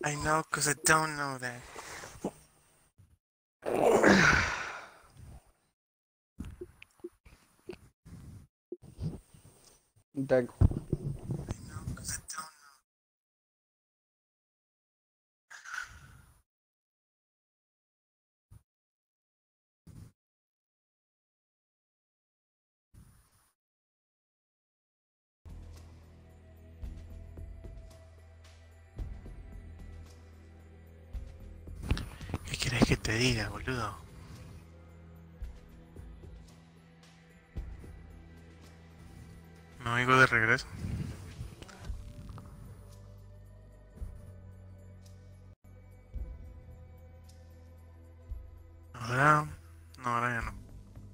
I know, cause I don't know that. Dag. I know, cause I don't know. ¿Qué querés que te diga, boludo? Me oigo de regreso. Ahora... No, ahora ya no.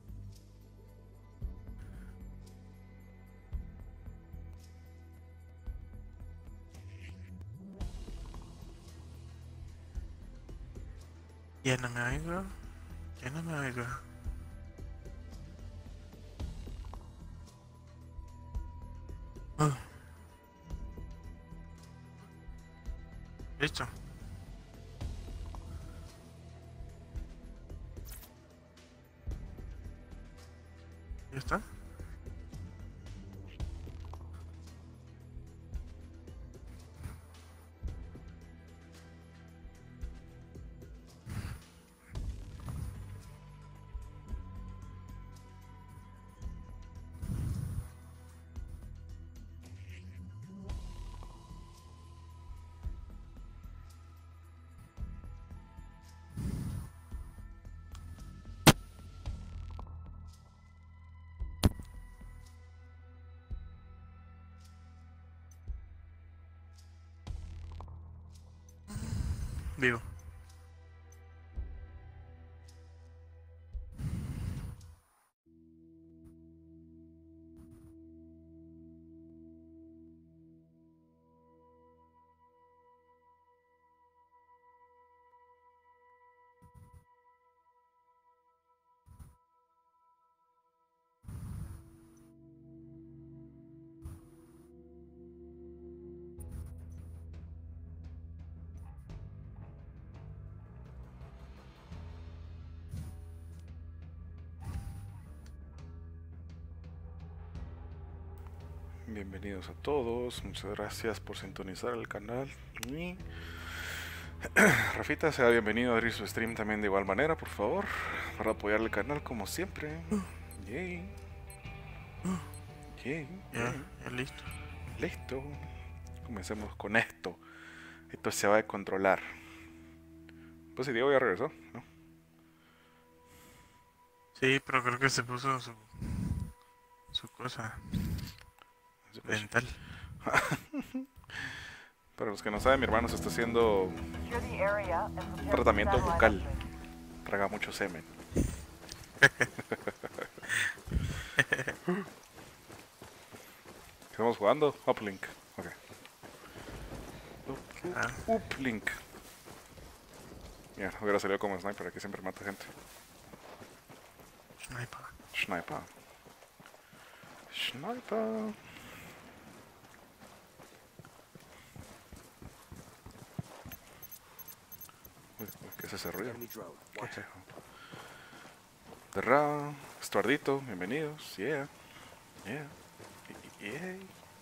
Ya no me oigo. Ya no me oigo. Uh, Listo. ¿Ya está? Vivo. Bienvenidos a todos, muchas gracias por sintonizar el canal. Y Rafita, sea bienvenido a abrir su stream también de igual manera, por favor, para apoyar el canal como siempre. Yay. Yay, Ya, yay. ya listo. Listo. Comencemos con esto. Esto se va a controlar. Pues si Diego ya regresó, ¿no? Sí, pero creo que se puso su cosa dental. Para los que no saben, mi hermano se está haciendo un tratamiento bucal. Traga mucho semen. Estamos jugando Uplink. Ok. Uplink. Ya, hubiera salido como sniper, aquí siempre mata gente. Sniper. Sniper. Sniper. Uy, ¿qué es ese ruido? ¿Qué es eso? Terra, Estuardito, bienvenidos. Yeah. Yeah. Yeah.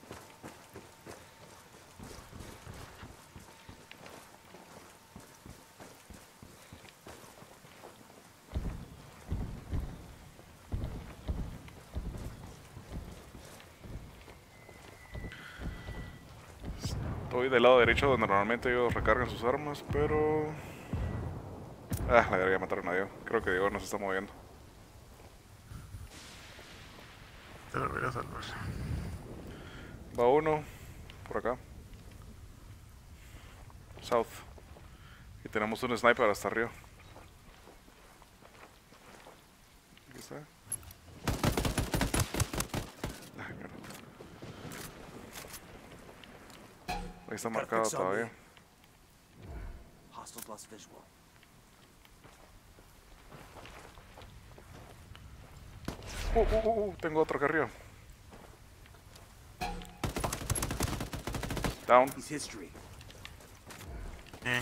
Estoy del lado derecho donde normalmente ellos recargan sus armas, pero... Ah, la debería matar a Diego. Creo que Diego no se está moviendo. Te lo voy a salvar. Va uno, por acá. South. Y tenemos un sniper hasta arriba. Aquí está. Ay, mierda. Ahí está marcado todavía. Tengo otro acá arriba. Down. Bien.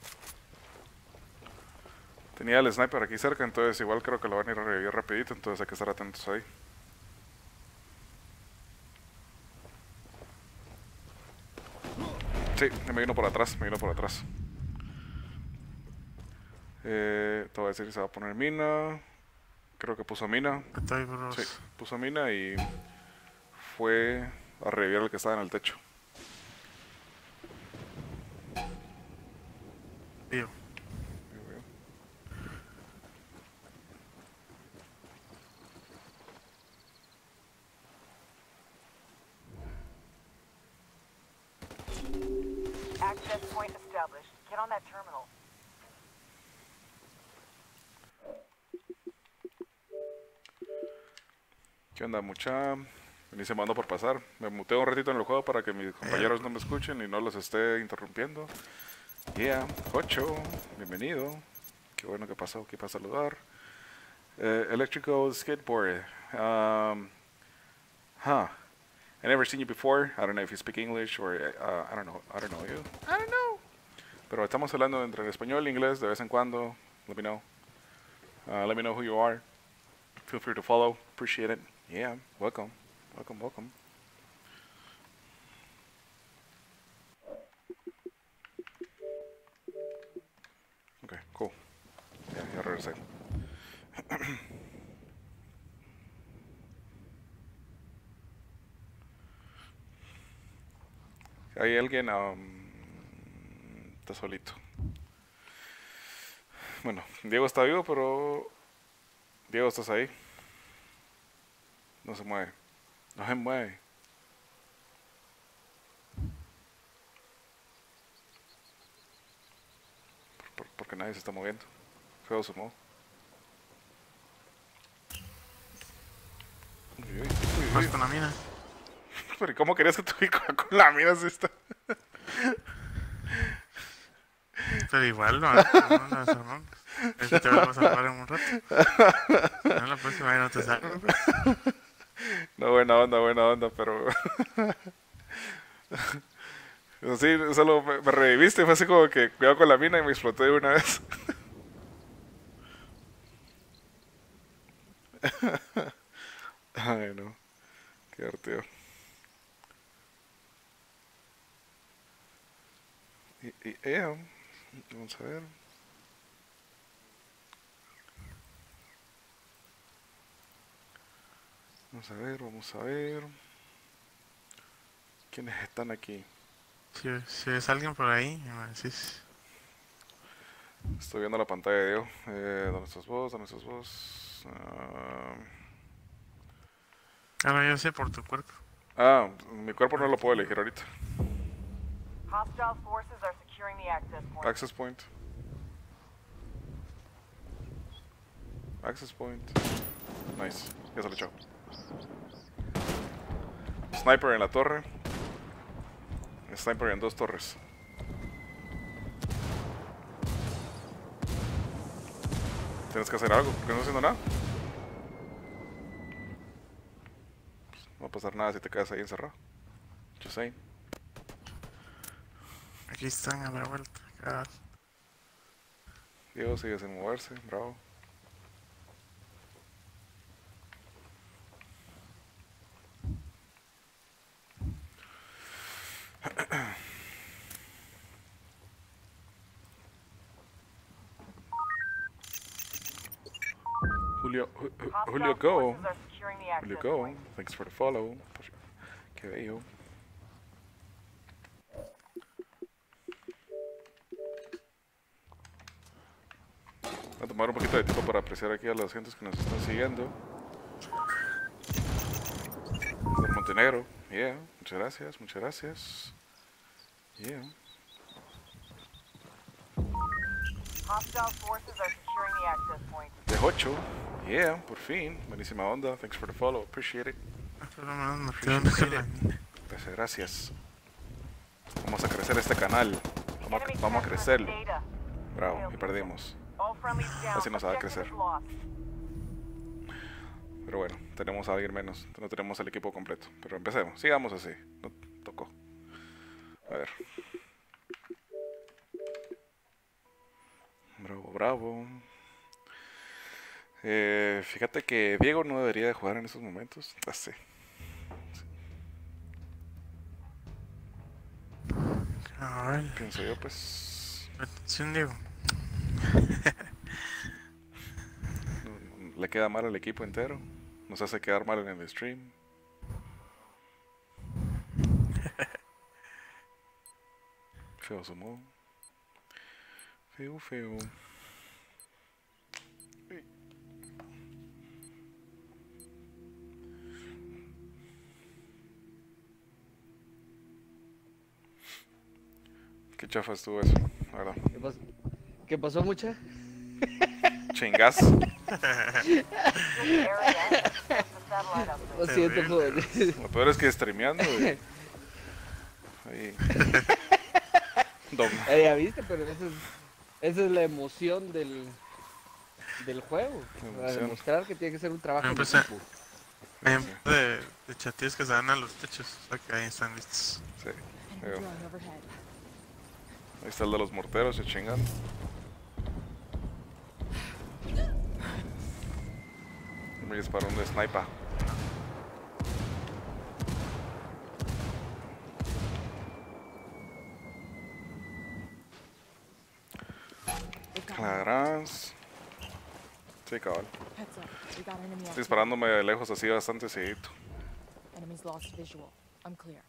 Tenía el sniper aquí cerca, entonces igual creo que lo van a ir a revivir rapidito, entonces hay que estar atentos ahí. Sí, me vino por atrás, me vino por atrás. Te voy a decir si se va a poner mina. Creo que puso mina. ¿Qué tal, Sí, bros? puso mina y fue a revivir al que estaba en el techo. Tío. Access point established. Get on that terminal. ¿Qué onda, mucha? Vení se me anda por pasar. Me muteo un ratito en el juego para que mis compañeros no me escuchen y no los esté interrumpiendo. Yeah, Jocho, bienvenido. Qué bueno que pasó aquí para saludar. Electrical skateboard. Huh. I never seen you before. I don't know if you speak English or I don't know. I don't know you. I don't know. Pero estamos hablando entre español e inglés de vez en cuando. Let me know. Let me know who you are. Feel free to follow. Appreciate it. Yeah, welcome. Welcome, welcome. Okay, cool. Ya regresé. Hay alguien está solito. Bueno, Diego está vivo, pero Diego, ¿estás ahí? No se mueve. No se mueve. Porque nadie se está moviendo. Feo su modo. Uy, uy, uy, Vas uy. con la mina. Pero ¿y cómo querías que tu hijo con la mira si está? Pero igual, no, no, no. Es que te vamos a jugar en un rato. Si no, la próxima vez no te salgo. No, buena onda, pero... Sí, solo me reviviste, fue así como que cuidado con la mina y me exploté de una vez. Ay, no. Qué divertido. Vamos a ver. Vamos a ver. ¿Quiénes están aquí? Si ves a alguien por ahí, me decís. Estoy viendo la pantalla de Diego. ¿Dónde estás vos? ¿Dónde estás vos? No, yo sé por tu cuerpo. Mi cuerpo no lo puedo elegir ahorita. Hostile forces are securing the access point. Access point. Access point. Nice. Ya se lo echó. Sniper en la torre. Sniper en 2 torres. Tienes que hacer algo, porque no estoy haciendo nada. Pues, no va a pasar nada si te quedas ahí encerrado. Just saying. Aquí están a la vuelta. Cabal. Diego sigue sin moverse, bravo. Julio Hostile Go. forces are securing the Julio access Go. point. Thanks for the follow. Qué bello. Voy a tomar un poquito de tiempo para apreciar aquí a las gentes que nos están siguiendo. Del Montenegro. Yeah, muchas gracias, muchas gracias. Yeah. Hostile forces are securing the access point. De 8. Yeah, por fin. Buenísima onda. Thanks for the follow. Appreciate it. Pero no, no te dónde está la mina. Gracias, gracias. Vamos a crecer este canal. Enemy Vamos a transferring crecerlo. data. Bravo, y perdimos. All friendlies down. Así no se va a Objective crecer. is lost. Pero bueno, tenemos a alguien menos. No tenemos el equipo completo. Pero empecemos. Sigamos así. No tocó. A ver. Bravo, bravo. Fíjate que Diego no debería de jugar en esos momentos. Ya sé. A ver, Pienso yo, pues. atención, Diego. Le queda mal al equipo entero. Nos hace quedar mal en el stream. Feo sumó. Feo, feo. Qué chafa estuvo eso, la verdad. ¿Qué pasó, mucha? Chingas. Area. The satellite upgrade. Lo siento, Terrible. jóvenes. Lo peor es que streameando. Ahí. Ya viste, pero esa es la emoción del juego. Para emoción. demostrar que tiene que ser un trabajo en Empecé. equipo. Hay un par de chatillos que se dan a los techos. O sea que ahí están listos. Sí. Enemy Veo. drone overhead. Ahí está el de los morteros, se chingan. Me disparó un de sniper. They've got Clarans. Sí, cabal. heads up. We got enemy activity. Disparándome de lejos así bastante seguidito. Enemies lost visual. Unclear.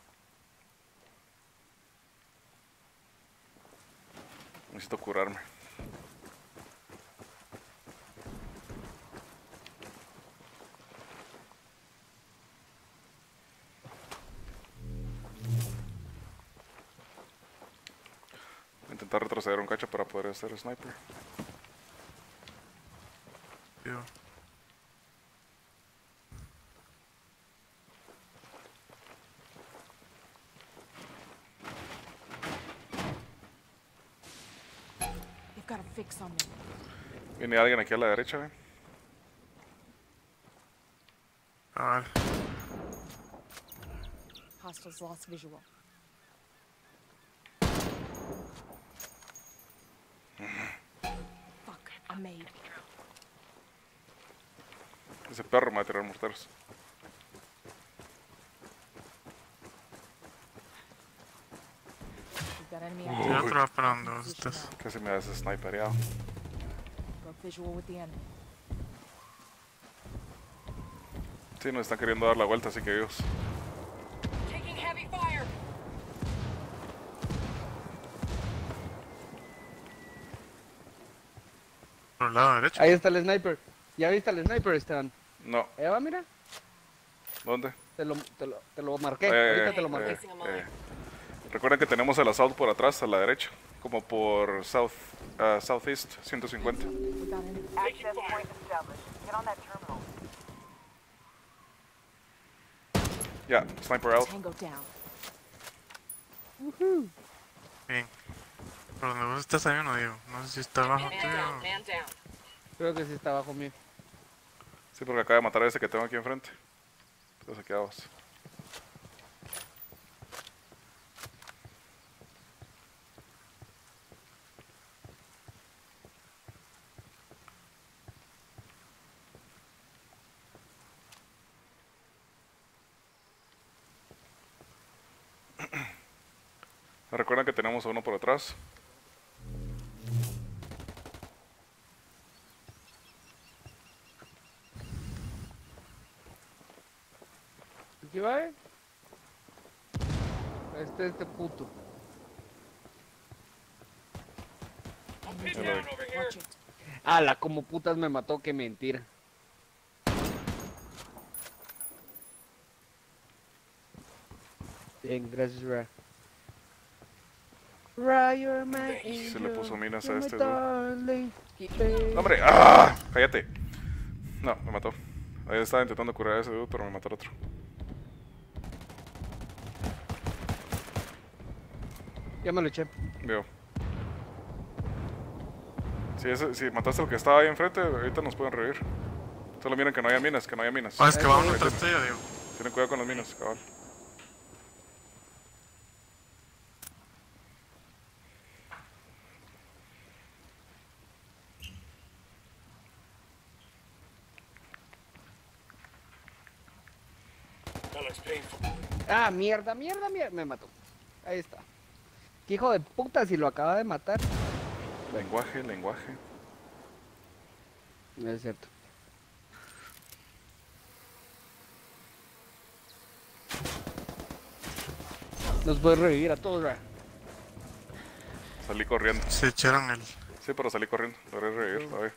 Necesito curarme. Voy a intentar retroceder un cacho para poder hacer sniper. Digo, They've got a fix on me. Viene alguien aquí a la derecha, ¿eh? a ver. Hostiles lost visual. Fuck. I'm made. Ese perro me va a tirar morteros. We've got enemy Y activity. otro va para donde vos Position estás. now. Casi me das snipereado. Broke visual with the enemy. Sí, nos están queriendo dar la vuelta, así que Dios. Taking heavy fire. Por el lado derecho. Ahí está el sniper. ¿Ya viste al sniper, Esteban? No, Allá va, mira. ¿dónde? Te lo marqué. Eh, Ahorita te lo marqué. Recuerden que tenemos el assault por atrás, a la derecha. Como por southeast 150. We got enemy. Access point established. Get on that terminal. Ya, sniper out. Tango down. Bien. Por donde vos estás hay uno, Diego. No sé si está abajo tuyo. Man down. Creo que sí está abajo mío. Sí, porque acaba de matar a ese que tengo aquí enfrente. Entonces aquí vamos. Recuerden que tenemos a uno por atrás. Aquí va, Este puto. Enemy Ya lo vi. drone. Watch it. Ala, como putas me mató, qué mentira. Bien, gracias, Ra. Ra, you're my angel. Se le puso minas a you're my este dude. darling. ¡No, hombre! ¡Ah! ¡Cállate! No, me mató. Ahí estaba intentando curar a ese dude, pero me mató el otro. Ya me lo eché. Veo. Si mataste al que estaba ahí enfrente, ahorita nos pueden revivir. Solo miren que no haya minas, que no haya minas. Ah, es que va uno atrás tuyo, Diego. Tienen cuidado con las minas, cabal. Ah, mierda, mierda, mierda. Me mató. Ahí está. Qué hijo de puta si lo acaba de matar. Lenguaje, lenguaje. No es cierto. Nos puede revivir a todos, ¿verdad? Salí corriendo. Se echaron el. Sí, pero salí corriendo. Logré revivir todavía.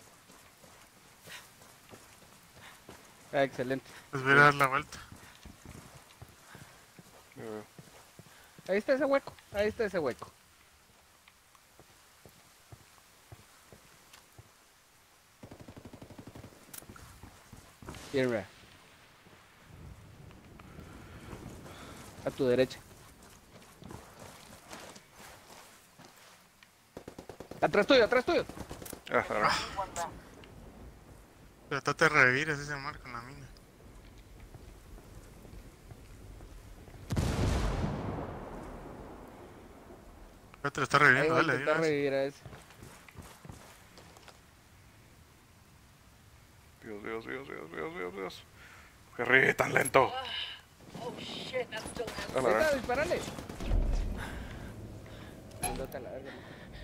Ah, excelente. Pues voy a dar la vuelta. Eh, Ahí está ese hueco. Ahí está ese hueco. Bien, ¿verdad? A tu derecha. Atrás tuyo, atrás tuyo. ahora. One left. Pero trata de revivir ese mar con la mina. Ya te lo está Ahí reviviendo, va a dale, de intentar una vez. revivir a ese. Dios, Dios, Dios, Dios, Dios, Dios, Dios. ¡Qué ríe tan lento! Oh shit, that's still A la Ahí verga. está, disparale. Ándate a la verga.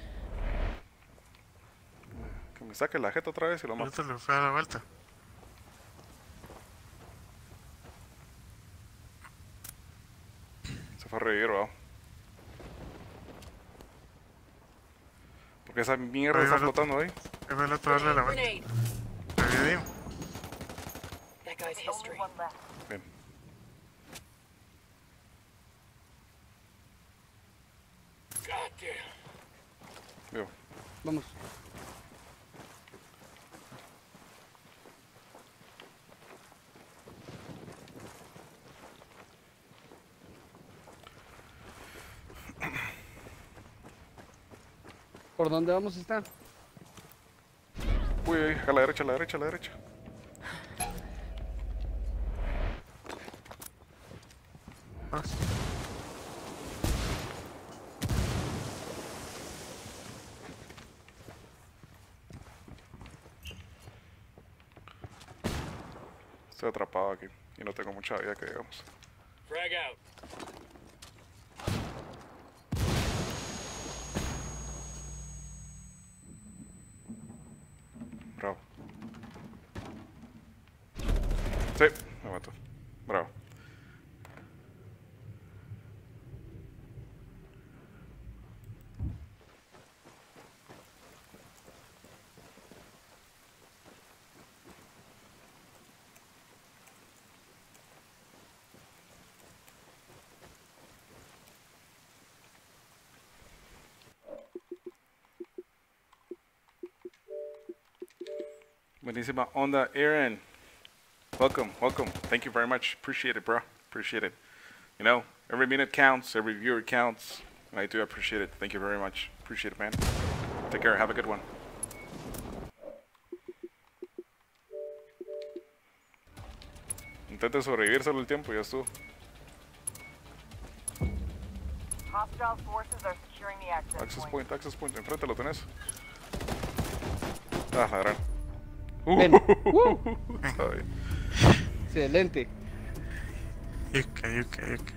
Que me saque la jeta otra vez y lo El mato. otro le fue a dar la vuelta. Se fue a revivir, ¿verdad? Porque esa mierda Ahí está va el otro. flotando ahí. Ahí va el otro a darle la vuelta. grenade. Revivió. That guy's Only history. one left. Bien. Veo. Vamos. ¿Por dónde vamos a estar? Uy, uy, a la derecha, a la derecha, a la derecha. Vamos. Estoy atrapado aquí y no tengo mucha vida que digamos. Frag out. Bravo. Sí, me mató. Bravo. Buenísima onda, Aaron. Welcome, welcome. Thank you very much. Appreciate it, bro. Appreciate it. You know, every minute counts, every viewer counts, and I do appreciate it. Thank you very much. Appreciate it, man. Take care. Have a good one. Intente sobrevivir solo el tiempo, ya estuvo. Hostile forces are securing the Access point. point, enfrente lo tenés. Ah, ladrón. Ven. Está bien. Excelente. Yuca, yuca, yuca.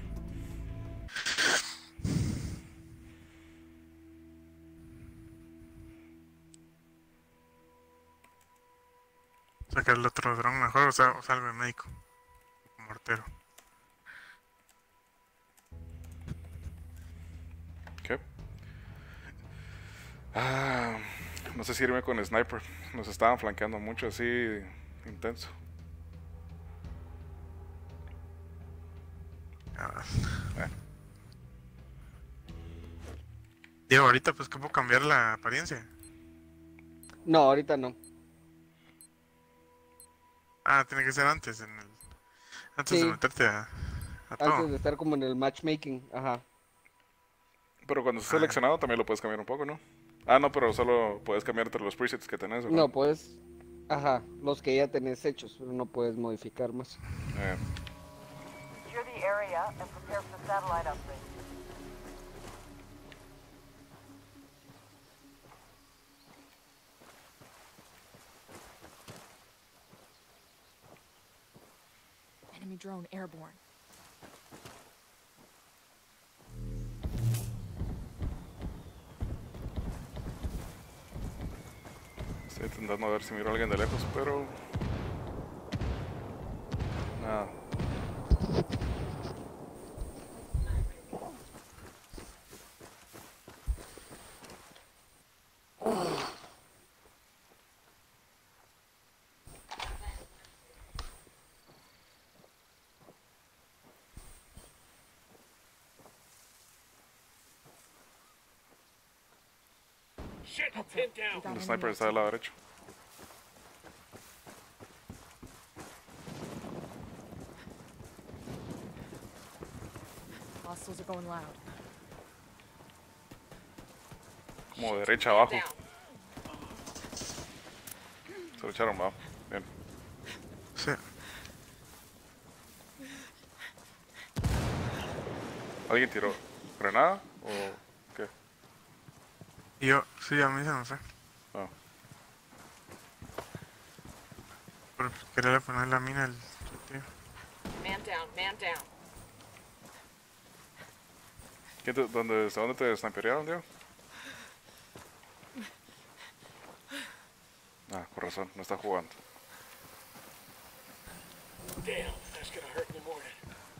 Sacar el otro dron mejor, o sea, o salve médico. Mortero. ¿Qué? Ah, no sé si irme con sniper. Nos estaban flanqueando mucho así intenso. Ah. Bueno. Diego, ahorita pues ¿cómo cambiar la apariencia? No, ahorita no. Ah, tiene que ser antes, antes Sí. de meterte a todo. Antes de estar como en el matchmaking. Ajá. Pero cuando estés seleccionado también lo puedes cambiar un poco, ¿no? Ah, no, pero solo puedes cambiarte los presets que tenés, ¿verdad? No, puedes. Ajá, los que ya tenés hechos, pero no puedes modificar más. Secure the area and prepare for the satellite upgrade. Enemy drone airborne. Estoy intentando ver si miro a alguien de lejos, pero... nada. Shit, Heads pinned up. We down. got El enemy sniper está del lado activity. derecho. Hostiles are going loud. Como derecha abajo. Down. Se lo echaron, va. Bien. Sí. ¿Alguien tiró granada o qué? Y yo, sí, a mí se me fue. Ah. Por quererle poner la mina al tío. Man down, man down. ¿Dónde te snipearon, Diego? Ah, con razón, no está jugando. Damn, that's gonna hurt in the morning.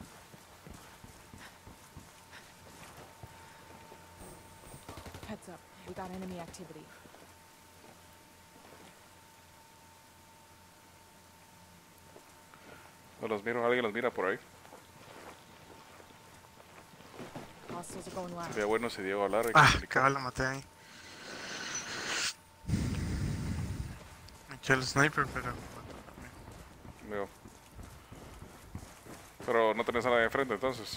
Heads up. We got enemy activity. No los miro, alguien los mira por ahí. Hostiles are going loud. Sería bueno si Diego hablara y Ah, comunicara. cabal, la maté ahí. Me eché el sniper, pero... Veo. Pero no tenés a nadie enfrente entonces.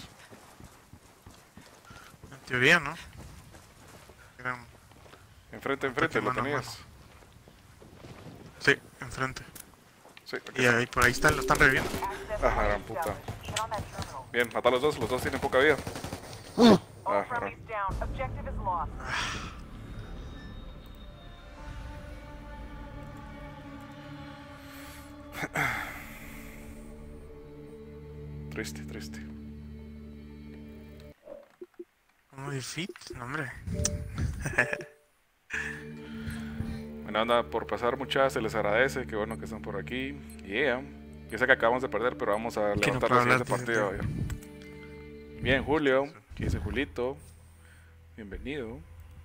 En teoría, ¿no? Eran... Enfrente, Ataque lo mano a tenías. mano. Sí, enfrente. Sí, aquí Y está. ahí, por ahí están, lo están reviviendo. Ah, gran puta. Get on that terminal. Bien, mata a los dos tienen poca vida. All Ah, friendlies down. Objective is lost. Triste, triste. ¿Cómo defeat? No, hombre. Bueno, anda por pasar muchas, se les agradece, qué bueno que están por aquí. Yeah. Yo sé que acabamos de perder, pero vamos a Que no levantar puedo el siguiente hablar, dice partido. Teo. Bien, Julio, ¿qué dice Julito? Bienvenido.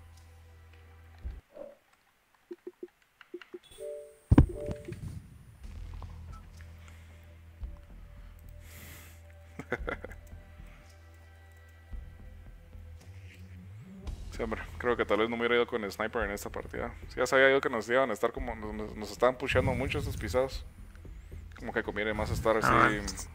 Sí, hombre, creo que tal vez no me hubiera ido con el sniper en esta partida. Sí, ya sabía yo que nos iban a estar como, nos estaban pusheando mucho estos pisados. Como que conviene más estar así, Ah,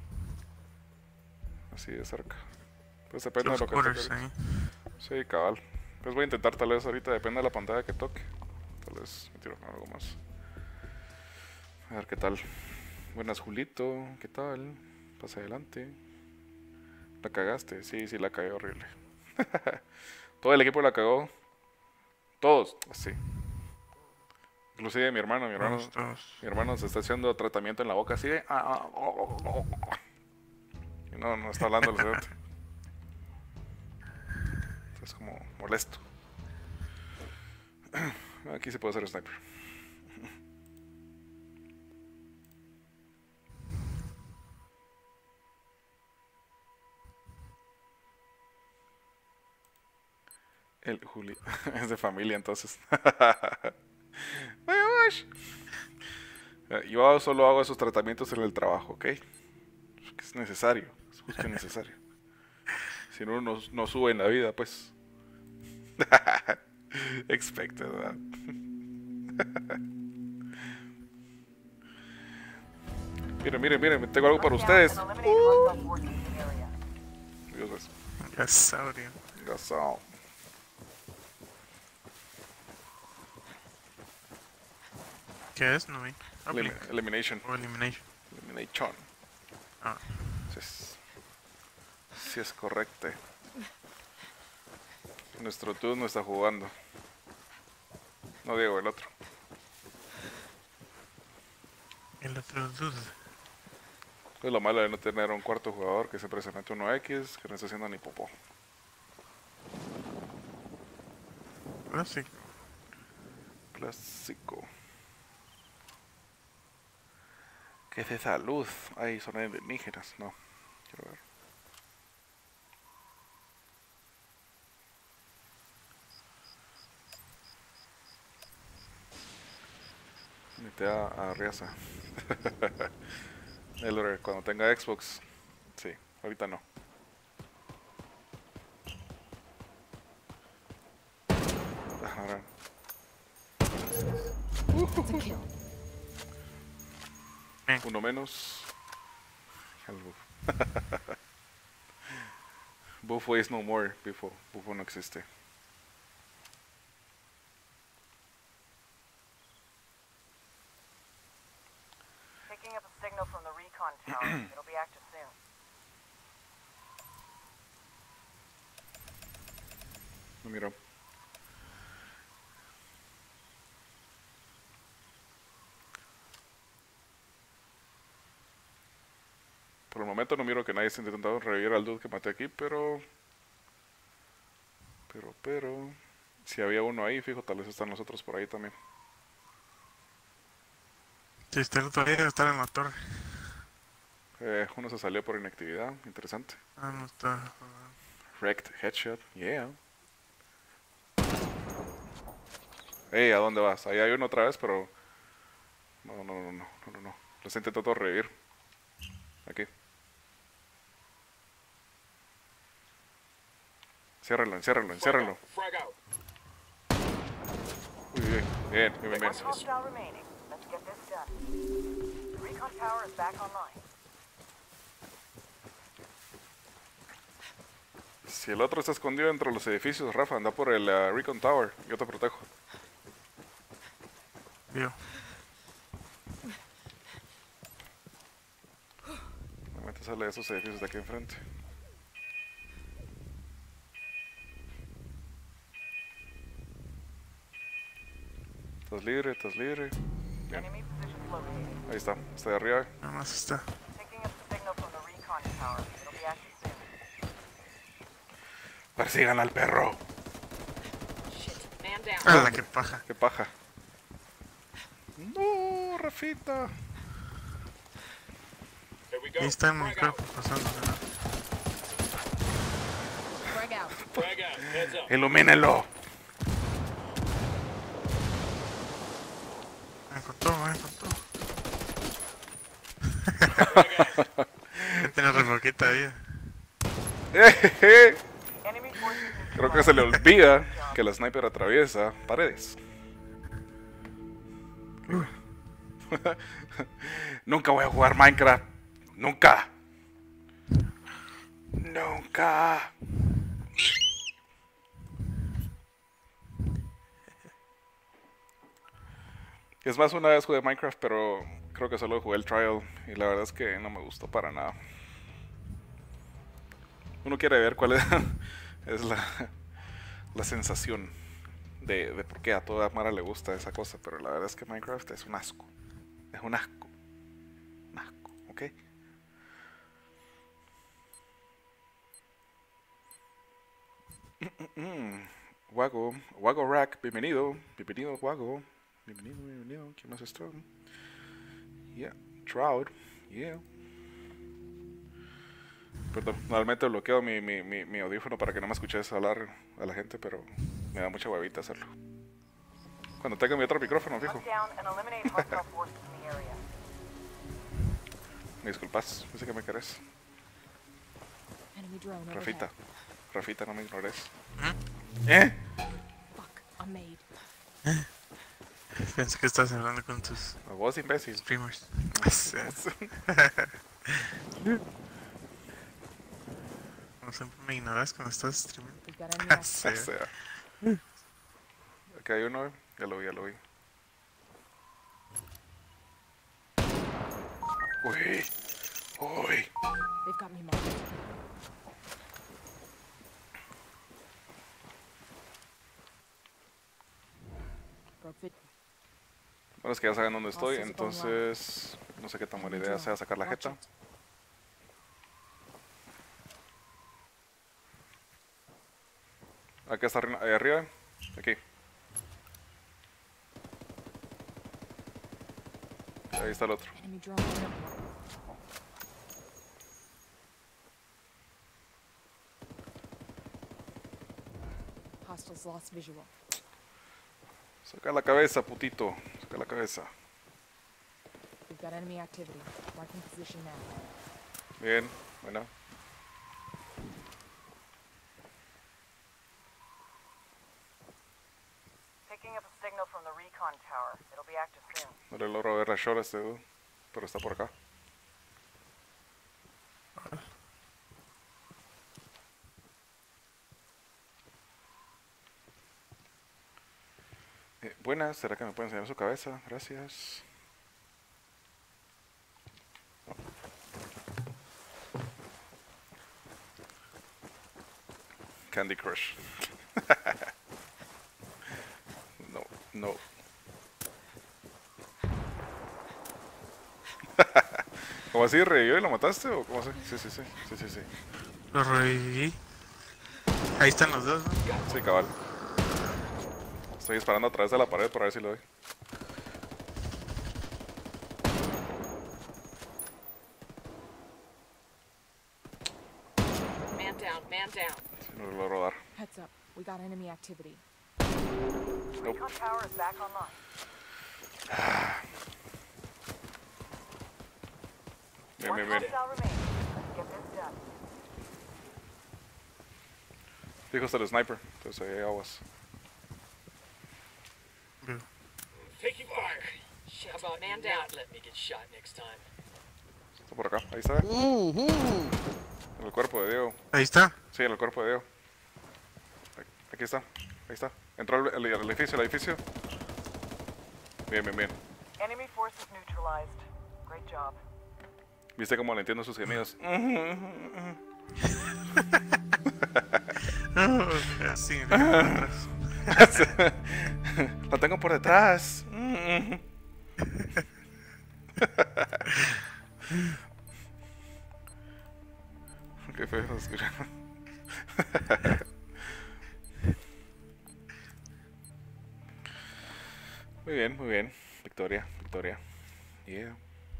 así de cerca. Pues depende de Los lo que quarters toque. ahí. Sí, cabal. Pues voy a intentar tal vez ahorita, depende de la pantalla que toque. Tal vez me tiro con algo más. A ver qué tal. Buenas, Julito, ¿qué tal? Pasa adelante. ¿La cagaste? Sí, sí, la cagué horrible. Todo el equipo la cagó. Todos, sí. Inclusive mi hermano. Todos. Mi hermano se está haciendo tratamiento en la boca así de... Y no está hablando el cerote. Es como molesto. Aquí se puede hacer sniper. El Juli es de familia entonces. Yo solo hago esos tratamientos en el trabajo, ¿ok? Es necesario, es justo necesario. Si no, no sube en la vida, pues. Expected, ¿verdad? Miren, tengo algo para ustedes. And eliminate hostile forces in the area. Dios mío. Gasaurio. Gasao. ¿Qué es? No vi. Elimination. O elimination. Elimination. Ah. Sí es correcto. Nuestro turno está jugando. No Diego, el otro. El otro dude. Es lo malo de no tener un cuarto jugador que siempre se mete uno X, que no está haciendo ni popó. Clásico. Clásico. ¿Qué es esa luz? Ay, son alienígenas. No, quiero ver. Mete a Riasa. Elder, cuando tenga Xbox. Sí, ahorita no. Ahora. It's a kill. Uno menos. El buff. Bufo is no more. Bufo no existe. Picking up a signal from the recon tower. It'll be active soon. No miro. Por el momento no miro que nadie esté intentando revivir al dude que maté aquí, pero... Si había uno ahí, fijo, tal vez están los otros por ahí también. Si está el otro día debe estar en la torre. Uno se salió por inactividad, interesante. Ah, no está. Wrecked headshot, yeah. Hey, ¿a dónde vas? Ahí hay uno otra vez, pero... No. Los he intentado revivir. Aquí. Enciérrenlo. Frag out. Uy, bien. One hostile remaining. Let's get this done. The recon tower is back online. Si el otro está escondido entre los edificios, Rafa, anda por el Recon Tower. Yo te protejo. Yo. Normalmente sale de esos edificios de aquí enfrente. Estás libre. Bien, Enemy positions located. ahí está de arriba. Nada más está. Picking up the signal from the recon tower. It'll be active soon. Persigan al perro. Shit. Man down. ¡Hala, qué paja! Qué paja. No, Rafita. Here we go. Ahí está en mi Frag out. cuerpo pasando. ¿no? Frag out. Frag out. Heads up. Ilumínenlo. Me contó. Ya tiene re poquita vida. Enemy forces Creo que se le olvida que la sniper atraviesa paredes. Nunca voy a jugar Minecraft. Nunca. Es más, una vez jugué Minecraft, pero creo que solo jugué el trial y la verdad es que no me gustó para nada. Uno quiere ver cuál es la sensación de por qué a toda Mara le gusta esa cosa, pero la verdad es que Minecraft es un asco. Es un asco. ¿Ok? Wago Rack, bienvenido, Wago. Bienvenido, ¿quién más está? Yeah, Trout, yeah. Perdón, normalmente bloqueo mi audífono para que no me escuches hablar a la gente, pero me da mucha huevita hacerlo. Cuando tenga mi otro micrófono, fijo. hunt down and eliminate hostile forces in the area. Me disculpas, no sé que me querés. Enemy drone overhead. Rafita, no me ignores. Fuck, I'm made. Pensé que estás hablando con tus A vos, imbécil. streamers. Como siempre me ignoras cuando estás streaming. We've got enemy active. Sí. O sea. Aquí hay uno, ya lo vi. Uy. They've got me marked. Broke fit. Bueno, es que ya saben dónde estoy, entonces no sé qué tan buena idea sea sacar la jeta. Acá está ahí arriba. Aquí. Ahí está el otro. Enemy drone on airport. Hostiles lost visual. Saca la cabeza, putito. Saca la cabeza. We've got enemy activity. Marking position now. Bien, bueno. Picking up a signal from the recon tower. It'll be active soon. No le logro ver la short a este dude, pero está por acá. Buenas, ¿será que me puede enseñar su cabeza? Gracias. Candy Crush. No, no. ¿Cómo así? ¿Revivió y lo mataste o cómo así? Sí. Lo reviví. Ahí están los dos, ¿no? Sí, cabal. Estoy disparando a través de la pared para ver si lo doy. Man down, man down. Si no lo logro dar. Heads up. We got enemy activity. Recon tower is back online. Bien. Hostile remaining. Let's get this done. Fijo hasta el sniper, entonces ahí aguas. Veo. Taking fire. Shit, How about man man down? down. Let me get shot next time. Está por acá, ahí está. En el cuerpo de Diego. Ahí está. Sí, en el cuerpo de Diego. Aquí está, ahí está. Entró al edificio. Bien. Enemy forces neutralized. Great job. ¿Viste cómo le entiendo sus gemidos? Sí, Lo tengo por detrás. Qué feo se escucha. Muy bien. Victoria. Yeah.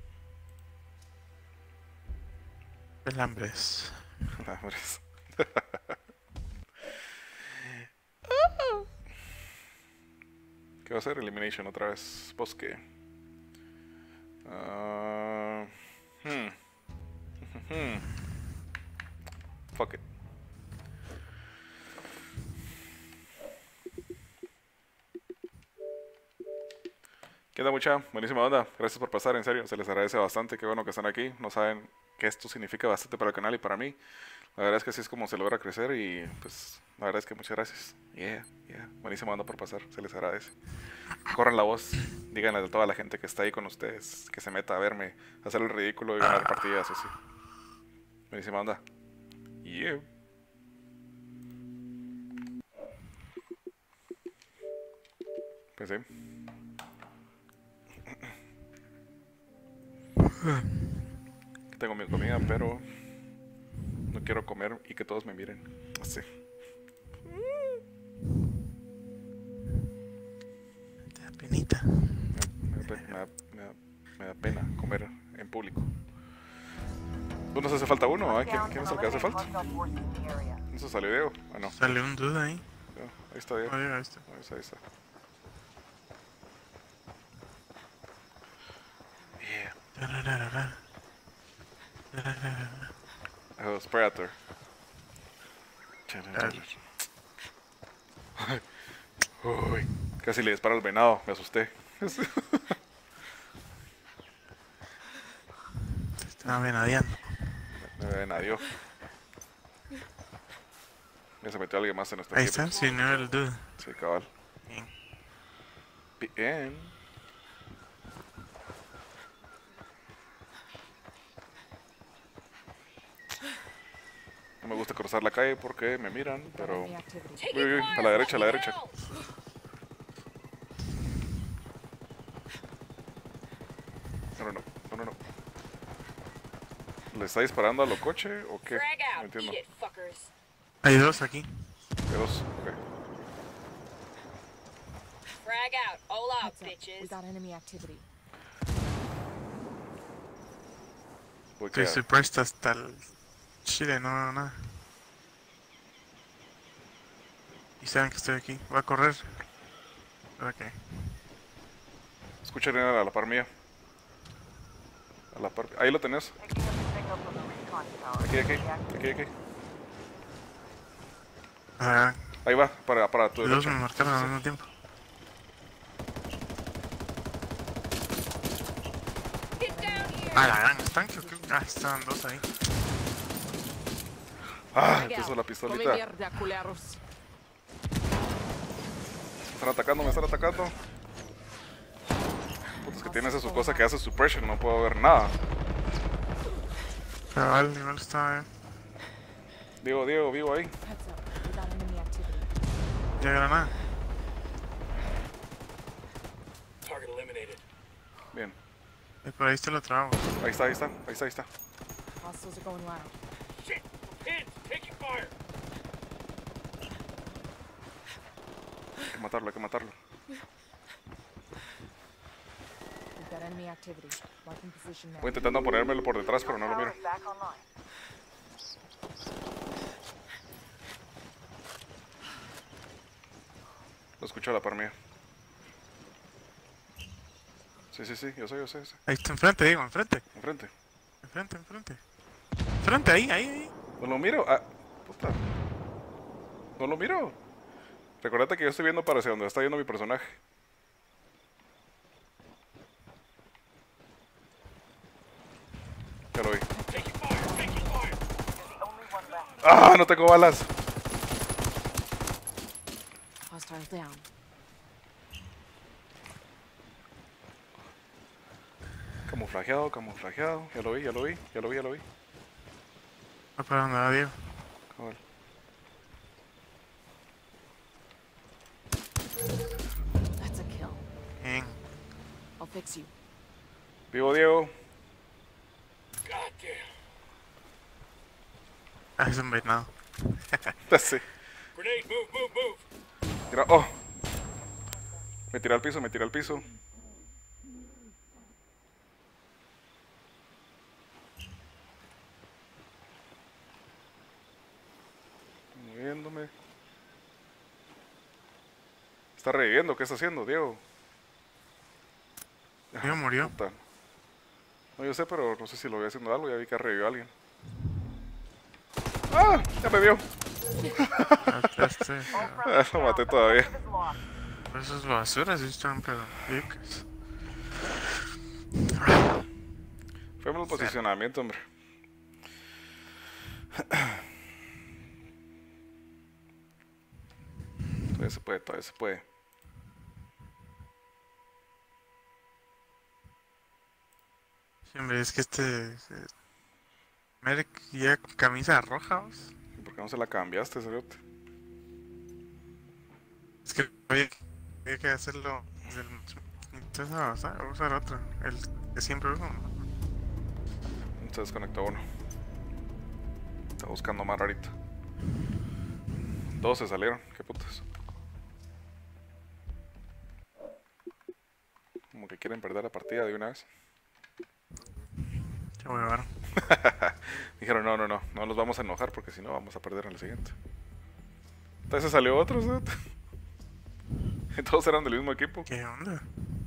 Pelambres. Hombres. ¿Qué va a hacer? Elimination otra vez. Bosque. Fuck it. ¿Qué onda, mucha? Buenísima onda. Gracias por pasar, en serio. Se les agradece bastante. Qué bueno que están aquí. No saben que esto significa bastante para el canal y para mí. La verdad es que así es como se logra crecer y pues la verdad es que muchas gracias. Yeah. Buenísima onda por pasar. Se les agradece. Corran la voz. Díganle a toda la gente que está ahí con ustedes que se meta a verme, a hacer el ridículo y ganar partidas así. Buenísima onda. Yeah. Pues sí. Que tengo mi comida, pero no quiero comer y que todos me miren. Así. Te da penita. Me da pena comer en público. ¿Pues nos hace falta uno? ¿Eh? ¿Quién es el que hace falta? ¿Eso salió Diego? Ah, no. Sale un duda ahí. No, ahí está Diego. Ahí está. Ahí está. Tararara. Oh, es Predator. Uy, casi le disparo al venado, me asusté. Se estaba venadeando. Me venadió. Ya se metió alguien más en nuestro Ahí equipo. está, sí, no era el duda. Sí, cabal. Bien. Bien. No me gusta cruzar la calle porque me miran, pero... Enemy activity. Uy, a la derecha, a la derecha. No. ¿Le está disparando a lo coche o qué? Frag No out. entiendo. Eat it, fuckers. Hay dos aquí. De dos. Ok. Frag out. All out, Heads up. We bitches. got enemy activity. Voy Estoy que supuesto hasta el chile, no veo nada. Y saben que estoy aquí. Voy a correr. Ok. escucha a la par mía. A la par. Ahí lo tenés. Picking up the signal from the recon tower. Aquí, aquí. Deactivate. Aquí. Ah, Ahí va, para tu los derecha. me marcaron al mismo tiempo. Get down here. Ah, la gran están. Estaban dos ahí. Ah, te hizo la Come pistolita. Me mierda, culeros. están atacando, me están atacando. Puta, es que tiene esa su cosa que hace suppression, no puedo ver nada. Cabal, igual estaba. Diego, vivo ahí. Heads up. We got enemy activity. Ya era nada. Target eliminated. Bien. Por ahí está el otro agua. Ahí está. Hostiles are going loud. Shit. Pins. Taking fire. Hay que matarlo. We've got enemy activity. Marking position now. Voy intentando ponérmelo por detrás, pero no lo Tower miro. is back online. Lo escucho a la par mía. Sí, yo sé. Ahí está enfrente, digo, enfrente. Enfrente. Enfrente. Enfrente, ahí. No lo miro. Ah, puta. No lo miro. Recuérdate que yo estoy viendo para hacia donde está yendo mi personaje. Ya lo vi. Taking fire. Taking fire. You're the only one left. ¡Ah! No tengo balas. Hostiles down. Camuflajeado. Ya lo vi. Va para donde va Diego. Cabal. That's a kill. Bien. I'll fix you. Vivo, Diego. God damn. Ah, es un venado. Sí. Grenade. Move. Oh. Me tiré al piso. Moviéndome. Está reviviendo. ¿Qué está haciendo, Diego? Diego murió. Puta. No, yo sé, pero no sé si lo voy haciendo algo. Ya vi que revivió a alguien. ¡Ah! Ya me vio. Lo maté todavía. Is lost. Pero esas basuras sí están pero ricas. Fue mal posicionamiento, hombre. Todavía se puede. Sí, hombre, es que Merck ya con camisa roja, ¿vos? ¿Por qué no se la cambiaste, cerote? Es que había que hacerlo desde el... Entonces, voy a usar otro, el que siempre uso, ¿no? Se desconectó uno. Está buscando más rarito. Todos se salieron, qué putas. Como que quieren perder la partida de una vez. Ya voy a ver. Dijeron, no nos vamos a enojar porque si no vamos a perder en el siguiente. Entonces salió otro, ¿sí? Y todos eran del mismo equipo. ¿Qué onda?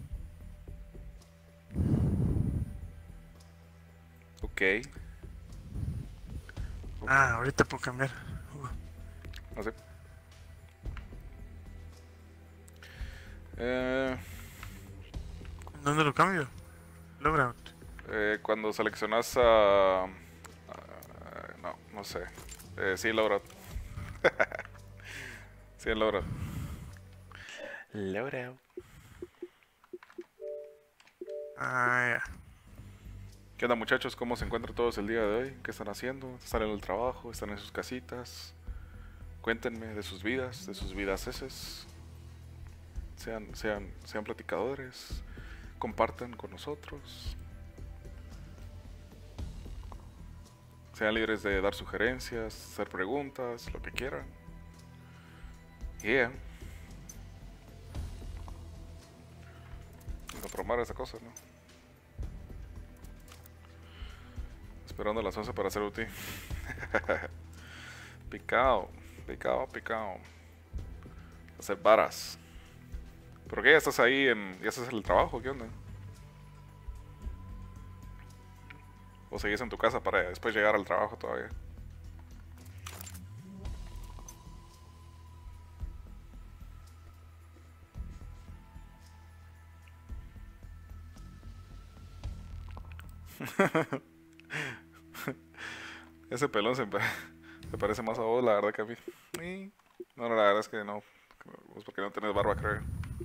Ok. Ah, ahorita puedo cambiar. No sé. ¿Dónde lo cambio? Logout. Cuando seleccionas a... no sé. Sí, Laura. Sí, Laura. Ah, ya. ¿Qué onda, muchachos? ¿Cómo se encuentran todos el día de hoy? ¿Qué están haciendo? ¿Están en el trabajo? ¿Están en sus casitas? Cuéntenme de sus vidas. Sean platicadores. Compartan con nosotros. Sean libres de dar sugerencias, hacer preguntas, lo que quieran. Yeah. Vamos a probar esa cosa, ¿no? Esperando a las 11 para hacer UT. Picao, picao, picao. Hacer varas. ¿Pero qué? ¿Ya estás ahí ya estás en el trabajo? ¿Qué onda? ¿O seguís en tu casa para después llegar al trabajo todavía? Ese pelón se parece más a vos, la verdad, que a mí. No, la verdad es que no. Vos porque no tenés barba, creo.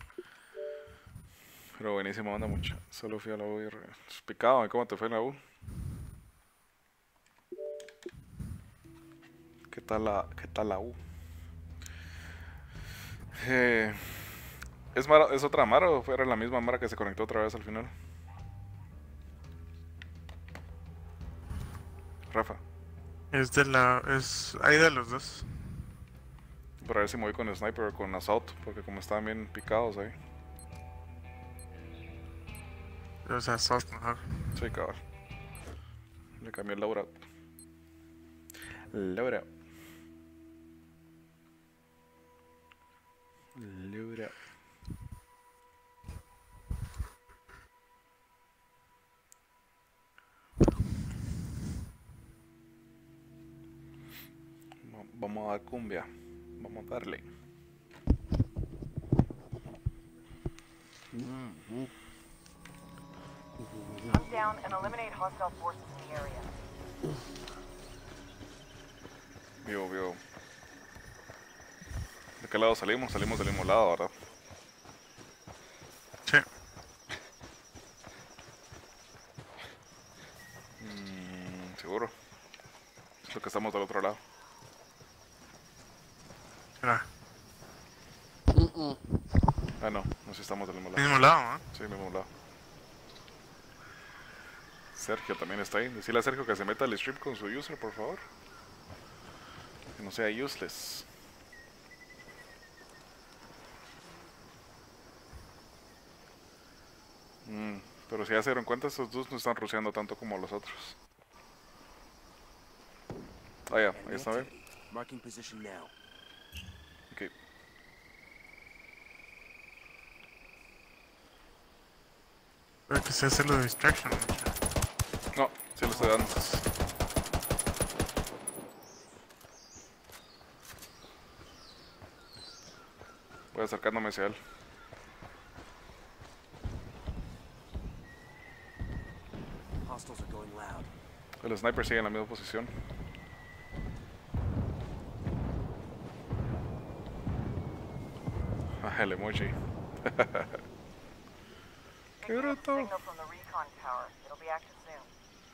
Pero buenísimo, anda mucho. Solo fui a la U y picado. ¿Cómo te fue en la U? ¿Qué tal la U? ¿Es otra Mara o era la misma Mara que se conectó otra vez al final? Rafa. Hay de los dos. Para ver si me voy con Sniper o con Assault, porque como estaban bien picados ahí. O sea, Assault mejor. Sí, cabrón. Le cambié el loadout. Loadout. Vamos a dar cumbia. Vamos a darle. Hunt down and eliminate hostile forces in the area. Vio. ¿De qué lado salimos? Salimos del mismo lado, ¿verdad? Sí. Seguro. Es lo que estamos del otro lado. Mira. Ah, no sé si estamos del mismo lado. Mismo lado, ¿no? Sí, mismo lado. Sergio también está ahí. Decirle a Sergio que se meta al stream con su user, por favor. Que no sea useless. Pero si ya se dieron cuenta, estos dos no están ruseando tanto como los otros. Ah, ya, ahí está bien. Marking position now. Ok. Creo que se hace lo de distraction. No, sí lo estoy dando. Voy acercándome hacia él. Hostiles are going loud. El sniper sigue en la misma posición. Ah, el emoji. Qué bruto. Signal from the recon tower. It'll be active soon.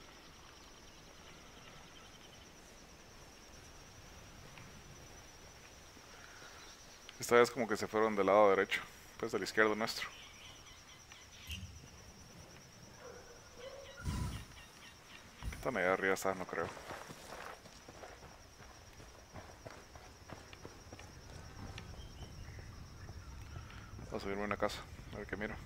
Esta vez como que se fueron del lado derecho, pues del izquierdo nuestro. ¿Qué tan allá arriba está? No creo. Voy a subirme a una casa, a ver qué miro.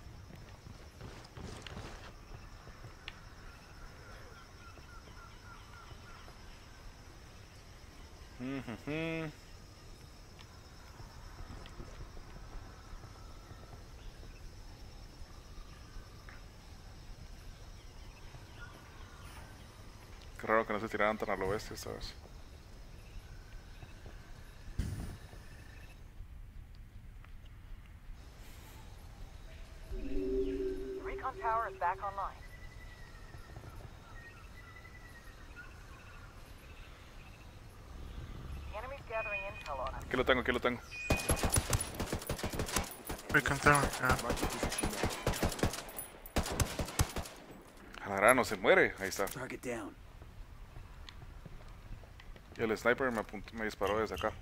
Qué raro que no se tiraran tan a lo bestia esta vez. The recon tower is back online. The enemy's gathering intel on us. Aquí lo tengo, aquí lo tengo. Recon Tower, ya. Marking position now. Jalará, no se muere. Ahí está. Target down. Y el sniper me disparó desde acá.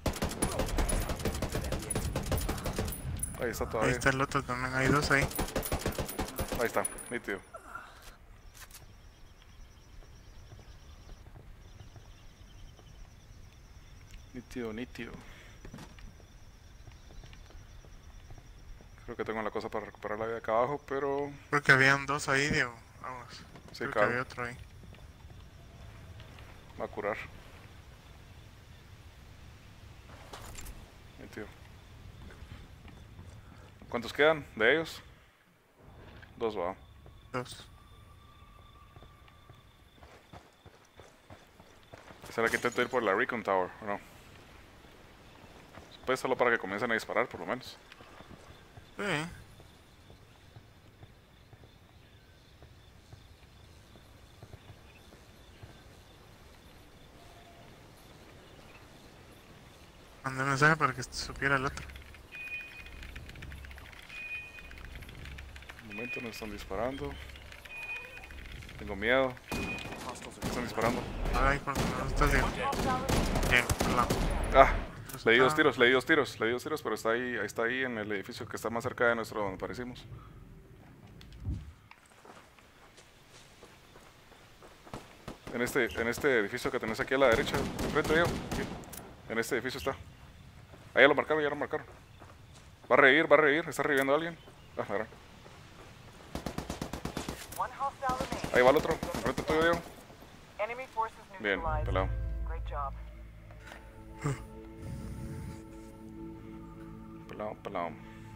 Ahí está Ahí todavía. está el otro también, hay dos ahí. Ahí está, nítido. Nítido. Creo que tengo la cosa para recuperar la vida acá abajo, pero... Creo que habían dos ahí, Diego. Vamos. Sí, Creo que claro. había otro ahí. Va a curar. Bien, tío. ¿Cuántos quedan de ellos? 2, va. Dos. ¿Será que intento ir por la Recon Tower o no? Pues solo para que comiencen a disparar, por lo menos. Sí. Mandé un mensaje para que supiera el otro. Un momento, nos están disparando. Tengo miedo. Hostiles Me are están disparando. Ay, por favor, estás bien. Bien, hola. Ah, le di 2 tiros, le di 2 tiros, le di 2 tiros, pero está ahí en el edificio que está más cerca de nuestro donde aparecimos. En este edificio que tenés aquí a la derecha, enfrente de aquí. En este edificio está. Ahí ya lo marcaron, ya lo marcaron. Va a reír, está reviviendo a alguien. Ah, la gran. One hostile remaining. Ahí va el otro, enfrente tuyo, Diego. Enemy forces Bien, neutralized. pelado. Great job. Pelado, pelado.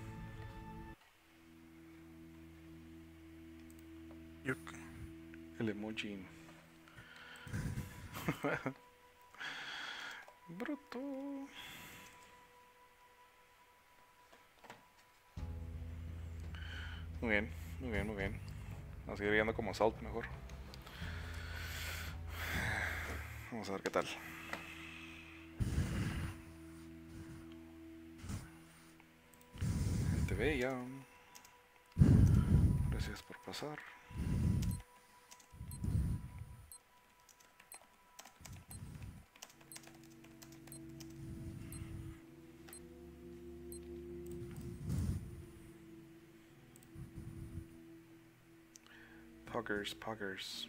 Yuk. El emoji. Bruto. Muy bien, muy bien, muy bien. Vamos a seguir yendo como Salt mejor. Vamos a ver qué tal. Gente bella. Gracias por pasar. Poggers, poggers.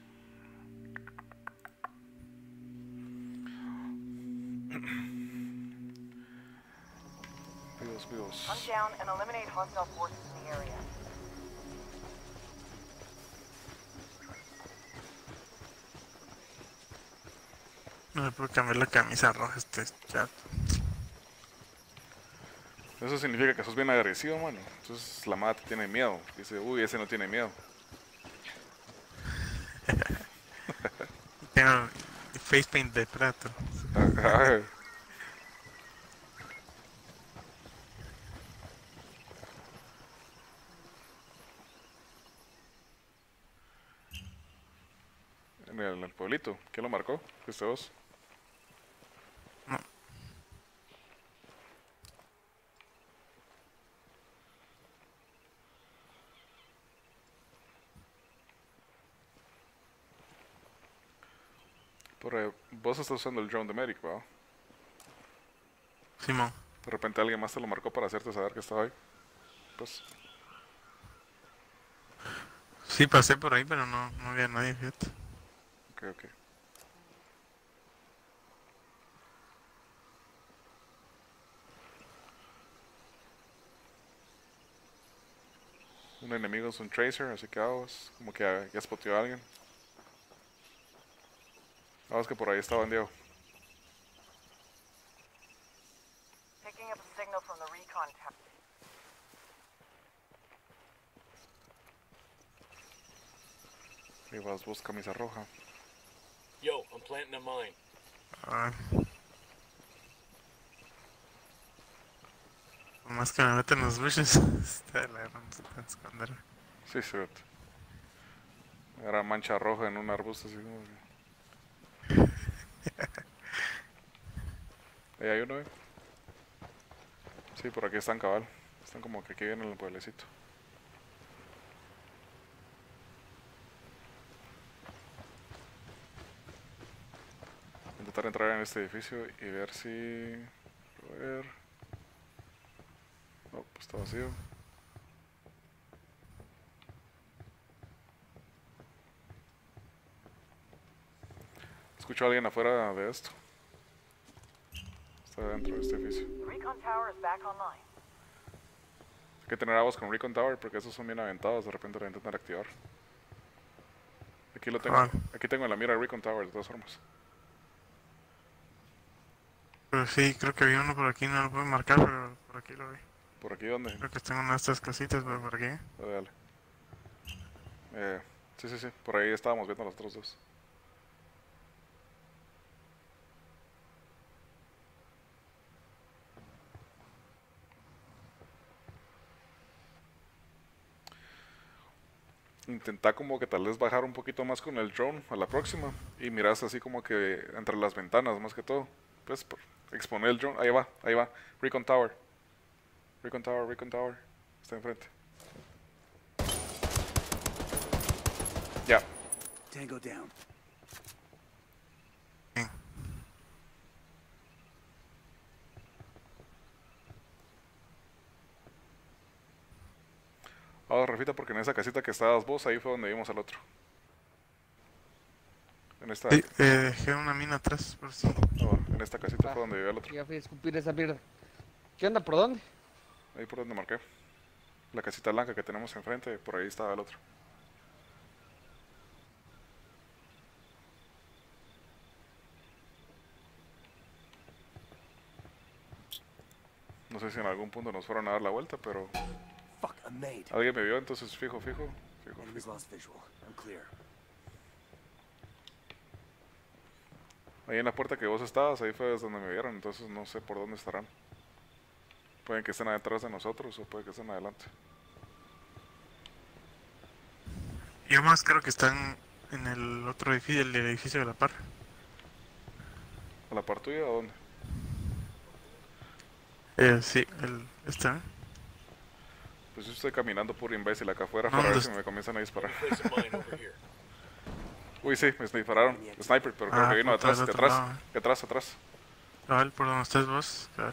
Vivos, vivos. Hunt down and eliminate hostile forces in the area. No me puedo cambiar la camisa roja este chat. Eso significa que sos bien agresivo, mano. Entonces la madre tiene miedo. Dice, uy, ese no tiene miedo. Tengo face paint de Predator. En el pueblito. ¿Quién lo marcó? ¿Fuiste vos? No. Vos estás usando el drone de Medic, ¿verdad? Simón. De repente alguien más te lo marcó para hacerte saber que estaba ahí. Pues, Sí, pasé por ahí, pero no había nadie, fíjate. ok, ok. Un enemigo es un tracer, así que aguas. Como que ya spoteó a alguien. Aguas que por ahí estaban, Diego. Picking up a signal from the recon tower. Ahí vas vos, camisa roja. Yo, I'm planting a mine. Ay. Por más que me meten los bushes, está de la gran puta esconder. Sí, sí, vete. Era mancha roja en un arbusto así como que... Ahí hay uno, Sí, por aquí están, cabal. Están como que aquí vienen el pueblecito. Intentar entrar en este edificio y ver si... A ver... No, pues está vacío. Escucho a alguien afuera de esto. Está dentro de este edificio. The recon tower is back online. Hay que tener aguas con Recon Tower porque esos son bien aventados. De repente lo intentan activar. Aquí lo tengo. Ah. Aquí tengo en la mira Recon Tower de todas formas. Pero sí, creo que había uno por aquí, no lo puedo marcar, pero por aquí lo vi. ¿Por aquí dónde? Creo que está en una de estas casitas, pero por aquí. Dale. Sí. Por ahí estábamos viendo los otros dos. Intenta como que tal vez bajar un poquito más con el drone a la próxima. Y miras así como que entre las ventanas más que todo. Pues exponer el drone. Ahí va. Recon Tower. Recon Tower. Está enfrente. Ya. Tango down. Ahora refita porque en esa casita que estabas vos, ahí fue donde vimos al otro. En esta, Sí, dejé una mina atrás, por si. en esta casita fue donde vio al otro. Ya fui a escupir esa mierda. ¿Qué onda? ¿Por dónde? Ahí por donde marqué. La casita blanca que tenemos enfrente, por ahí estaba el otro. No sé si en algún punto nos fueron a dar la vuelta, pero Fuck, I'm made. alguien me vio, entonces fijo. Enemy's lost visual. I'm clear. Ahí en la puerta que vos estabas, ahí fue desde donde me vieron, entonces no sé por dónde estarán. Pueden que estén detrás de nosotros o puede que estén adelante. Yo más creo que están en el otro edificio, el edificio de la par. ¿A la par tuya o dónde? Sí, está. Pues yo estoy caminando puro imbécil acá afuera No, para ver ¿dónde si me comienzan a disparar. Place a mine over here. Uy, sí, me dispararon. Sniper, pero creo que vino de puta, atrás, del de otro atrás, lado. de atrás, atrás. Cabal, por donde estás vos. Cabal.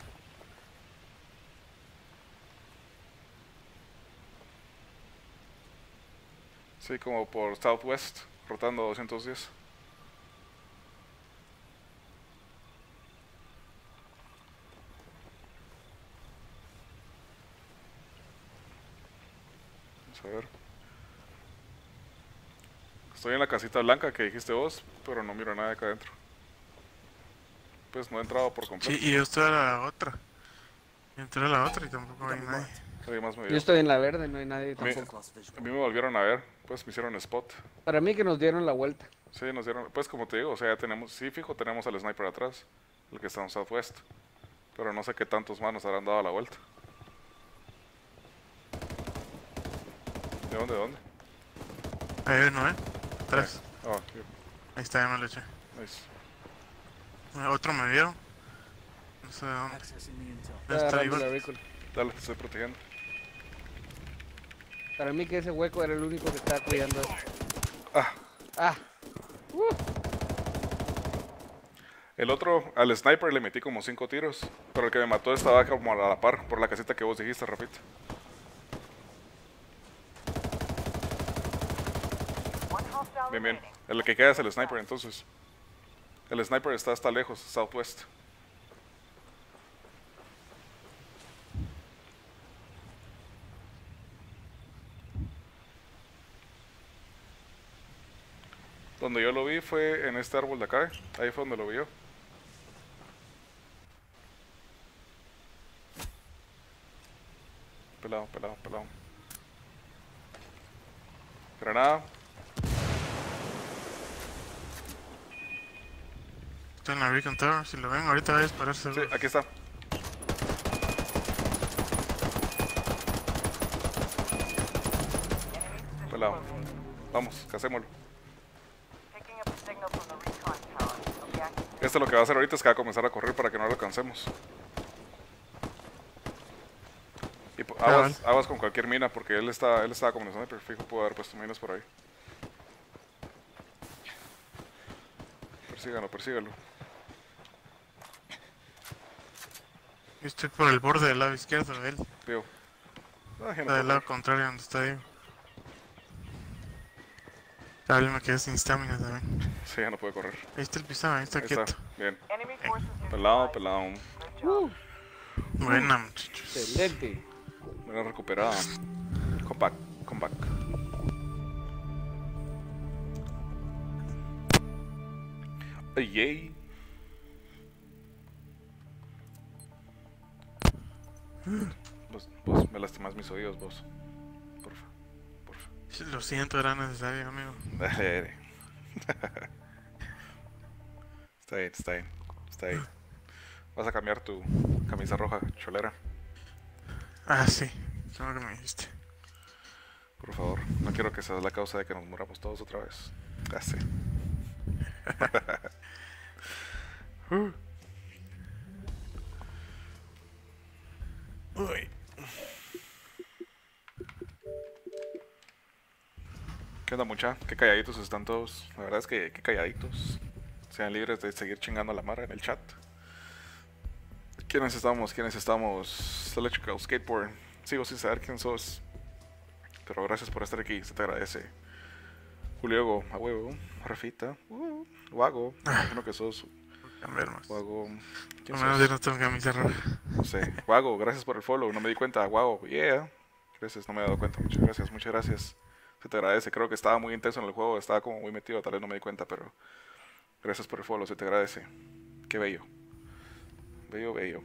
Sí, como por Southwest, rotando 210. Vamos a ver. Estoy en la casita blanca que dijiste vos, pero no miro nada acá adentro. Pues no he entrado por completo. Sí, y yo estoy a la otra. Yo entré a la otra y tampoco hay nadie. Alguien más me Yo vio. estoy en la verde, no hay nadie Me- tampoco. Lost A visual. mí me volvieron a ver, pues me hicieron spot. Para mí que nos dieron la vuelta. Sí, nos dieron, pues como te digo, o sea, ya tenemos, sí, fijo, tenemos al sniper atrás, el que está en Southwest. Pero no sé qué tantos manos habrán dado la vuelta. ¿De dónde? ¿De dónde? Ahí hay uno, atrás. Oh, yo- Ahí está, ya me lo eché. nice. Otro me vio. No sé de dónde. Accessing the intel. Está Agarrando igual. la recon. Dale, te estoy protegiendo. Para mí que ese hueco era el único que estaba cuidando. Ah, Ah, el otro, al sniper le metí como 5 tiros, pero el que me mató estaba como a la par, por la casita que vos dijiste, Rafita. One hostile Bien, bien. remaining. El que queda es el sniper, entonces. El sniper está hasta lejos, Southwest. Donde yo lo vi fue en este árbol de acá, ahí fue donde lo vi yo. Pelado. Granada. Está en la Recon Tower. Si lo ven, ahorita va a dispararse. Sí, aquí está. Pelado. Vamos, casémoslo. Picking up a signal from the recon tower. They'll be active. Esto lo que va a hacer ahorita es que va a comenzar a correr para que no lo alcancemos. Y aguas con cualquier mina porque él estaba como en el sniper, fijo, pudo haber puesto minas por ahí. Persígalo. Yo estoy por el borde del lado izquierdo de él. Digo. Ah, ya no Está puedo del lado correr. contrario donde está Diego. Cabal, me quedé sin stamina también. Sí, ya no puede correr. Ahí está el pisado, ahí está Ahí quieto. está, bien. Enemy forces Pelado. neutralized. Good job. Buena, muchachos. excelente. Muy Buena recuperada. Come back, come back. Ay, yay. Vos me lastimas mis oídos, vos. Porfa, porfa. Lo siento, era necesario, amigo. Dale. Está bien, está bien, está bien. Vas a cambiar tu camisa roja, cholera. Ah, sí. ¿Qué lo que me dijiste? Por favor, no quiero que seas la causa de que nos muramos todos otra vez. Ya sé. Uy. ¿Qué onda, mucha? Qué calladitos están todos. La verdad es que qué calladitos. Sean libres de seguir chingando a la mara en el chat. ¿Quiénes estamos? ¿Quiénes estamos? Electrical Skateboard. Sigo sin saber quién sos. Pero gracias por estar aquí, se te agradece. Juliego, a huevo. Rafita. Wago. Imagino que sos. Cambiar más. Wago. ¿Quién Al menos sos? yo no tengo camisa roja. No sé. Wago, gracias por el follow. No me di cuenta. Wago, yeah. Gracias, no me he dado cuenta. Muchas gracias, muchas gracias. Se te agradece. Creo que estaba muy intenso en el juego. Estaba como muy metido. Tal vez no me di cuenta, pero gracias por el follow. Se te agradece. Qué bello. Bello, bello.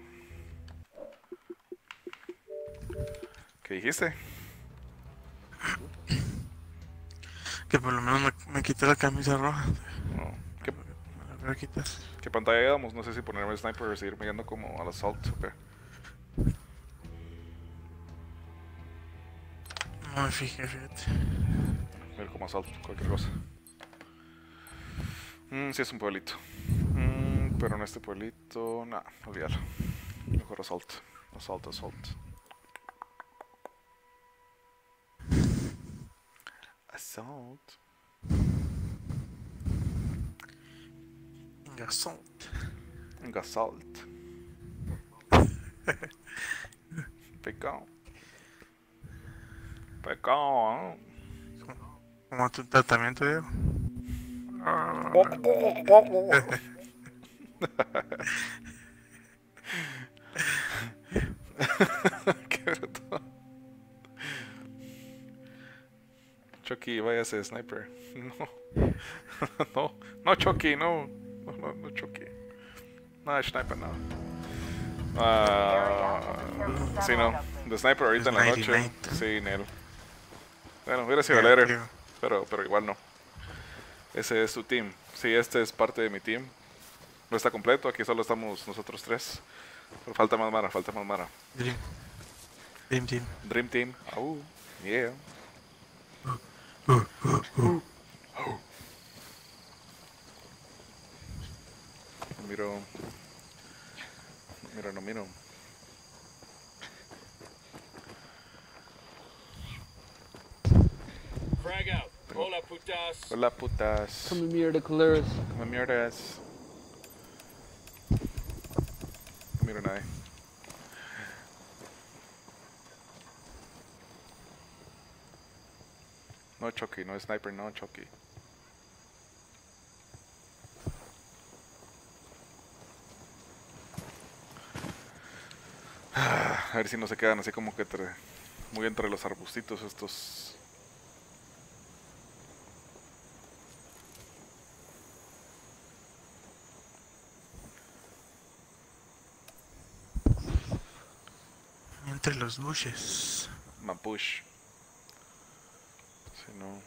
¿Qué dijiste? Que por lo menos me quité la camisa roja. No. ¿Qué, Me la voy a quitar. qué pantalla damos? No sé si ponerme el sniper o seguir mirando como al assault. Okay. No me fijé, fíjate. Ver como assault, cualquier cosa. Sí es un pueblito. Pero en este pueblito, nah, olvídalo. Mejor assault. Assault, assault. Assault. Gasalt. Gasalt. Pecado. Pecado. Como tu tratamiento, Diego. Qué bruto. Chucky, váyase, sniper. No. No, no, Chucky, no. No, Chucky. No, sniper, no. Sí, no. De sniper ahorita en la Nighty noche. night. Sí, Nel. Bueno, hubiera sido alegre, pero igual no. Ese es tu team. Sí, este es parte de mi team. No está completo, aquí solo estamos nosotros tres. Pero falta más Mara, falta más Mara. Dream Team. Dream Team. Au, yeah. No miro. No miro. Frag out. Hola, putas. Hola, putas. Come here to Colares. Come mierdas. No miro nadie. No Chucky, no sniper, no Chucky. A ver si no se quedan así como que muy entre los arbustitos estos. Entre los bushes. Mapush. Si no.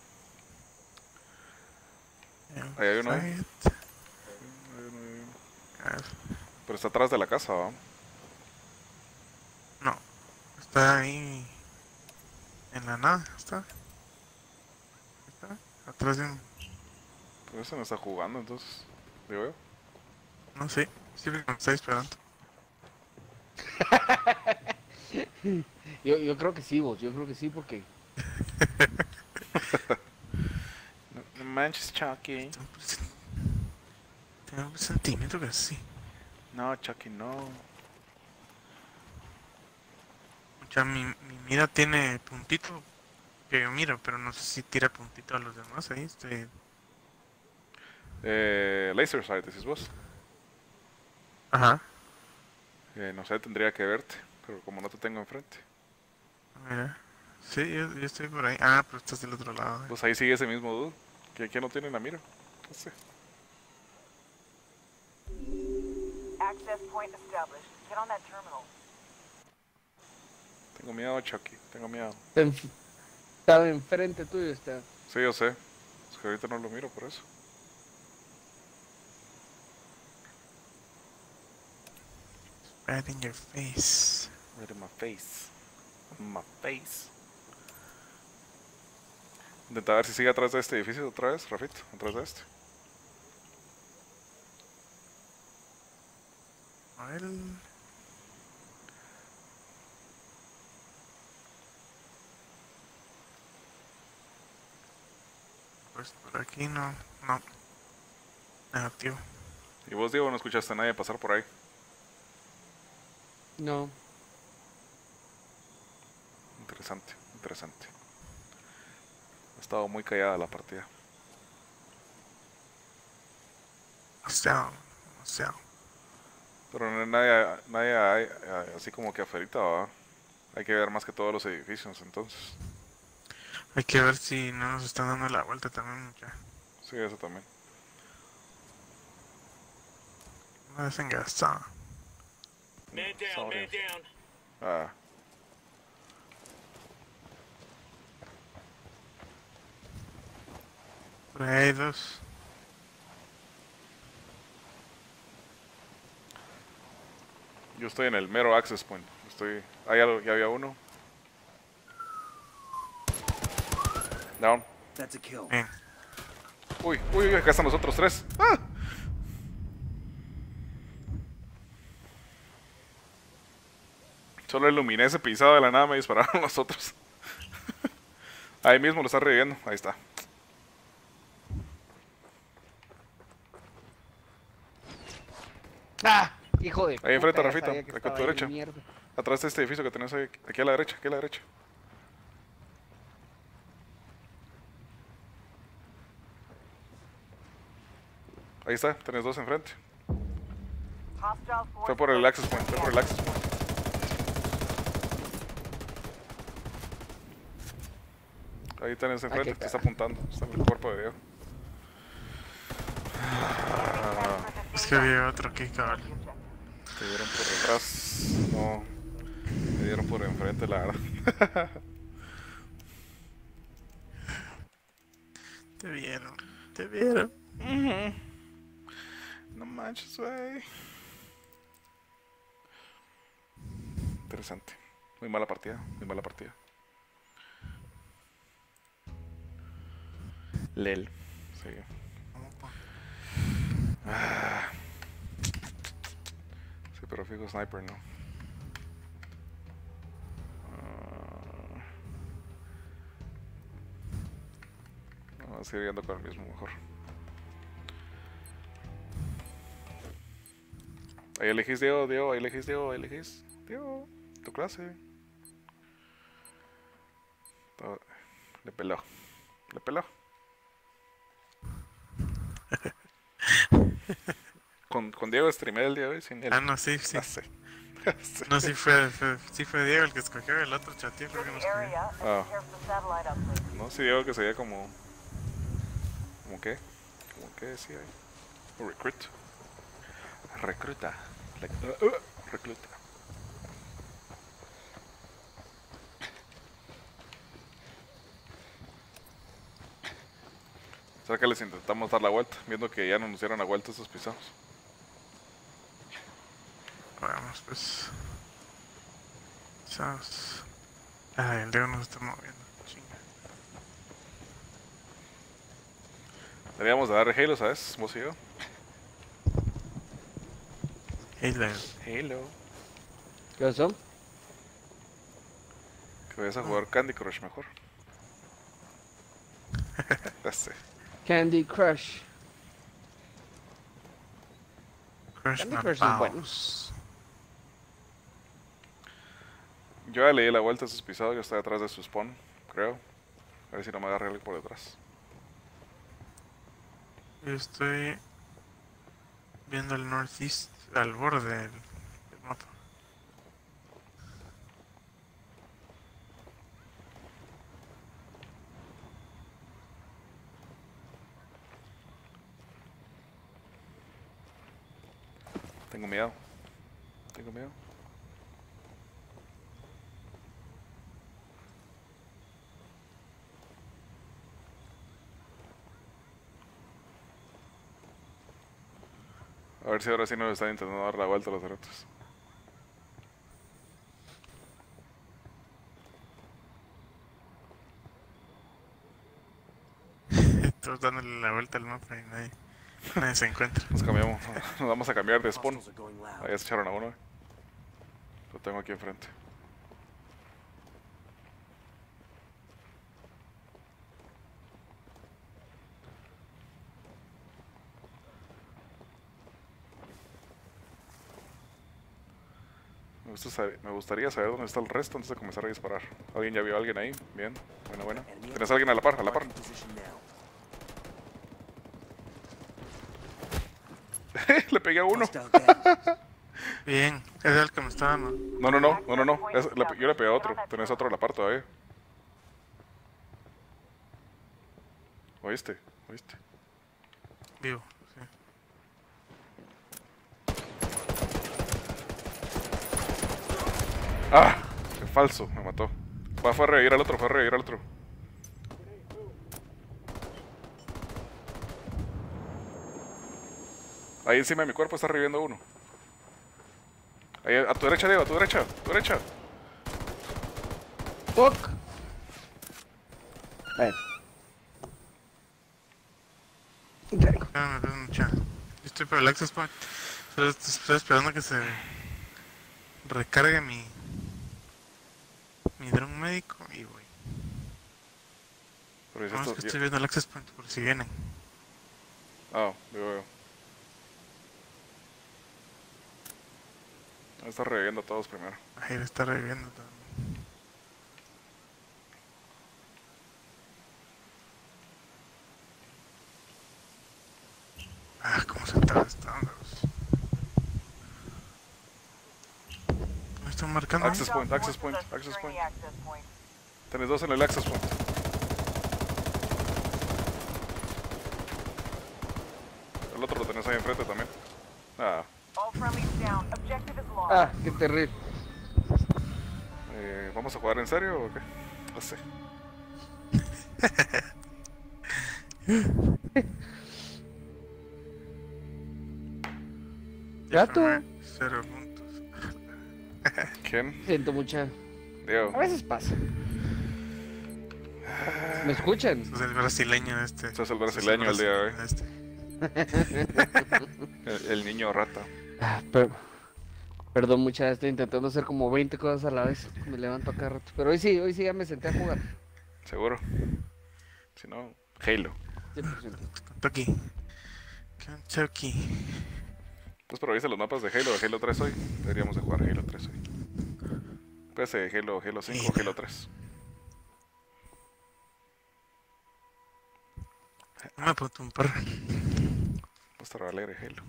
Ahí hay uno. Outside. Pero está atrás de la casa, ¿va? No. Está ahí. En la nada. Está. Atrás de un. Pero ese no está jugando, entonces. Digo yo. No sé. Siempre me está esperando. Yo creo que sí, vos. Yo creo que sí porque... No manches, Chucky. Tengo un sentimiento que sí. No, Chucky, no. O sea, mi mira tiene puntito que yo miro, pero no sé si tira puntito a los demás ahí. Laser sight, decís vos. Ajá. No sé, tendría que verte. Pero como no te tengo enfrente. Mira. Sí, yo estoy por ahí. Ah, pero estás del otro lado. Pues ahí sigue ese mismo dude. ¿Quién no tiene la mira? No sé. Access point established. Get on that terminal. Tengo miedo, Chucky. Tengo miedo. Estaba enfrente tuyo, está. Sí, yo sé. Es que ahorita no lo miro por eso. Right in your face. Right in my face. In my face. Intenta ver si sigue atrás de este edificio otra vez, Rafito. Atrás de este. A ver. Pues por aquí no. No. Negativo. Y vos, Diego, no escuchaste a nadie pasar por ahí. No. Interesante, interesante. Ha estado muy callada la partida. Demasiado. Pero no hay nadie hay, así como que afuera, ¿va? Hay que ver más que todos los edificios, entonces. Hay que ver si no nos están dando la vuelta también, mucha. Sí, eso también. Una desengastada. Man down, man down. Ah, Por ahí hay dos. yo estoy en el mero access point. Ya había uno. Down. That's a kill. Bien. Uy, acá están los otros tres. ¡Ah! Solo iluminé ese pisado de la nada, me dispararon los otros. Ahí mismo lo está reviviendo. Ahí está. ¡Ah! Hijo de Ahí enfrente, puta, ya Rafito, sabía que acá a estaba tu ahí, derecha. mierda. Atrás de este edificio que tenés ahí. Aquí a la derecha, aquí a la derecha. Ahí está, tenés dos enfrente. Hostile force. Fue por el access point, fue por el access point. Ahí tenés enfrente, te está apuntando. Está en el cuerpo de Diego. Es que había otro aquí, cabrón. Te dieron por detrás. No. Me dieron por enfrente, la verdad. Te vieron. Te vieron. No manches, güey. Interesante. Muy mala partida, muy mala partida. Lel. Sí. Sí, pero fijo sniper, ¿no? Vamos a seguir yendo con el mismo mejor. Ahí elegís, Diego, ahí elegís, Diego, ahí elegís. Diego, tu clase. Le peló. Le peló. Con Diego streamé el día de hoy sin él. Ah, no, sí. Ah, sí. Sí. No, sí fue Diego el que escogió, el otro chateo creo que nos escogió. Area and Ah. prepare for the satellite uplink. No, sí, Diego que se veía como... ¿Cómo qué? ¿Cómo qué decía ahí? Recruit. Recluta. Recluta. ¿Será que les intentamos dar la vuelta? Viendo que ya no nos dieron la vuelta esos pisados. Vamos, pues. Sabes. Ay, el Diego no se está moviendo. Chinga. Deberíamos de darle Halo, ¿sabes? Vos y yo. Halo. Halo. ¿Qué pasó? Que vayas a jugar Candy Crush mejor. Ya sé. Candy Crush. Crush Candy my Crush es bueno. balls. Yo ya le di la vuelta a esos pisados, yo estoy detrás de su spawn, creo. A ver si no me agarra alguien por detrás. Yo estoy viendo el northeast al borde del mapa. Tengo miedo. Tengo miedo. A ver si ahora sí nos están intentando dar la vuelta a los cerotes. Todos dándole la vuelta al mapa y nadie se encuentra. Nos cambiamos. Nos vamos a cambiar de spawn. Hostiles are going loud. Ahí se echaron a uno. Lo tengo aquí enfrente. Me gustaría saber dónde está el resto antes de comenzar a disparar. ¿Alguien ya vio a alguien ahí? Bien. Bueno, bueno. ¿Tienes a alguien a la par? A la par. Marking position now. Le pegué a uno. Hostile down. Bien, ese es el que me estaba dando. No. Yo le pegué a otro. Tenés otro a la par todavía. ¿Oíste? Vivo, sí. ¡Ah! ¡Qué falso! Me mató. Fue a revivir al otro, Ahí encima de mi cuerpo está reviviendo uno. Ahí, a tu derecha, Diego, a tu derecha. Fuck. Ven. Yo estoy por el access point. Solo estoy esperando que se recargue mi dron médico y voy. Pero es Vamos esto- que estoy viendo el access point por si vienen. Ah, veo. Está reviviendo a todos primero. Ahí le está reviviendo también. Ah, cómo se tarda esta onda. Me están marcando. Access point. Tenés dos en el access point. El otro lo tenés ahí enfrente también. Ah, All friendlies down. Objective is lost. Ah, qué terrible. ¿vamos a jugar en serio o qué? No sé. Gato. 0 puntos. ¿Quién? Siento mucha. Diego. A veces pasa. ¿Me escuchan? Sos el brasileño este. Sos el brasileño el día de hoy. Este. El niño rata. Ah, perdón, mucha. Estoy intentando hacer como 20 cosas a la vez. Me levanto acá rato. Pero hoy sí ya me senté a jugar. Seguro. Si no, Halo. 100%. Kentucky. Kentucky. Pues pero viste los mapas de Halo 3 hoy. Deberíamos de jugar Halo 3 hoy. Pues Halo 5 o Halo 3. No me apuntó un perro. Va a estar alegre Halo.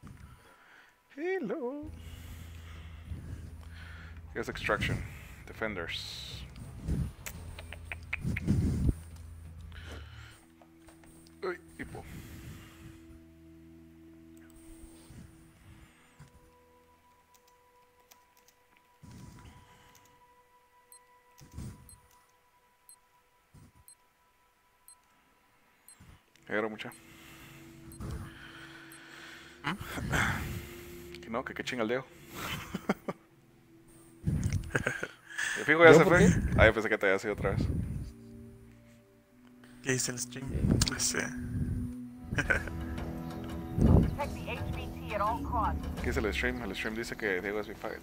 ¿Qué es Extraction? Defenders. Uy, hipo. Era mucha. Que no, que chinga el dedo. Me fijo, ya ¿Yo se por fue. qué? Ah, yo pensé que te había sido otra vez. ¿Qué dice el stream? No sé. Protect the HVT at all costs. ¿Qué dice el stream? El stream dice que Diego es mi fight.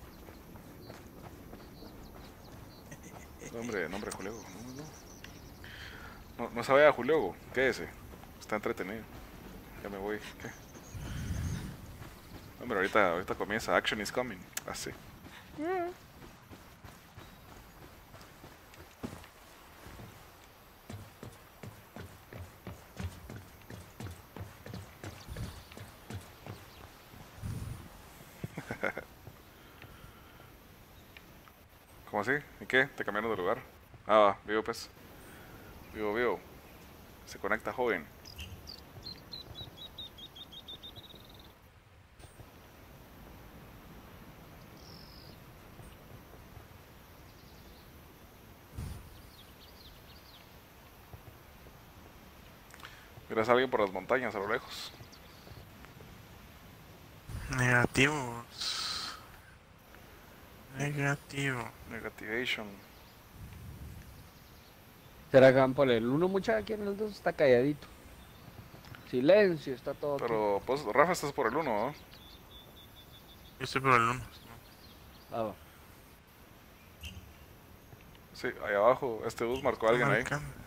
Nombre, Julio. No sabe a Julio. Quédese. Está entretenido. Ya me voy. ¿Qué? Hombre, ahorita comienza. Action is coming. Así. ¿Cómo así? ¿Y qué? ¿Te cambiaron de lugar? Ah, va, vivo pues. Vivo. Se conecta joven. Miras a alguien por las montañas a lo lejos. Negativos. Negativo. Negativation. ¿Será que van por el 1, muchacha? Aquí en el 2 está calladito. Silencio, está todo. Pero, pues, Rafa, estás por el 1, ¿no? Yo estoy por el 1. Ah, va. Sí, ahí abajo. Este bus marcó a alguien ahí.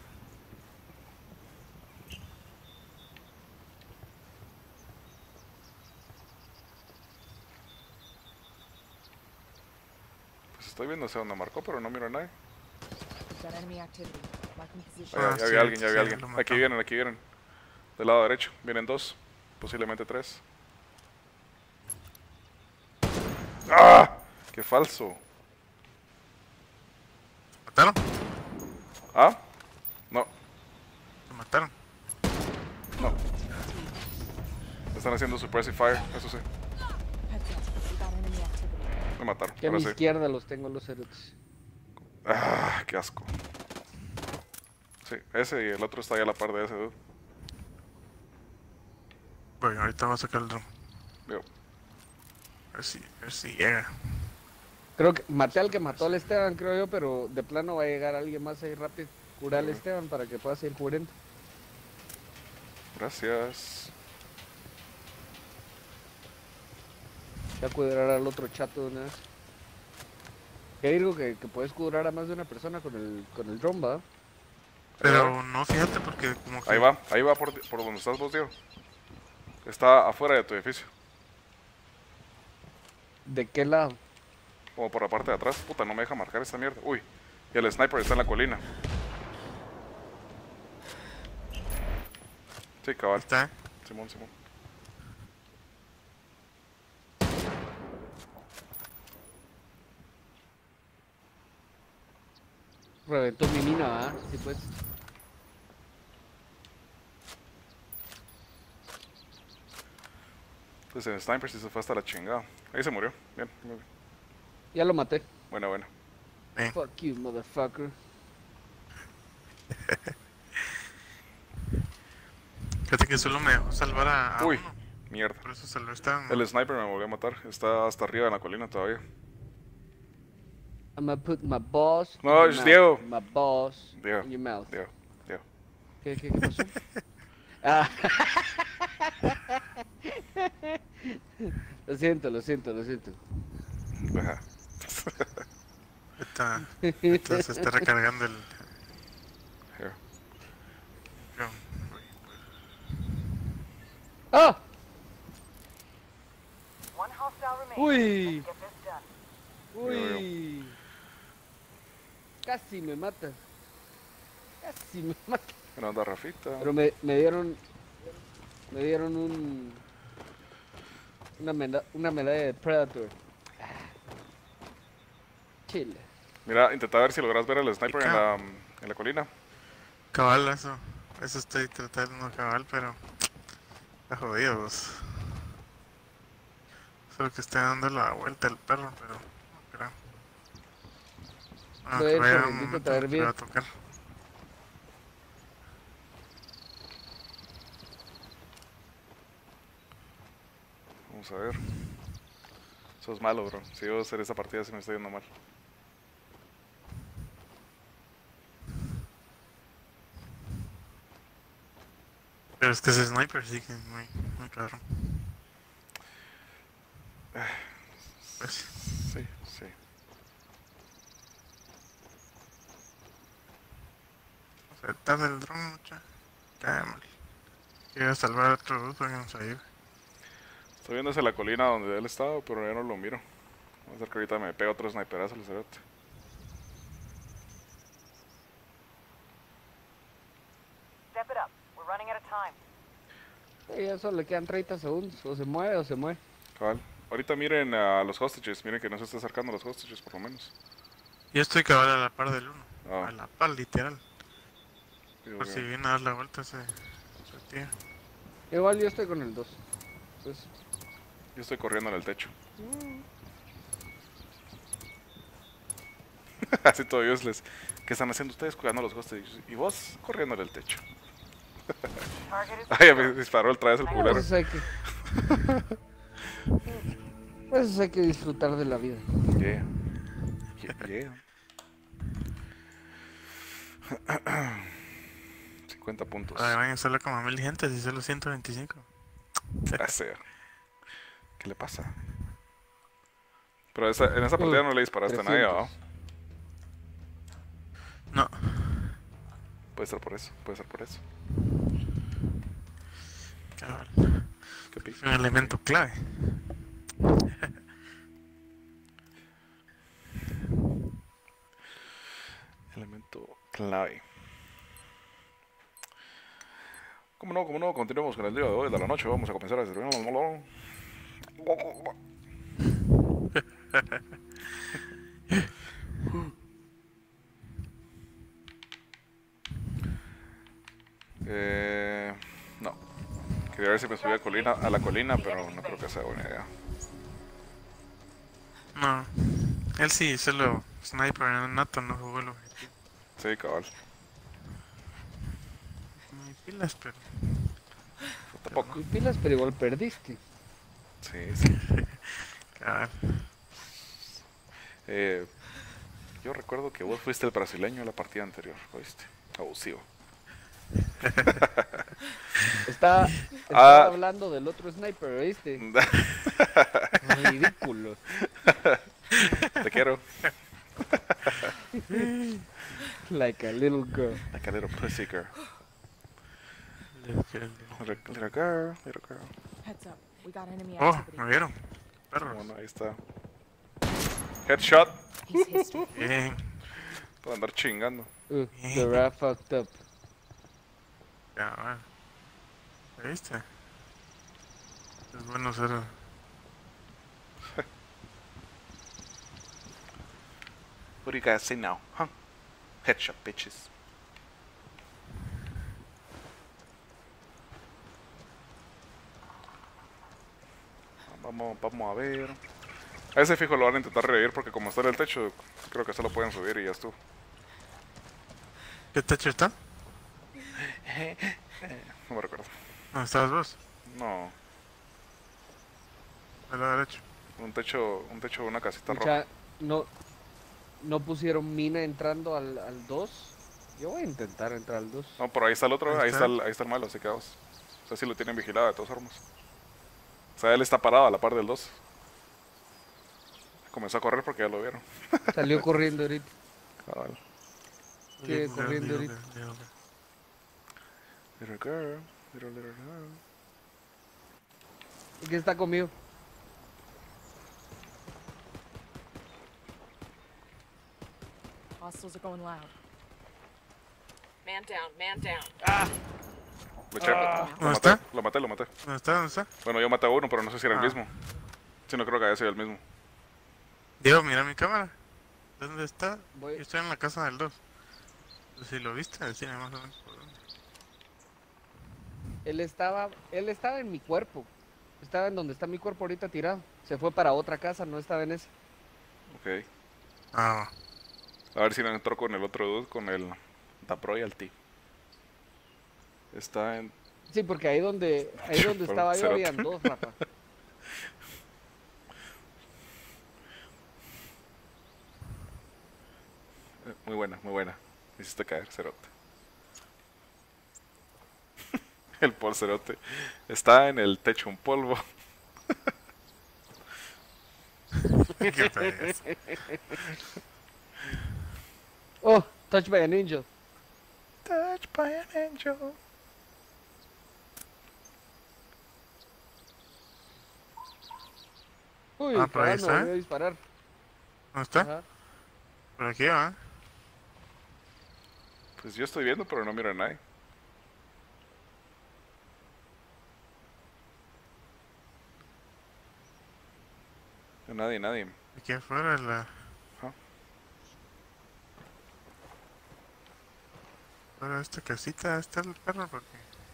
Pues estoy viendo hacia dónde marcó, pero no miro a nadie. Got enemy activity. Marking position. Ya, Ah, ya sí, vi a alguien, ya vi sí, a alguien. lo mató. Aquí vienen, aquí vienen. Del lado derecho. Vienen 2. Posiblemente 3. ¡Ah! ¡Qué falso! ¿Mataron? ¿Ah? No, ¿Te mataron? no. Están haciendo suppressive fire, eso sí. Heads up. We got enemy activity. Me mataron, Que a ahora mi sí. izquierda los tengo los cerotes. Ah, qué asco. Sí, ese y el otro está ahí a la par de ese, dude. Bueno, ahorita voy a sacar el dron. Veo. A ver si llega. Creo que maté al que mató al Esteban, creo yo, pero de plano va a llegar alguien más ahí rápido. Cura al Esteban para que pueda seguir cubriendo. Gracias. Ya cuidar al otro chato de una vez. Que digo que puedes curar a más de una persona con el drone, ¿va? Pero no, fíjate porque como que... Ahí va por donde estás vos, Diego. Está afuera de tu edificio. ¿De qué lado? Como por la parte de atrás. Puta, no me deja marcar esta mierda. Uy, y el sniper está en la colina. Sí, Ahí cabal. está, Simón, Simón. Reventó mi mina, ¿va? Sí, pues. Pues el sniper sí se fue hasta la chingada. Ahí se murió. Bien, muy bien. Ya lo maté. Buena, buena. Fuck you, motherfucker. Fíjate que solo me dejó salvar a Uy, uno. mierda. Por eso salvé esta. El sniper me volvió a matar. Está hasta arriba en la colina todavía. I'm gonna put my boss. No, in es your Diego. mouth. My boss Diego. in your mouth. Diego. ¿Qué pasó? Ah. Lo siento. Ajá. Ahorita se está recargando el. Here. Yo, ¡Ah! One hostile remaining. Uy. Let's get this done. Uy. Casi me mata. Bueno, anda Rafita. Pero me dieron una medalla de Predator. Chile. Mira, intenta ver si logras ver al sniper en la colina. cabal, eso estoy tratando de cabal, pero está jodido, vos. Solo que esté dando la vuelta el perro, pero no creo. Voy a ir que vaya un corriendo a momento traer que le bien. va a tocar. Vamos a ver. Sos malo, bro. Si yo hacer esa partida se me está yendo mal. Pero es que ese sniper sí que es muy cabrón. Pues, Sí, sí. o sea, detrás del dron, mucha. Está mal. Quiero salvar a otro grupo que nos ayude. Estoy viendo hacia la colina donde él estaba, pero ya no lo miro. Vamos a ver que ahorita me pega otro sniperazo el cerote. Step it up. We're running out of time. Ya solo le quedan 30 segundos. O se mueve o se mueve. Cabal. Ahorita miren a los hostages. Miren que no se está acercando a los hostages, por lo menos. Yo estoy cabal a la par del uno. Ah. A la par, literal. Digo, Por si viene a dar la vuelta ese tío. Igual yo estoy con el 2. Pues, yo estoy corriendo en el techo. Así todo useless. ¿Qué están haciendo ustedes cuidando a los hostages? Y vos corriendo en el techo. Target is Ay, me disparó otra vez el culero. Pues hay que... Pues hay que disfrutar de la vida. Yeah. Yeah. 50 puntos. Ay, van a solo como 1000 gentes y solo 125. Ya sea. ¿Qué le pasa? Pero en esa partida no le disparaste a nadie, 300. ¿no? No, Puede ser por eso, puede ser por eso. cabal. ¿Qué pi- Es un elemento clave. Elemento clave. ¿Cómo no? ¿Cómo no? Continuemos con el día de hoy de la noche. Vamos a comenzar a servir. No. Quería ver si me subía a la colina, pero no creo que sea buena idea. No, él sí, solo sniper nato, no jugó el objetivo. Sí, cabal. Muy pilas, pero Tampoco. Y pilas, pero igual perdiste. Sí, sí. cabal. Yo recuerdo que vos fuiste el brasileño en la partida anterior, ¿oíste? Abusivo. Estaba Ah. hablando del otro sniper, ¿viste? Ridículo. Te quiero. Like a little girl. Like a little pussy girl. Little girl, little girl. Heads up. We got enemy Oh, activity. me vieron. Perros. Bueno, ahí está. Headshot. He's history. Bien. Para andar chingando. The rat fucked up. Cabal. ¿Viste? Es bueno ser. What do you guys say now, huh? Headshot, bitches. Vamos a ver. A ese fijo lo van a intentar revivir porque como está en el techo, creo que solo pueden subir y ya estuvo. ¿Qué techo está? No me recuerdo. ¿Dónde estabas vos? No, Al lado derecho. un techo de una casita roja. Mucha, no pusieron mina entrando al 2. Yo voy a intentar entrar al 2. No, pero ahí está el otro, Ahí está. ahí está el malo, así que vamos. O sea, sí lo tienen vigilado de todas formas. O sea, él está parado a la par del 2. Comenzó a correr porque ya lo vieron. Salió corriendo ahorita. Cabal. Sigue corriendo ahorita. Little girl, little girl. ¿Y quién está conmigo? Hostiles are going loud. Man down, man down. Lo eché. ¿Dónde está? Lo maté. ¿Dónde está? ¿Dónde está? Bueno, yo maté a uno, pero no sé si era el Ah. mismo. Sí, no creo que haya sido el mismo. Diego, mira mi cámara. ¿Dónde está? Voy. Yo estoy en la casa del 2. Si lo viste, decime más o menos por dónde. Él estaba en mi cuerpo. Estaba en donde está mi cuerpo ahorita tirado. Se fue para otra casa, no estaba en esa. Ok. Ah, A ver si no entró con el otro dude, con el Da Royalty. Está en... Sí, porque ahí donde estaba yo Cerote. habían dos, Rafa. Muy buena, muy buena. Me hiciste caer, cerote. El Paul cerote. Está en el techo un polvo. qué feo. Oh, touch by an angel. Touched by an angel. Uy, Ah, por ahí cabal, me está. volvió a disparar. ¿Dónde está? Ajá. Por aquí va. Pues yo estoy viendo, pero no miro a nadie. Nadie. Aquí afuera la. Ajá. Fuera de esta casita está el perro porque.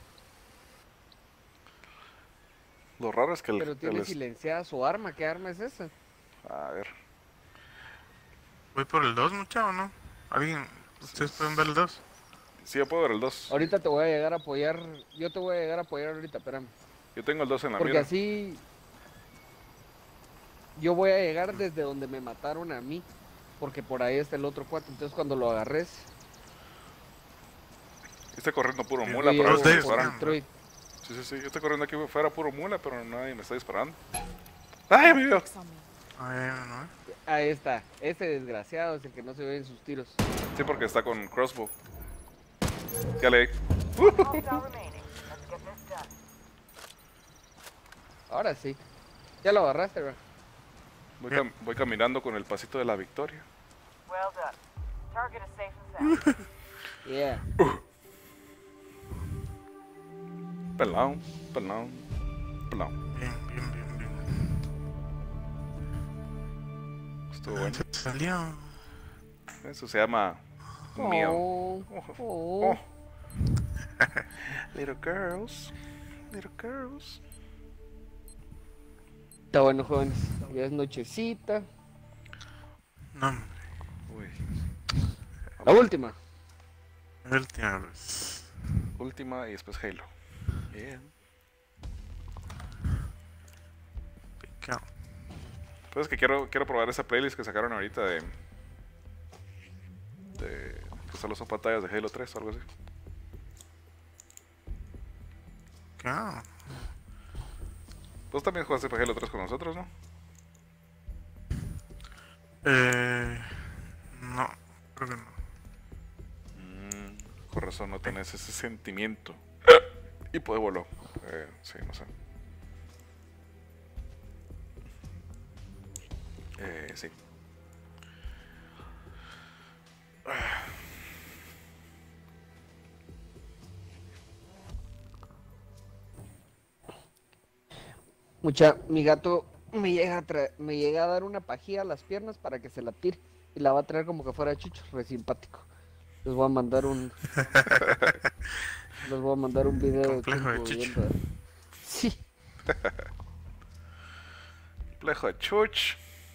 Lo raro es que Pero tiene silenciada su arma. ¿Qué arma es esa? A ver. ¿Voy por el 2, mucha o no? ¿Alguien? ¿Ustedes pueden ver el 2? Sí, yo puedo ver el 2. Ahorita te voy a llegar a apoyar. Yo te voy a llegar a apoyar ahorita, espérame. Yo tengo el 2 en la Porque mira. así yo voy a llegar desde donde me mataron a mí. Porque por ahí está el otro cuate. Entonces cuando lo agarres, Está corriendo puro Sí, mula, yo pero llego me ustedes, están por disparando. Detroit. Sí, sí, sí. Yo estoy corriendo aquí fuera puro mula, pero nadie me está disparando. ¡Ay, me vio! Fix on me. Ay, no. Ahí está. Ese desgraciado es el que no se ve en sus tiros. Sí, porque está con crossbow. Ya le di. Hostile remaining. Let's get this done. Ahora sí. Ya lo agarraste, bro. Voy caminando con el pasito de la victoria. Well done. Target is safe and sound. Yeah. Pelón, pelón, pelón. Bien, bien, bien, bien. Estuvo bueno. Se salió. Eso se llama miau. Oh, Oh. oh. Little girls, little girls. Está bueno, jóvenes. Ya es nochecita. No, hombre. Uy. La última. Última vez. Última y después Halo. Yeah. Picao. Pues es que quiero probar esa playlist que sacaron ahorita de que solo son pantallas de Halo 3 o algo así. Picao. Vos también jugaste Halo 3 con nosotros, ¿no? No, creo que no. Con razón no tenés ese sentimiento. Y pues voló. Sí, no sé. Sí. Mi gato me llega me llega a dar una pajilla a las piernas para que se la tire. Y la va a traer como que fuera Chucho, re simpático. Les voy a mandar un... Les voy a mandar un video Complejo de Kung Fu Chucho. viendo- Sí. Complejo de Chuch.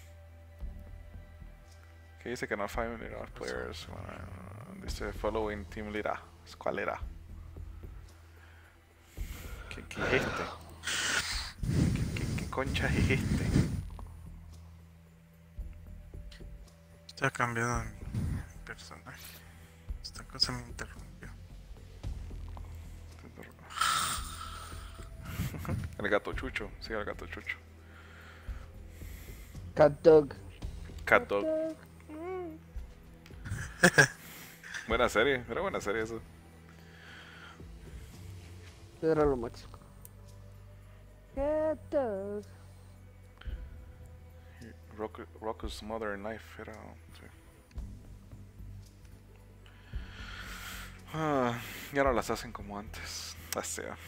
Que dice que no find enough players. Dice following team leader. ¿Cuál era? ¿Qué es este? ¿Qué concha es este? Está cambiando mi personaje. Esta cosa me interrumpió. El gato Chucho. Sí, el gato Chucho. Cat dog. Cat Dog. Buena serie. Era buena serie eso. Era lo máximo. Cat dog. Rocco's Mother Knife era. Sí. Ya no las hacen como antes. O sea.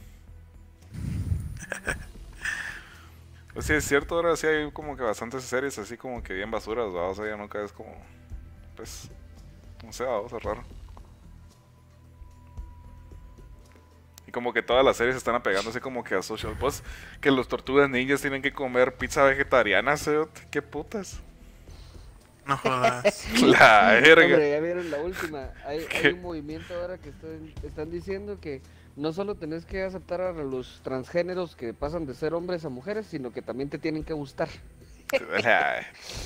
Pues sí, es cierto, ahora sí hay como que bastantes series así como que bien basuras, ¿va? O sea, ya nunca es como. Pues. No sé, vamos a raro. Y como que todas las series están apegando así como que a social. Pues que los tortugas ninjas tienen que comer pizza vegetariana, cerote. ¿Qué putas? No jodas. La verga. Hombre, ya vieron la última. Hay ¿Qué? un movimiento ahora que están diciendo que no solo tenés que aceptar a los transgéneros que pasan de ser hombres a mujeres, sino que también te tienen que gustar. La-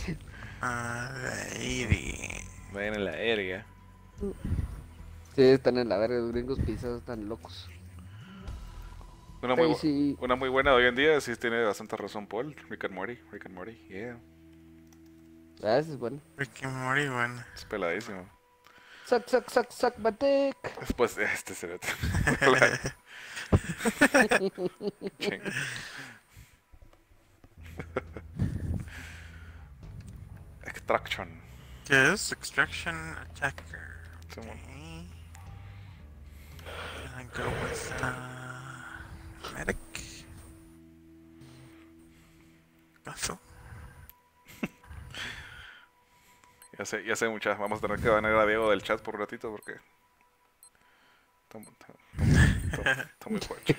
Ay, Vayan en la verga. Sí, están en la verga, los gringos pisados están locos. Una muy, Sí. una muy buena de hoy en día, sí tiene bastante razón Paul. Rick and Morty, yeah. Ah, ese es bueno. Ricky Mori, bueno. Es peladísimo. Suck, suck, suck, suck my dick. Después, este cerote. Ching. Extraction. ¿Qué es? Extraction Attacker. Simón. Okay. And go with medic. Paso. Ya sé muchas. Vamos a tener que banear a Diego del chat por un ratito porque está muy fuerte.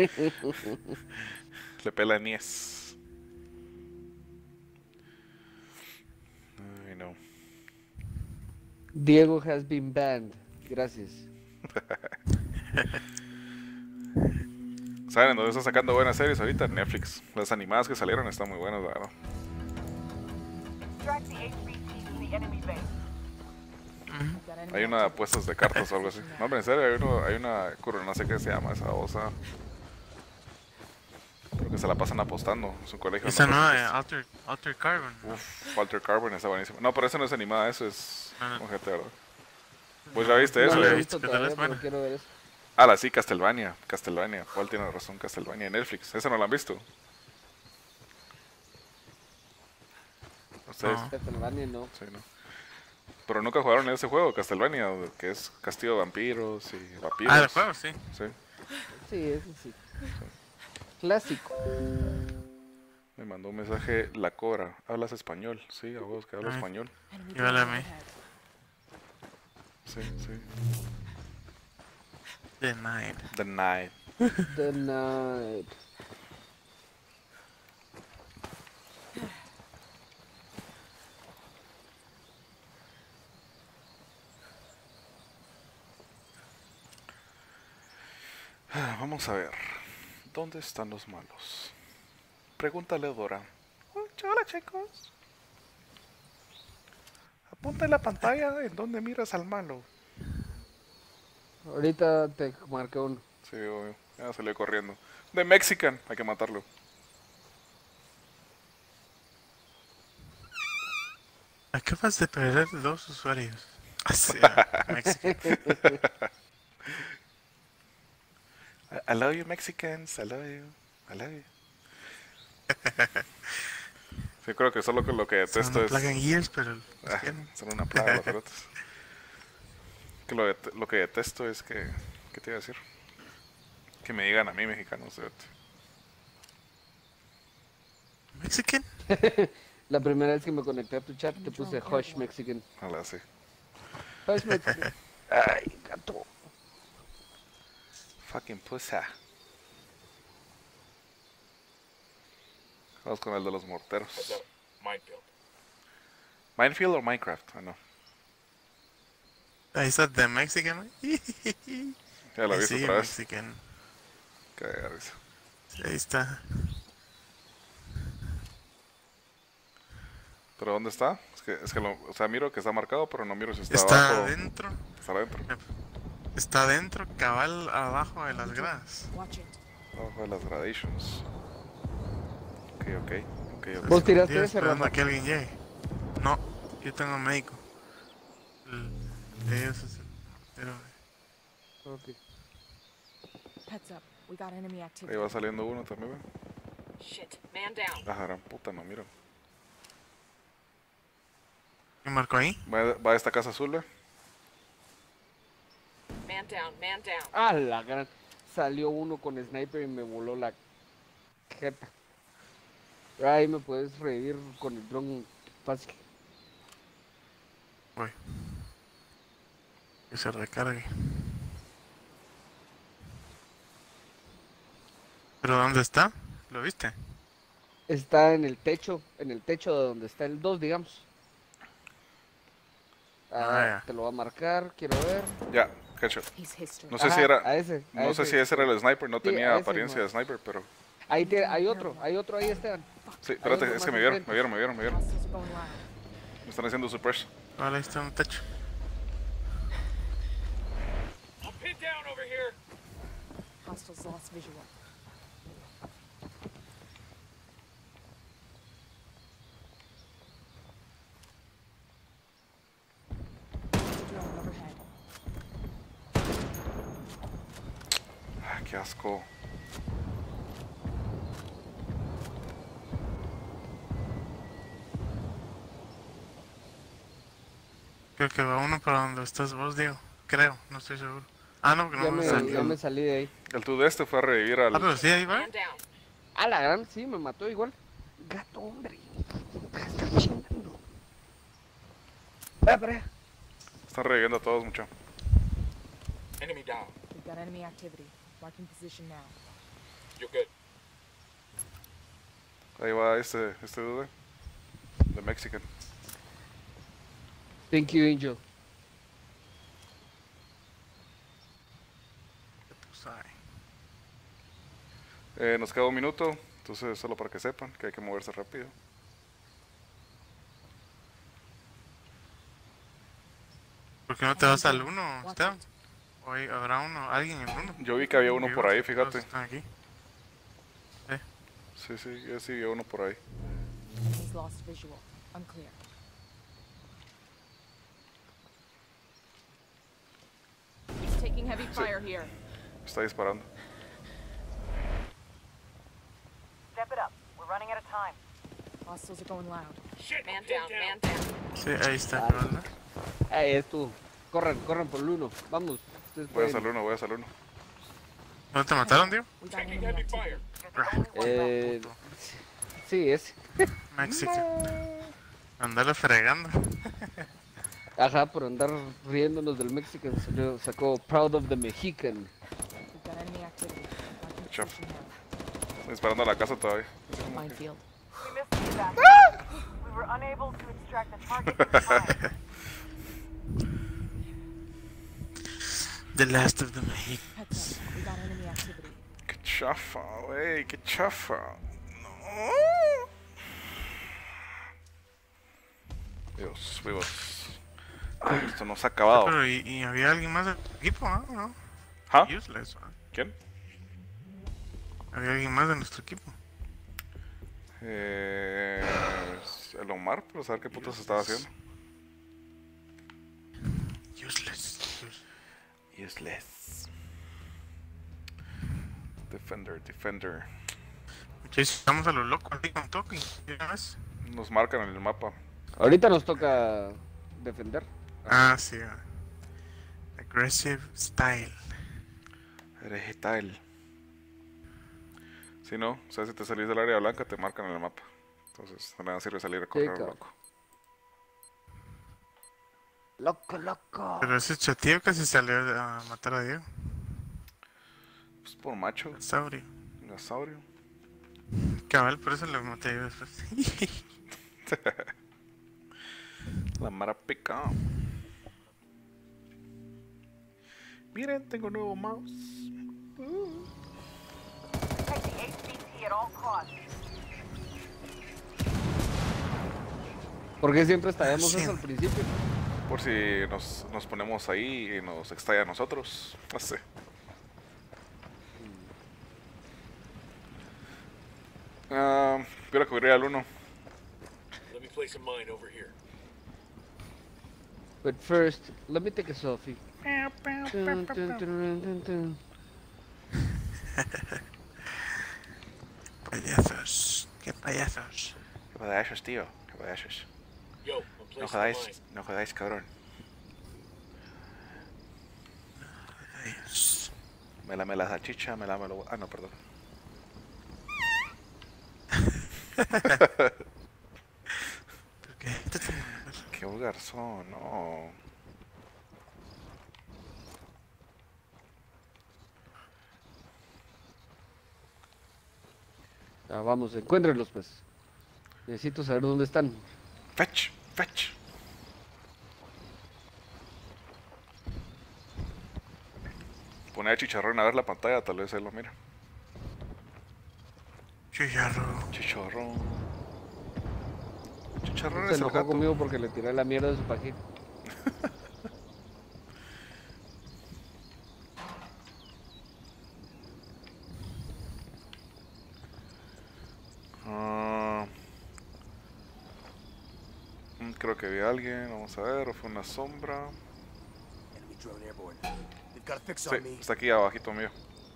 Le pela Nies. Ay, no. Diego has been banned. Gracias. ¿Saben dónde está sacando buenas series ahorita? Netflix. Las animadas que salieron están muy buenas, la verdad. Track the HVT to the enemy base. I've got enemy Hay una de activity. apuestas de cartas o algo así. No, pero en serio, hay una curva, no sé qué se llama esa osa. Creo que se la pasan apostando. Es un colegio. Esa no nueva sé de qué Alter Carbon. es. Uf, Walter Carbon está buenísimo. No, pero eso no es animada, eso es No, no. un GT, ¿verdad? ¿Vos ya viste eso? No lo he he visto visto, ¿qué tal todavía, es pero buena? quiero ver eso. Ah, sí, Castlevania. Castlevania. Paul tiene razón, Castlevania. Netflix. ¿Esa no la han visto? ¿Ustedes? No. Castlevania no. Sí, ¿no? Pero nunca jugaron ese juego, Castlevania, que es castillo de vampiros y vampiros. Ah, el juego, sí. Sí. Sí, eso sí. Clásico. Me mandó un mensaje La Cora. ¿Hablas español? Sí, a vos que hablo Ay. español. Enemy Y vale a drone mí. overhead. Sí, sí. Denied. The Night. The Night. Vamos a ver. ¿Dónde están los malos? Pregúntale a Dora. Hola, chicos. Apunta en la pantalla en donde miras al malo. Ahorita te marqué uno. Sí, obvio. Ya salió corriendo. The Mexican. Hay que matarlo. Acabas de perder 2 usuarios. Hacia México. I love you, Mexicans. I love you. I love you. Sí, creo que solo que lo que Son detesto una es... plaga en Gears, pero los Ah, quieren. son una plaga los cerotes. Que lo que detesto es que... ¿Qué te iba a decir? Que me digan a mí, mexicanos, cerote. ¿Mexican? La primera vez que me conecté a tu chat te puse Hush Mexican. Ojalá sí. Hush Mexican. Ay, gato. Fucking pussa. Vamos con el de los morteros. Heads up. Minefield. ¿Minefield o Minecraft? Ah, no. Ahí está The Mexican. Ya lo Ahí viste sigue otra vez. Mexican. Qué risa. Sí, ahí está. ¿Pero dónde está? Es que o sea, miro que está marcado, pero no miro si está, Está abajo. adentro. Está adentro. Está adentro, cabal abajo de las gradas. Watch it. Abajo de las gradations. Ok. ¿Vos tiraste Estoy ese, esperando Rafa? a que alguien llegue. No, yo tengo médico. Ellos es el portero. Ok. Heads up. We got enemy Ahí activity. va saliendo uno también, ¿ve? Shit, man down. Ah, gran puta, no miro. ¿Qué marcó ahí? Va a esta casa azul, ¿ve? Man down, man down. Ah, la gran. Salió uno con sniper y me voló la jeta. Ahí me puedes revivir con el dron fácil. Voy. Que se recargue. ¿Pero dónde está? ¿Lo viste? Está en el techo de donde está el 2, digamos. Ah, ya. Te lo va a marcar, quiero ver. Ya, headshot. He's history. No sé si Ajá, era. a ese, a No sé ese. si ese era el sniper, no Sí, tenía a ese, apariencia no. de sniper, pero. Hay otro ahí, Esteban. Sí, espérate, uno es que más me vieron. enfrente. Hostiles are going live. Me están haciendo suppress. Vale, ahí está un techo. I'm pinned down over here. Hostiles lost visual. Drone overhead. Ah, qué asco. Creo que va uno para donde estás vos, Diego. Creo, no estoy seguro. Ah, no, que no Ya me me, salió. ya me salí de ahí. El tú de este fue a revivir al. Ah, pero sí, ahí va. Man down. Ah, la gran, sí, me mató igual. Gato, hombre. Está chingando. Para. Están reviviendo a todos mucho. Enemy down. We've got enemy activity. Marking position now. You're good. Ahí va este dude. The Mexican. Thank you, Angel. Nos queda 1 minuto, entonces solo para que sepan que hay que moverse rápido. ¿Por qué no te vas al 1, Esteban? Hoy habrá alguien en el 1. Yo vi que había uno por ahí, fíjate. Están aquí. Sí, sí, yo sí vi uno por ahí. Enemy's lost visual. Unclear. He's taking heavy fire here. Está disparando. Step it up. We're running out of time. Hostiles are going loud. Shit, Man pinned down, man down. Sí, ahí está, ¿verdad? Ahí es tú. Corran por el 1. Vamos. Ustedes Voy a pueden. salir uno, voy a salir uno. ¿No te mataron, Diego? We got Taking enemy heavy activity. fire. There's only one left. Sí, ese. México. Andarle fregando. Ajá, por andar riéndonos del Mexican. Sacó Proud of the Mexican. We've got enemy activity. Marking Chef. position here. Estoy disparando a la casa todavía. Minefield. We missed the evac. We were unable to extract the target from the fire. The last of the Mexican. Heads up. We got enemy activity. Qué chafa, wey, qué chafa. No. Dios, vivos. Esto no se ha acabado. Pero y había alguien más del equipo, ¿no? ¿Ah? Useless, ¿no? ¿Quién? Había alguien más de nuestro equipo. El Omar, pero saber qué putas estaba haciendo. Useless. Useless. Defender. Muchachos, estamos a lo loco ahí con Toki. ¿Ya ves? Nos marcan en el mapa. Ahorita nos toca defender. Ah, sí. Aggressive style. Vegetal. Si no, o sea, si te salís del área blanca, te marcan en el mapa. Entonces, de nada sirve salir a correr, cabrón. loco. Loco. Pero ese chatío casi salió a matar a Diego. Pues por macho, Saurio. dinosaurio. Cabal, por eso lo maté yo después. La mara pica. Miren, tengo nuevo mouse. Protect the HVT at all costs. ¿Por qué siempre estallamos Sí. eso al principio? Por si nos ponemos ahí y nos estalla a nosotros. No sé. Voy a cubrir al 1. Let me place a mine over here. But first, let me take a selfie. Dun, dun, dun, dun, dun, dun. Payasos. Qué payasos. Qué payasos, tío. Qué payasos. Yo, I'm placing a mine. No jodáis, cabrón. Dios. Me lame la salchicha, me lame lo... Ah, no, perdón. ¿Por qué? Qué vulgar son, no. Ah, vamos, encuéntrenlos pues. Necesito saber dónde están. Fetch. Pone a Chicharrón a ver la pantalla, tal vez él lo mira. Chicharro. Chicharrón Se es el enojó gato. conmigo porque le tiré la mierda de su paquete. Creo que vi a alguien, vamos a ver, o fue una sombra. Enemy drone airborne. They've got a fix Sí, on me. está aquí abajito mío.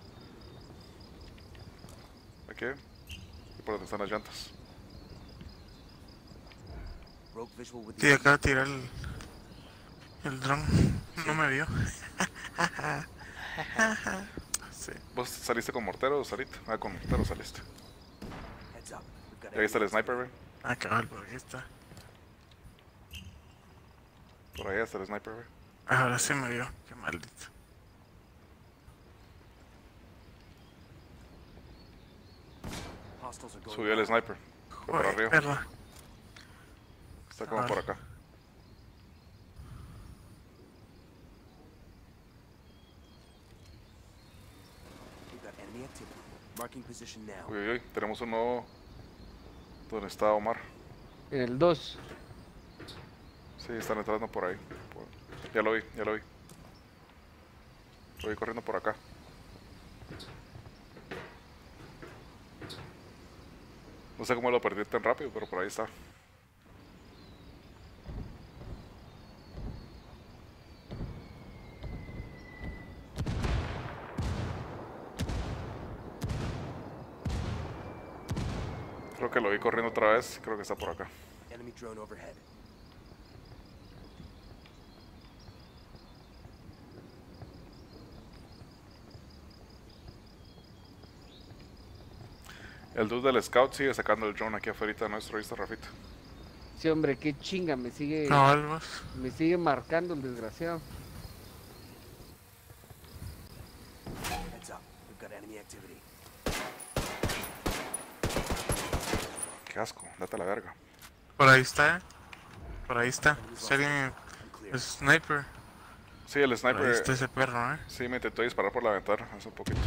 Aquí. Y por donde están las llantas. Broke visual with Sí, the acaba de tirar el dron. No me vio. Sí. ¿Vos saliste con mortero o saliste? Ah, con mortero saliste. heads up. We've got Y ahí está el enemy sniper, güey. Ah, cabal, por aquí está. Por ahí está el sniper, güey. Ahora sí me vio. Qué maldito. hostiles are going Subió el down. sniper. Fue por Joder, arriba. perra. Está como por acá. We've got enemy activity. Marking position now. Uy, uy, uy, tenemos un nuevo... ¿Dónde está Omar? En el 2. Sí, están entrando por ahí. Ya lo vi, ya lo vi. Lo vi corriendo por acá. No sé cómo lo perdí tan rápido, pero por ahí está. Creo que lo vi corriendo otra vez. Creo que está por acá. Enemy drone overhead. El dude del scout sigue sacando el drone aquí afuera de nuestro, ¿viste, Rafita? Sí, hombre, qué chinga, me sigue Albos. marcando el desgraciado. Heads up. We've got enemy activity. Qué asco, date a la verga. Por ahí está. Por ahí está. Sería I'm clear. sniper. Sí, el Por ahí sniper. está ese perro, Sí, me intentó disparar por la ventana hace un poquito.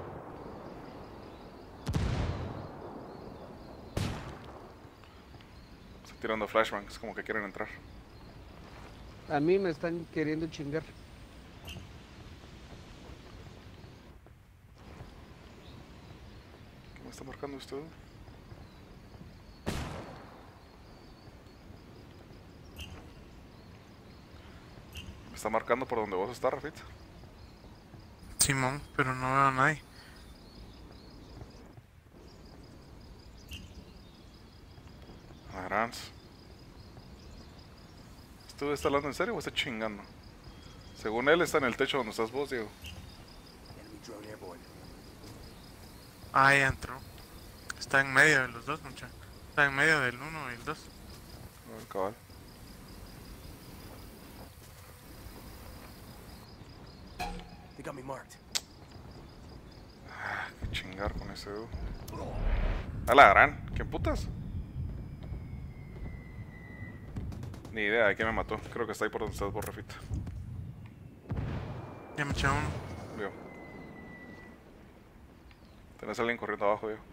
Está tirando flashbangs, como que quieren entrar. A mí me están queriendo chingar. ¿Qué me está marcando usted? Me está marcando por donde vos estás, Rafita. Simón, pero no veo a nadie. Arans. ¿Tú estás hablando en serio o está chingando? Según él está en el techo donde estás vos, Diego. Enemy drone airborne. Ah, ya entró. Está en medio de los dos, mucha. Está en medio del 1 y el 2. A ver, cabal. They got me marked. Qué chingar con ese dude. A la gran. ¿Quién putas? Ni idea de quién me mató. Creo que está ahí por donde estás vos, Rafita. Ya me eché uno. Veo. Tenés a alguien corriendo abajo, Diego.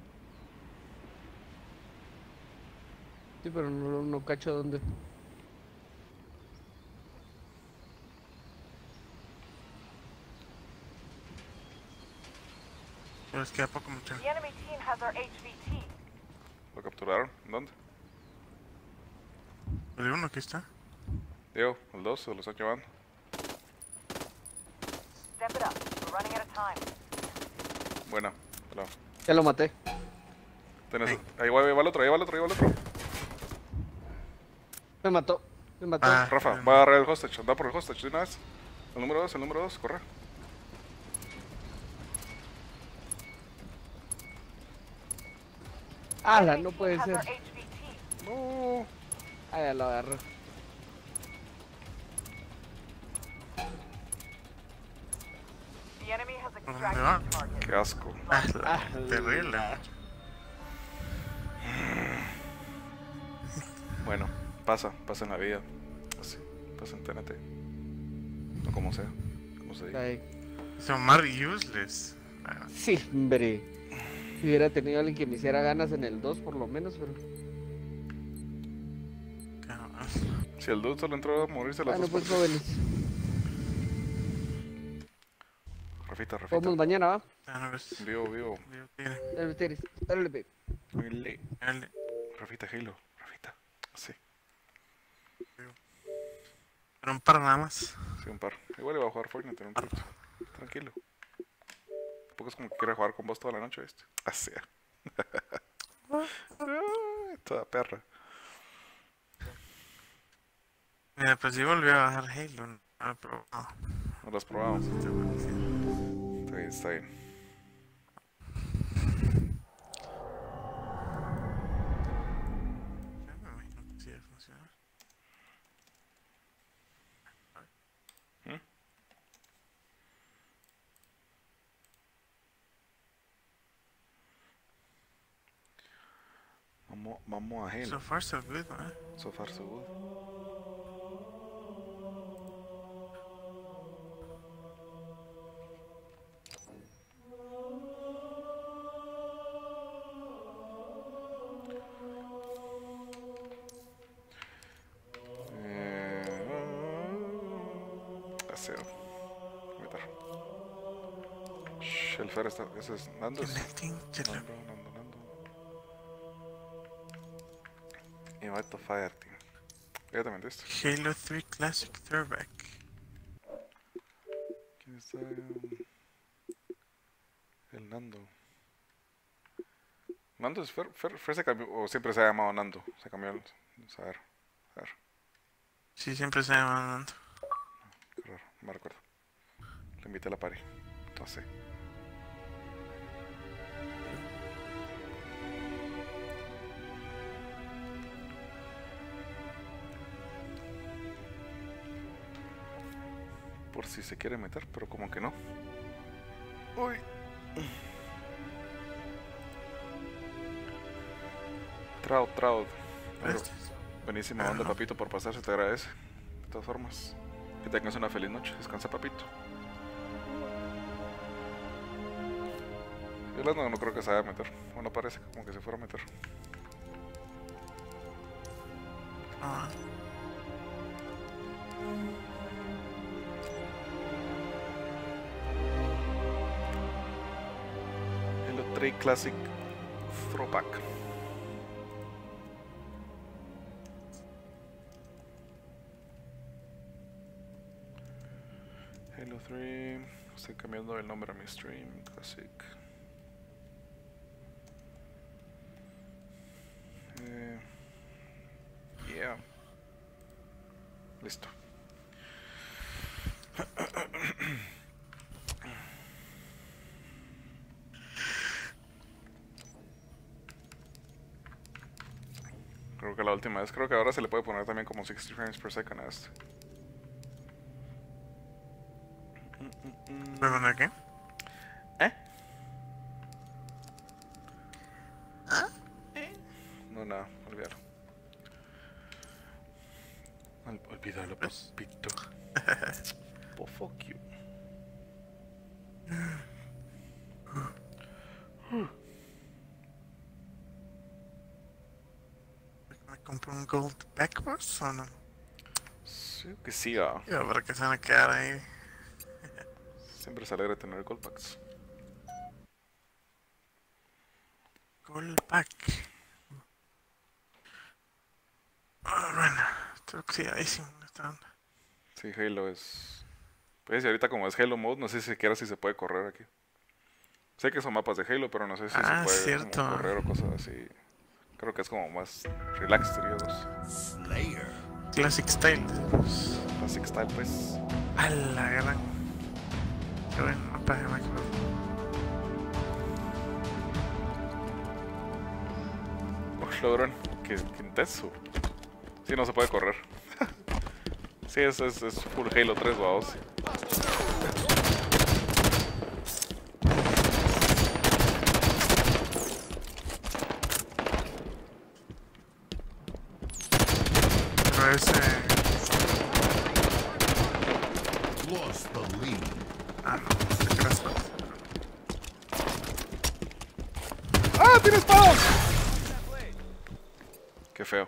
Sí, pero no cacho dónde. Pero es que a poco, mucha. The enemy team has our HVT. ¿Lo capturaron? ¿Dónde? El 1 aquí está. Diego, el 2, se lo están llevando. Step it up. We're running out of time. Buena. Hola. Ya lo maté. Tenés... Ahí va el otro, ahí va el otro, ahí va el otro. Me mató. Me mató. Ah, Rafa, va a agarrar el hostage. Anda por el hostage de una vez. El número 2, corre. ¡Hala! Enemy No team puede has ser. our HVT. No. Ah, ya lo agarró. The enemy has dónde extracted va? the target. Qué asco. Terrible. Bueno, pasa en la vida. Así, pasa en TNT. O como sea, como se diga. Ay, Son más useless. Ah, sí, hombre. Si hubiera tenido alguien que me hiciera ganas en el 2 por lo menos, pero... cabrón. Si el dude solo entró a morirse las Bueno, dos pues partes. jóvenes. Rafita. Vamos mañana, ¿va? Ya no ves. Vivo. Digo, tiene. Dale, ustedes. Dale, pe. Dale. Rafita, Halo. Rafita. Sí, Pero un par nada más. sí, un par. Igual iba a jugar Fortnite en un rato. Tranquilo. Tampoco es como que quiera jugar con vos toda la noche, ¿viste? Así. Toda perra. Mira, pues yo volví a bajar Halo. No lo he probado. No lo has probado. Sí. Está bien, está bien. Ya me imagino que sí debe funcionar. Vamos a Halo. So far so good, ¿eh? So far, so good. sé. Meter. Shh, el Fer está. Ese es Nando. Nando. Invite to Fire Team. Ya te mentiste. Halo 3 Classic Throwback. ¿Quién está? El Nando. ¿Nando es Fer? ¿Fer se cambió? ¿O siempre se ha llamado Nando? Se cambió el. A ver. Sí, siempre se llama Nando. Qué raro, no me recuerdo. Le invité a la party. Entonces. Por si se quiere meter, pero como que no. Uy. Trout. Buenísima onda, papito, por pasarse, te agradece. De todas formas, que tengas una feliz noche. Descansa, papito. Yo no creo que se vaya a meter. Bueno, parece como que se fuera a meter. Ah. Halo 3 Classic Throwback. Halo 3. Estoy cambiando el nombre a mi stream. Classic. Yeah. Listo. Creo que la última vez, creo que ahora se le puede poner también como 60 frames per second a este. ¿Me poner qué? No, nada, olvídalo. Olvídalo, papito. Oh, fuck you. ¿Me compro un Gold Backwards o no? Sí, que sí, ah. Yo, para que se van a quedar ahí. Siempre se alegra tener gold packs. Gold Pack. Bueno, estoy oxidadísimo esta onda. Sí, Halo es... Pues y ahorita como es Halo Mode, no sé si siquiera si se puede correr aquí. Sé que son mapas de Halo, pero no sé si se puede cierto. como correr o cosas así. Creo que es como más relax, diría dos. Slayer. Classic Style. Classic Style, pues. A la gran. Qué buen mapa de Minecraft. Uy, logrón, qué intenso. Sí, no se puede correr. Sí, es full Halo 3, vamos. Pero ese... Lost the lead. Ah, no, se creas. ¡Ah, tiene espada! Qué feo.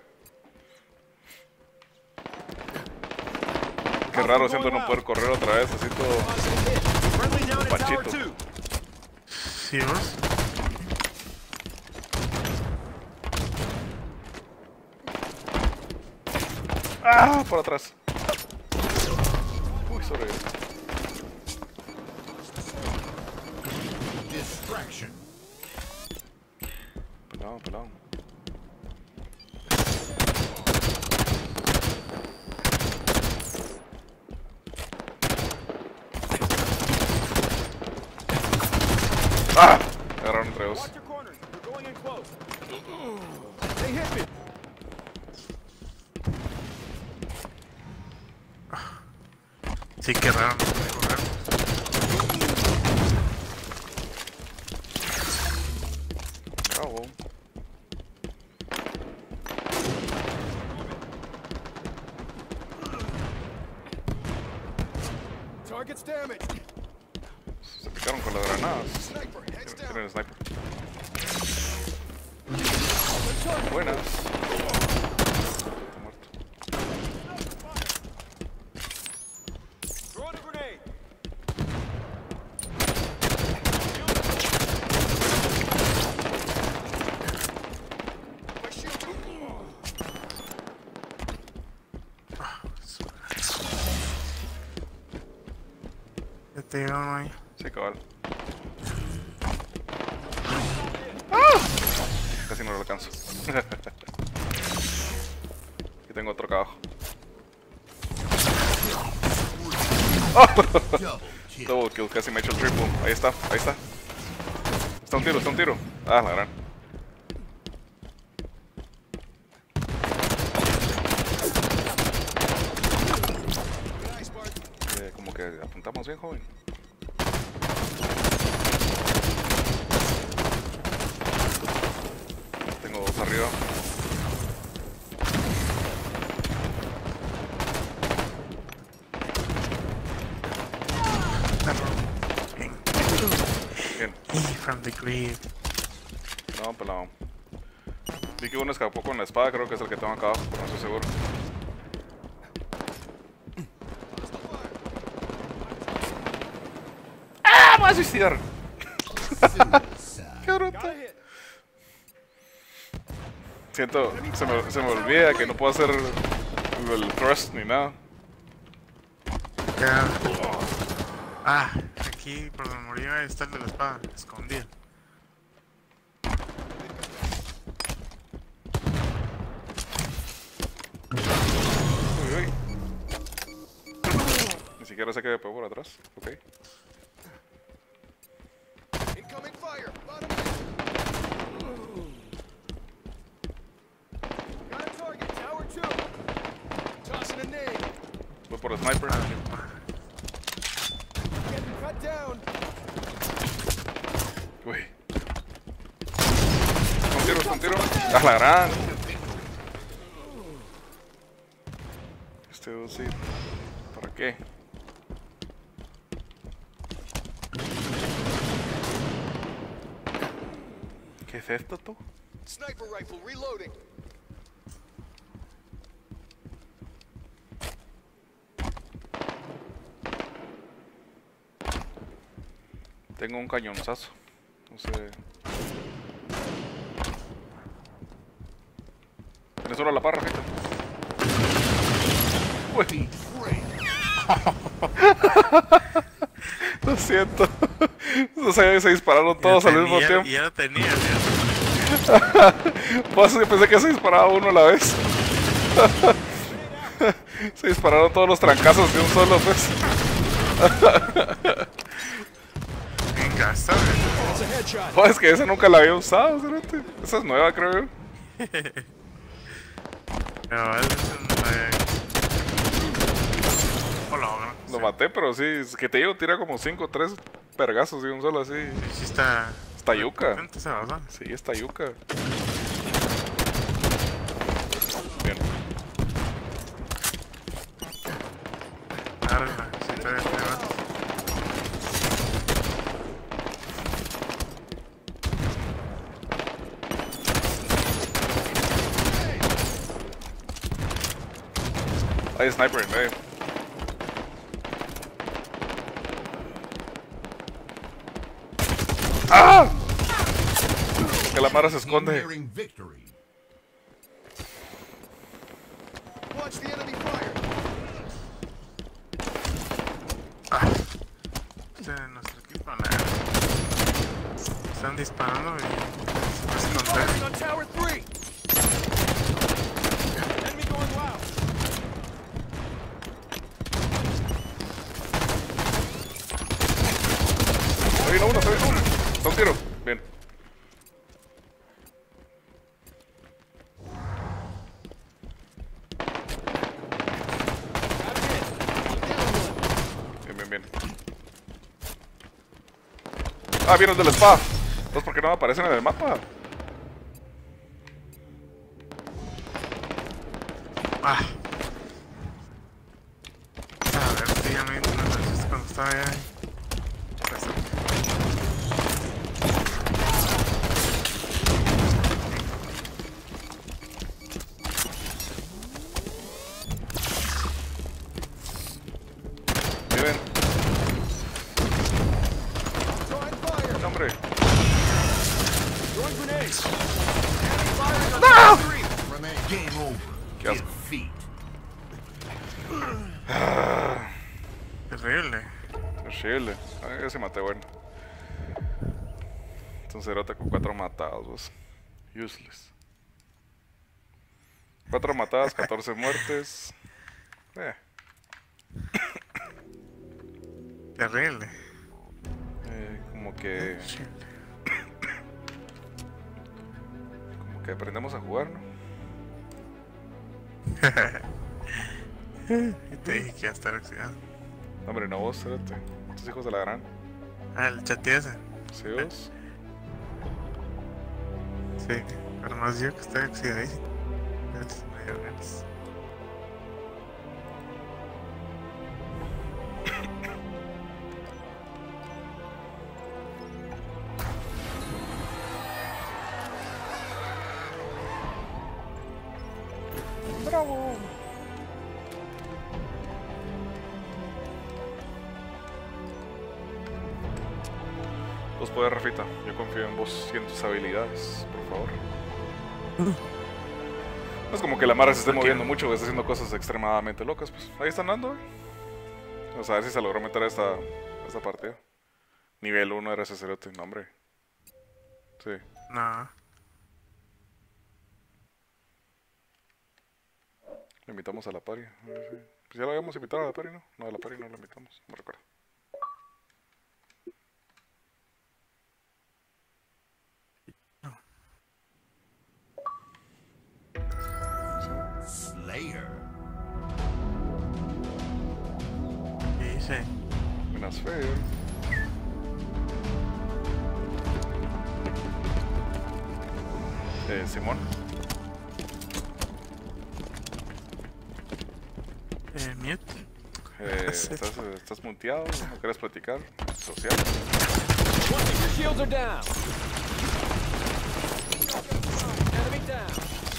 Qué raro siento no poder correr otra vez, así todo pachito. ¿Sí vos? ¡Ah! Por atrás. Uy, sorry. Distraction. Pelado. ¡Ah! Me agarraron entre dos. Sí, qué raro, no puede correr. Bravo. Target's damaged. Se picaron con las granadas. Sniper, heads down. Tienen el sniper. Buenas. Está muerto. Te llega uno ahí. Sí, cabal. ¡Ah! Casi no lo alcanzo. Aquí tengo otro acá abajo. ¡Oh! Double kill, casi me he hecho el triple. Ahí está, ahí está. Está un tiro, está un tiro. Ah, la gran. Como que apuntamos bien, joven. Tengo dos arriba. Bien. Y from the grave. No, pelado. Vi que uno escapó con la espada, creo que es el que tengo acá abajo, pero no estoy seguro. ¡Ah! ¡Me voy a suicidar! ¡Qué bruto! Siento, se me olvida que no puedo hacer el thrust ni nada. Ya. Ah, aquí por donde murió está el de la espada, escondido. Uy, uy. Ni siquiera sé que me pegó por atrás. Ok. Incoming fire. Bottom. Got a target. Tower 2. Tossing a nade. Voy por el sniper. Getting cut down. Uy. Con tiro. ¡Ah, la gran! Este sí. ¿Para qué? ¿Qué es esto, tú? Sniper rifle reloading. Tengo un cañonzazo. No sé. ¿Tienes solo la parra, gente? Uy. Lo siento. No sé, se dispararon todos al mismo tiempo. Ya lo tenía, ya. Pues yo pensé que se disparaba uno a la vez. Se dispararon todos los trancazos de un solo, pues. Venga, ¿sabes? That's a headshot. Oh, es que esa nunca la había usado, ¿sabes? Esa es nueva, creo yo. Pero es un... Hola, Lo maté, pero sí, es que te digo, tira como 5 o 3 pergazos de un solo así. Sí está... Está yuca. potente esa baza. Sí, está yuca. Bien. Agárrenla, si todavía te va. Hay sniper en medio. ¡Ah! Que la Mara se esconde. Nearing victory. Watch the enemy fire. Ah. Este es nuestro equipo, la... Están disparando y... Se me hace Target on Tower 3. Enemy going loud. Se vino uno. Está un tiro. Bien. Bien. Ah, vieron de la espada. Entonces, ¿por qué no aparecen en el mapa? Ah. A ver, dígame unas veces cuando estaba allá. Pues, Miren, Throwing fire. hombre. Throwing grenades. Enemy fire on Tower 3. Remain. Game over. Qué asco. Defeat. terrible. Chile. Ay, ese maté bueno. Entonces Cerota con 4 matados, vos. Useless. 4 matadas, 14 muertes. Terrible. Como que aprendemos a jugar, ¿no? Y te dije que iba a estar oxidado. Hombre, no vos, espérate. Estos hijos de la gran. Ah, el chat ese. ¿Sí vos? Sí, pero más yo que estoy oxidadísimo. Es medio ganas. ¡Bravo! Vos podés, Rafita. Yo confío en vos y en tus habilidades, por favor. No es como que la Mara se esté moviendo mucho o esté haciendo cosas extremadamente locas. Pues ahí están dando. Vamos a ver si se logró meter a esta partida. Nivel 1 era ese cerote, no, hombre. Sí. No. Le invitamos a la pari. Pues ya lo habíamos invitado a la pari, ¿no? No, a la pari no lo invitamos, no recuerdo. Slayer. ¿Qué dice? Buenas feas. Simón. Mute. ¿Estás muteado? ¿No quieres platicar? Social. Your shields are down. Enemy down.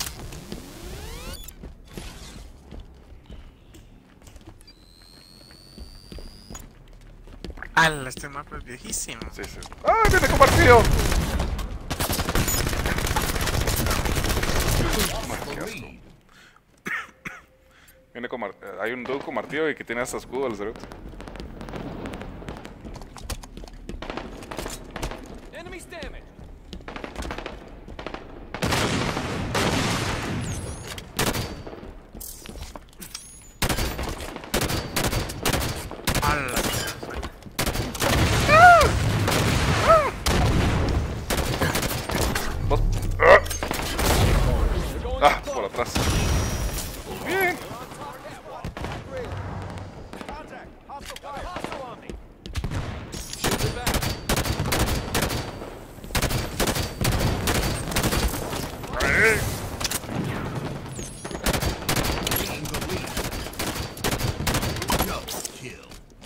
¡Hala! Este mapa es viejísimo. Sí, sí. ¡Ah, viene compartido! Viene con hay un dude con martillo y que tiene hasta escudo al cerote. Enemy's damaged. ¡Hala! Vos. Por atrás. Bien. Hostile on me. Shields are back. Taking the lead. Double kill.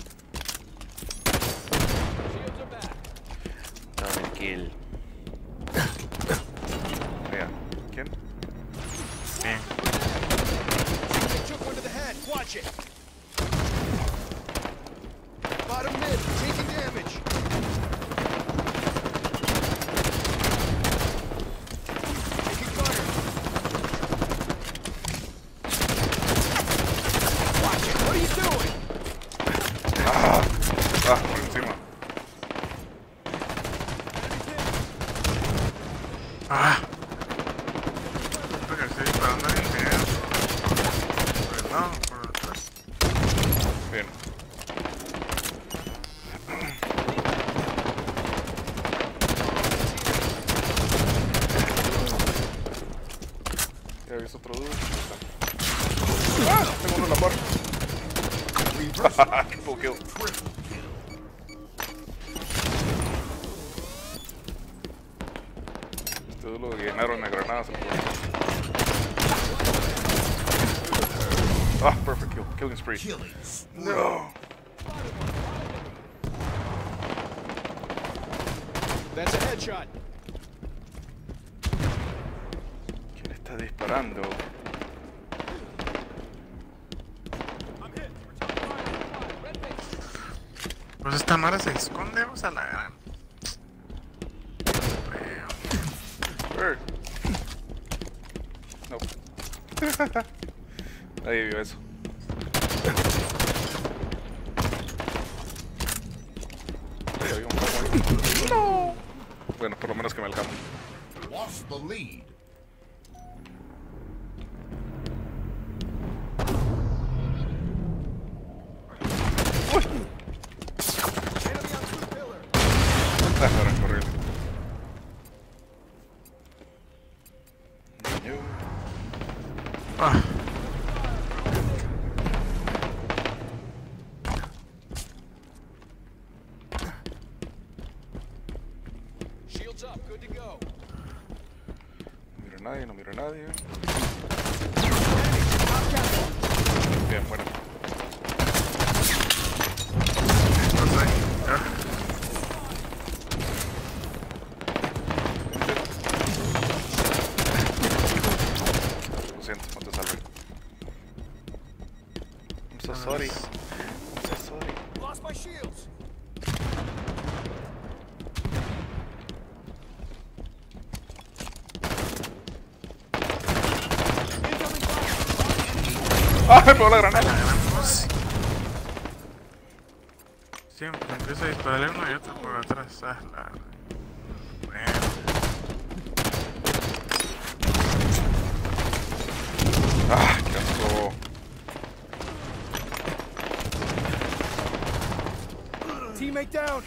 Shields are back. Double kill. Vea. ¿Quién? Bien. They took one to the head. Watch it. Bottom mid, taking damage. Taking fire. Watch it. What are you doing? Por encima. ¡Ah! Creo que estoy disparando en el video. Por el lado, por atrás. Bien. Ya he visto otro dude. Tengo uno en la puerta. Full kill. Este dude lo llenaron de granadas. Perfect kill. Killing spree. Killing. No. That's a headshot. ¿Quién está disparando? Pues esta Mara se esconde, vamos a la gran. Bird. No. Nadie vio eso. Bueno, por lo menos que me alcanza. Lost the lead. Ahora correr. Ah, Shields up, good to go. No miro a nadie, no miro a nadie. Bien, bueno. no sé. Ah, Lo siento, no te salvé. I'm so sorry. I'm so sorry. Lost my shields. ¡Ah! Me pegó la granada. ganamos. Siempre empiezo a dispararle uno y otro por atrás. Ah, la... Bueno. ¡Ah! ¡Qué asco! Teammate down.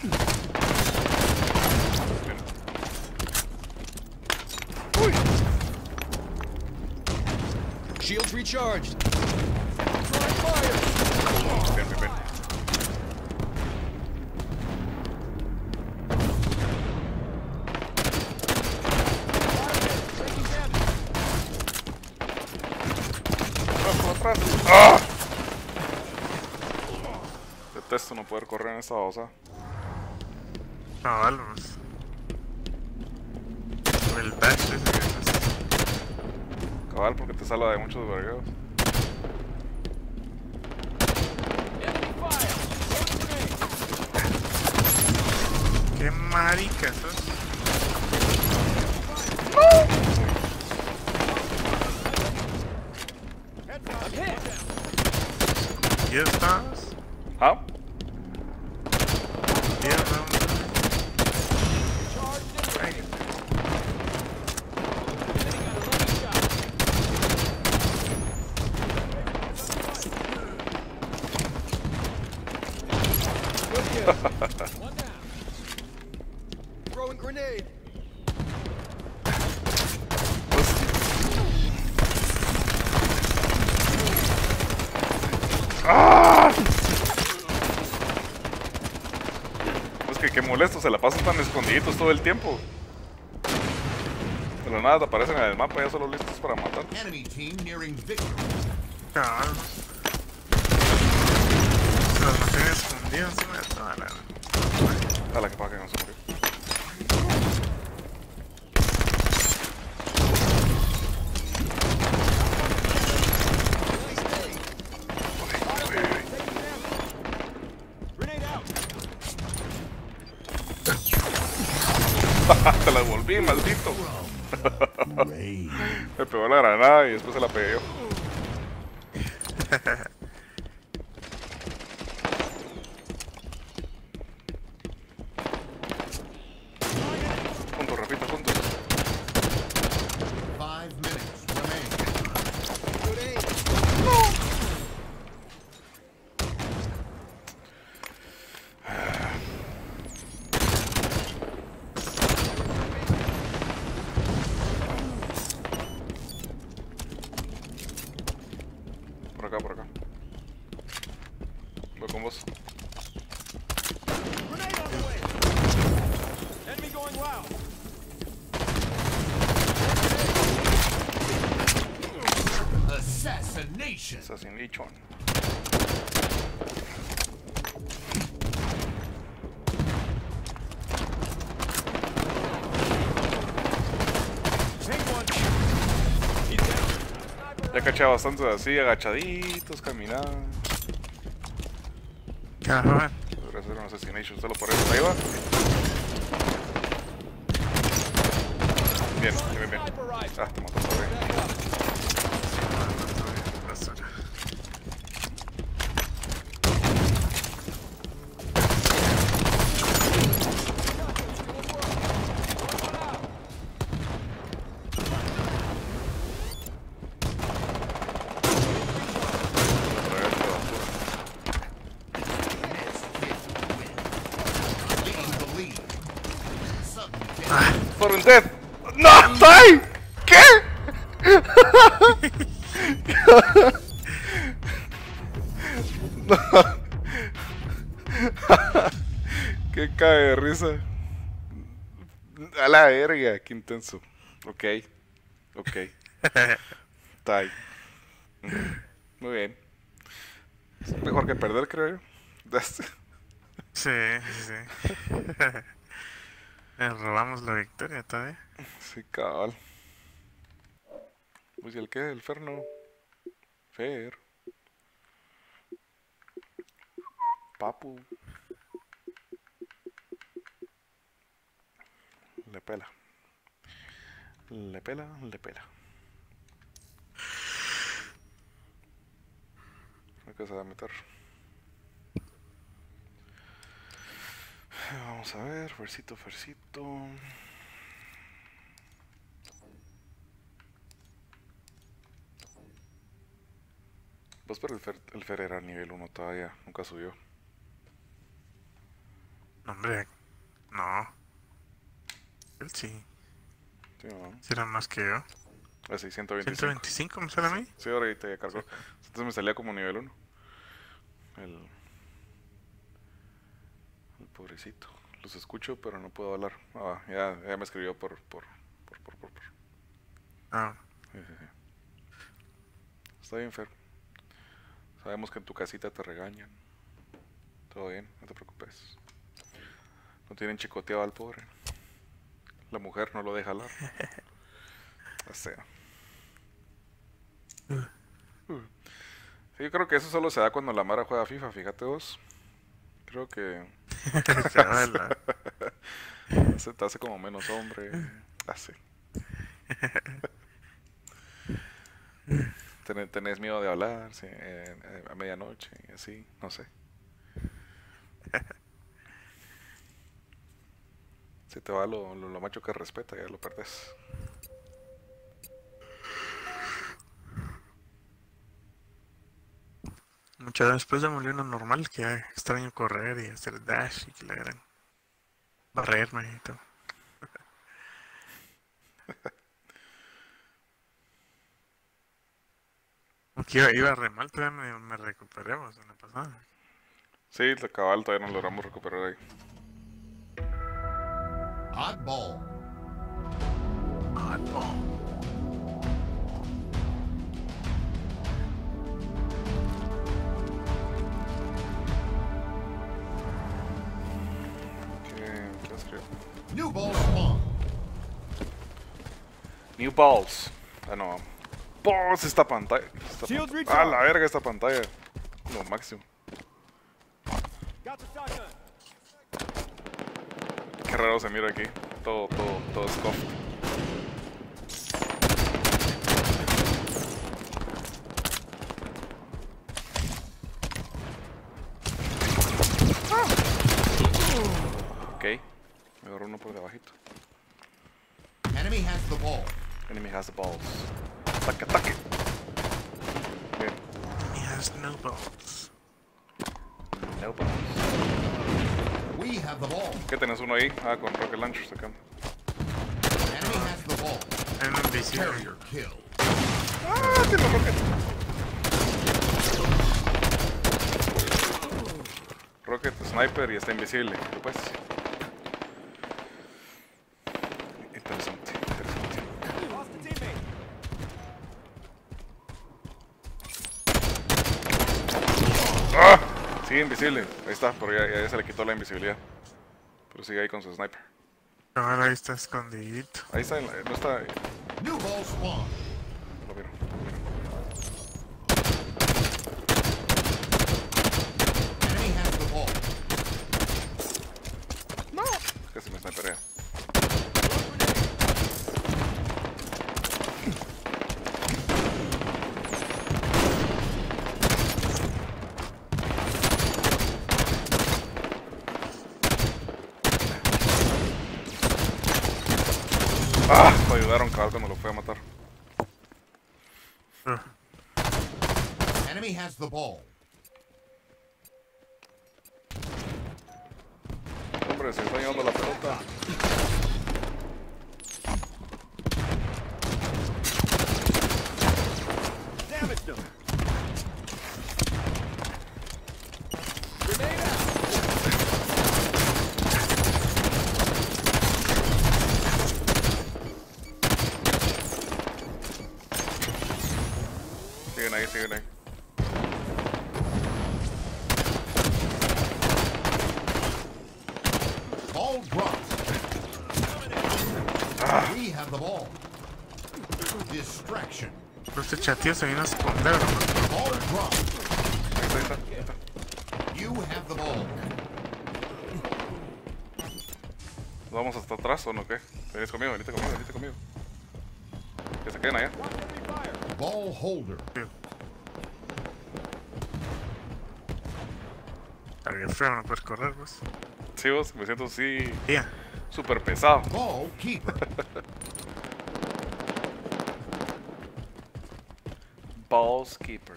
Uy. Shields recharged. Bien, bien, bien. Atrás. ¡Ah! Detesto no poder correr en esta babosa. Cabal, pues. El dash ese que haces. Cabal, porque te salva de muchos vergueos. Enemy fire. Load grenade. Qué marica sos. I'm hit. ¿Y estás? ¿Ah? Mierda. Charged and Ay, ready. Enemy got a running shot. Good kill. One down. Throwing grenade. ¡Ah! Es que qué molesto, se la pasan tan escondiditos todo el tiempo. De la nada te aparecen en el mapa ya solo listos para matar. Enemy team nearing victory. cabal. Se los mantienen escondidos encima de toda la... A la que paga que no se murió. Grenade out. Te la devolví, maldito. Rain. Me pegó la granada y después se la pegué yo. Juntos, repito, juntos. 5 minutes remaining. Good aim. Por acá, por acá. Voy con vos. Grenade on the way. Enemy going wild. Assassination. Assassination. Take one. He's down. Ya caché bastantes así, agachaditos, caminando. Cabal. Debería ser un assassination solo por eso. Ahí va. Bien, bien, bien. Sniper rifle. Ah, te mató otra vez. Back up. Basura. For undead. ¡No! ¡Ay! ¿Qué? No. Qué cae de risa. A la verga, qué intenso. Ok. Ok. Tai. Muy bien. Es mejor que perder, creo yo. Sí, sí. Le robamos la victoria todavía. Sí, cabal. Pues, ¿y el qué? El Ferno. Fer. Papu. Le pela. Le pela, le pela. ¿Qué se va a meter? Vamos a ver, versito, versito. Pues pero el Fer era nivel 1 todavía, nunca subió. No, hombre, no. Él sí. Sí, ¿no? Sí era más que yo. Así, 125. 125 me sale a mí. Sí, ahorita ya cargó. Entonces me salía como nivel 1. El pobrecito. Los escucho, pero no puedo hablar. Ah, ya me escribió por. Ah, Sí. Está bien, Fer. Sabemos que en tu casita te regañan. Todo bien, no te preocupes. No tienen chicoteado al pobre. La mujer no lo deja hablar. O sea. Sí, yo creo que eso solo se da cuando la Mara juega FIFA, fíjate vos. Creo que chavala. se te hace como menos hombre. Así. Tenés miedo de hablar sí, a medianoche y así, no sé. Si te va lo macho que respeta, ya lo perdés. Mucho después ya murió uno normal que ya extraño correr y hacer dash y que la gran barrerme y todo. Aunque iba re mal, todavía me recuperé en la pasada. Sí, el cabal todavía no logramos recuperar ahí. Oddball. ¿Qué escribió? New ball spawn. New balls. Ah, no. Balls esta pantalla. Shields Ah, recharged. la verga esta pantalla. Lo máximo. Got the shotgun. Qué raro se mira aquí. Todo scuffed. Ok. Me agarró uno por debajito. Enemy has the ball. Enemy has the balls. Ataque, ataque. Bien. He has no balls. No balls. We have the ball. ¿Qué tenés uno ahí? Ah, con rocket launcher sacando. Enemy has the ball. Es un invisible. Carrier kill. Ah, tiene rocket. Rocket, sniper y está invisible. Pues. Interesante, interesante. Lost a teammate. ¡Ah! Sigue invisible. Ahí está, pero ya se le quitó la invisibilidad. Pero sigue ahí con su sniper. Ahora ahí está escondidito. Ahí está, no está. New ball spawn. Lo vieron. Enemy has the ball. Casi me sniperea. ¡Ah! Me ayudaron cabal cuando lo fue a matar. Enemy has the ball. Hombre, se está llevando la pelota. him. Grenade out. Siguen ahí, siguen ahí. Ball dropped. We have the ball. Distraction. Pero este chatío se vino a esconder, ¿no? Ball dropped. Ahí está. You have the ball. ¿Vamos hasta atrás o no qué? Venite conmigo, venite conmigo, venite conmigo. Que se queden allá. Watch enemy fire. Ball holder. Está bien feo, no puedes correr, pues. Sí, vos, me siento así Ya. súper pesado. Ball keeper. Balls keeper.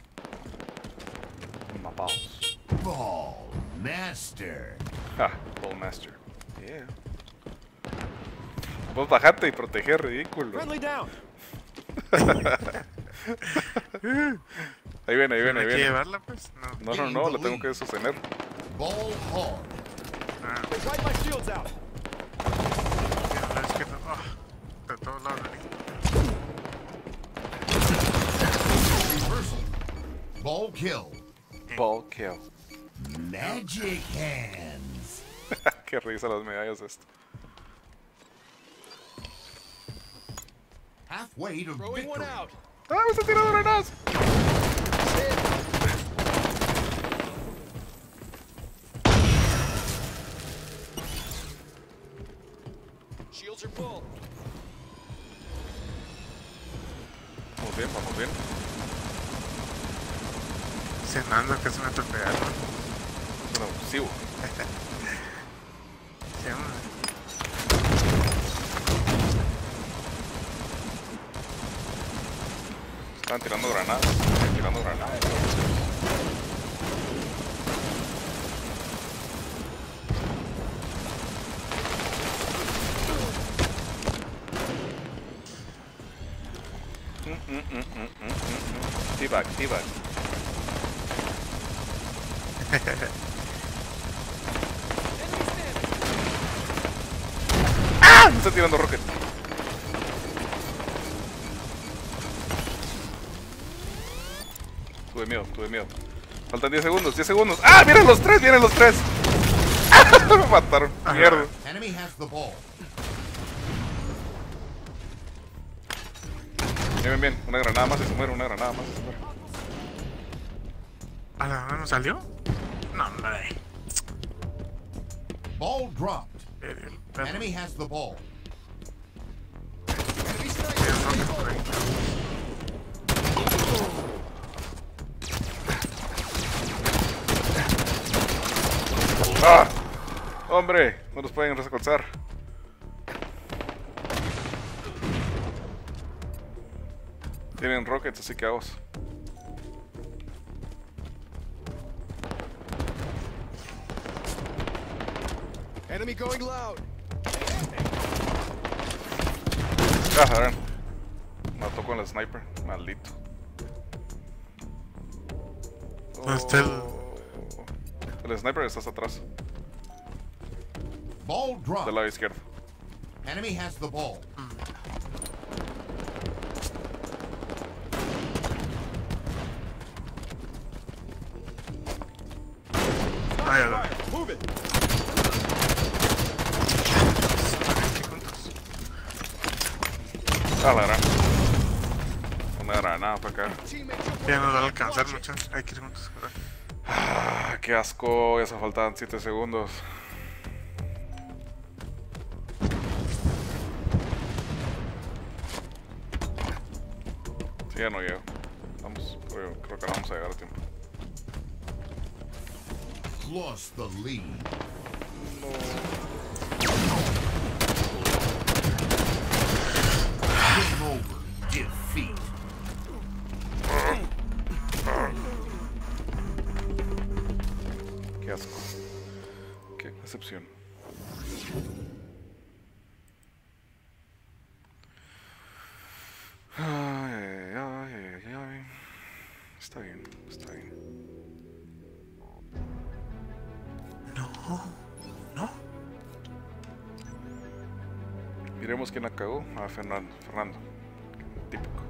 My balls. Ball master. Ah, ball master. Yeah. Vos bajate y proteger, ridículo. Friendly down. Ahí viene, ahí viene, ¿Hay ahí que viene. llevarla, pues? No. No, la tengo que sostener. Ball hard. They wipe my shields out. Es que no. Ah, de todos lados, ¿no? Reversal. Ball kill. Ball kill. Magic hands. Qué risa las medallas de esto. Halfway to Throwing one victory. out. ¡Ah, me está tirando granadas! Shields are full. Vamos bien, vamos bien. Cenando, que es una atropellada, ¿no? Es un abusivo. Sí, hombre. Estaban tirando granadas. Estaban tirando granadas. T-Bag, T-Bag. ¡Ah! Me está tirando rocket. Tuve miedo, tuve miedo. Faltan 10 segundos, 10 segundos. ¡Ah! ¡Vienen los tres! ¡Vienen los tres! Me mataron. Mierda. Enemy has the ball. Bien, bien, bien. Una granada más y se muere, una granada más y se muere. ¿A la hora no salió? No, hombre. Ball dropped. El perro. Enemy has the ball. Enemy Sí, sniper. no, que por ahí. ¡Ah! ¡Hombre! No los pueden recolzar. Tienen rockets, así que vamos. Enemy going loud. Ah, verán. Mató con el sniper. Maldito. ¿Dónde está el- El sniper está hasta atrás, Ball del dropped. lado izquierdo. Enemy has the ball. Ay, a la- Fire. Move it. aquí juntos. Ah, la gran. Una granada para acá. Teammates are Ya nos va a watching. alcanzar, muchachos. Hay que ir juntos. ¿Verdad? Ah, qué asco. Ya se faltaban 7 segundos. Sí, ya no llego. Vamos, creo que no vamos a llegar a tiempo. Lost the lead. Game over. Defeat. Qué asco. Qué decepción. Ay, ay, ay, ay, ay. No. Miremos quién la cagó. A Fernando. Típico.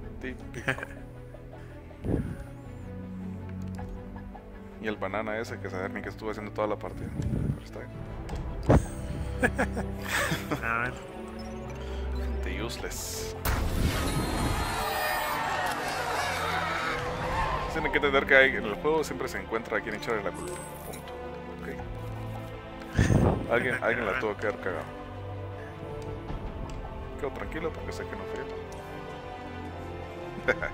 Y el banana ese que saber ni que estuvo haciendo toda la partida. Pero está bien. A ver. The useless. Tienen que entender que en el juego siempre se encuentra a quien echarle la culpa. Punto. Ok. Alguien la tuvo que haber cagado. Quedo tranquilo porque sé que no fui yo.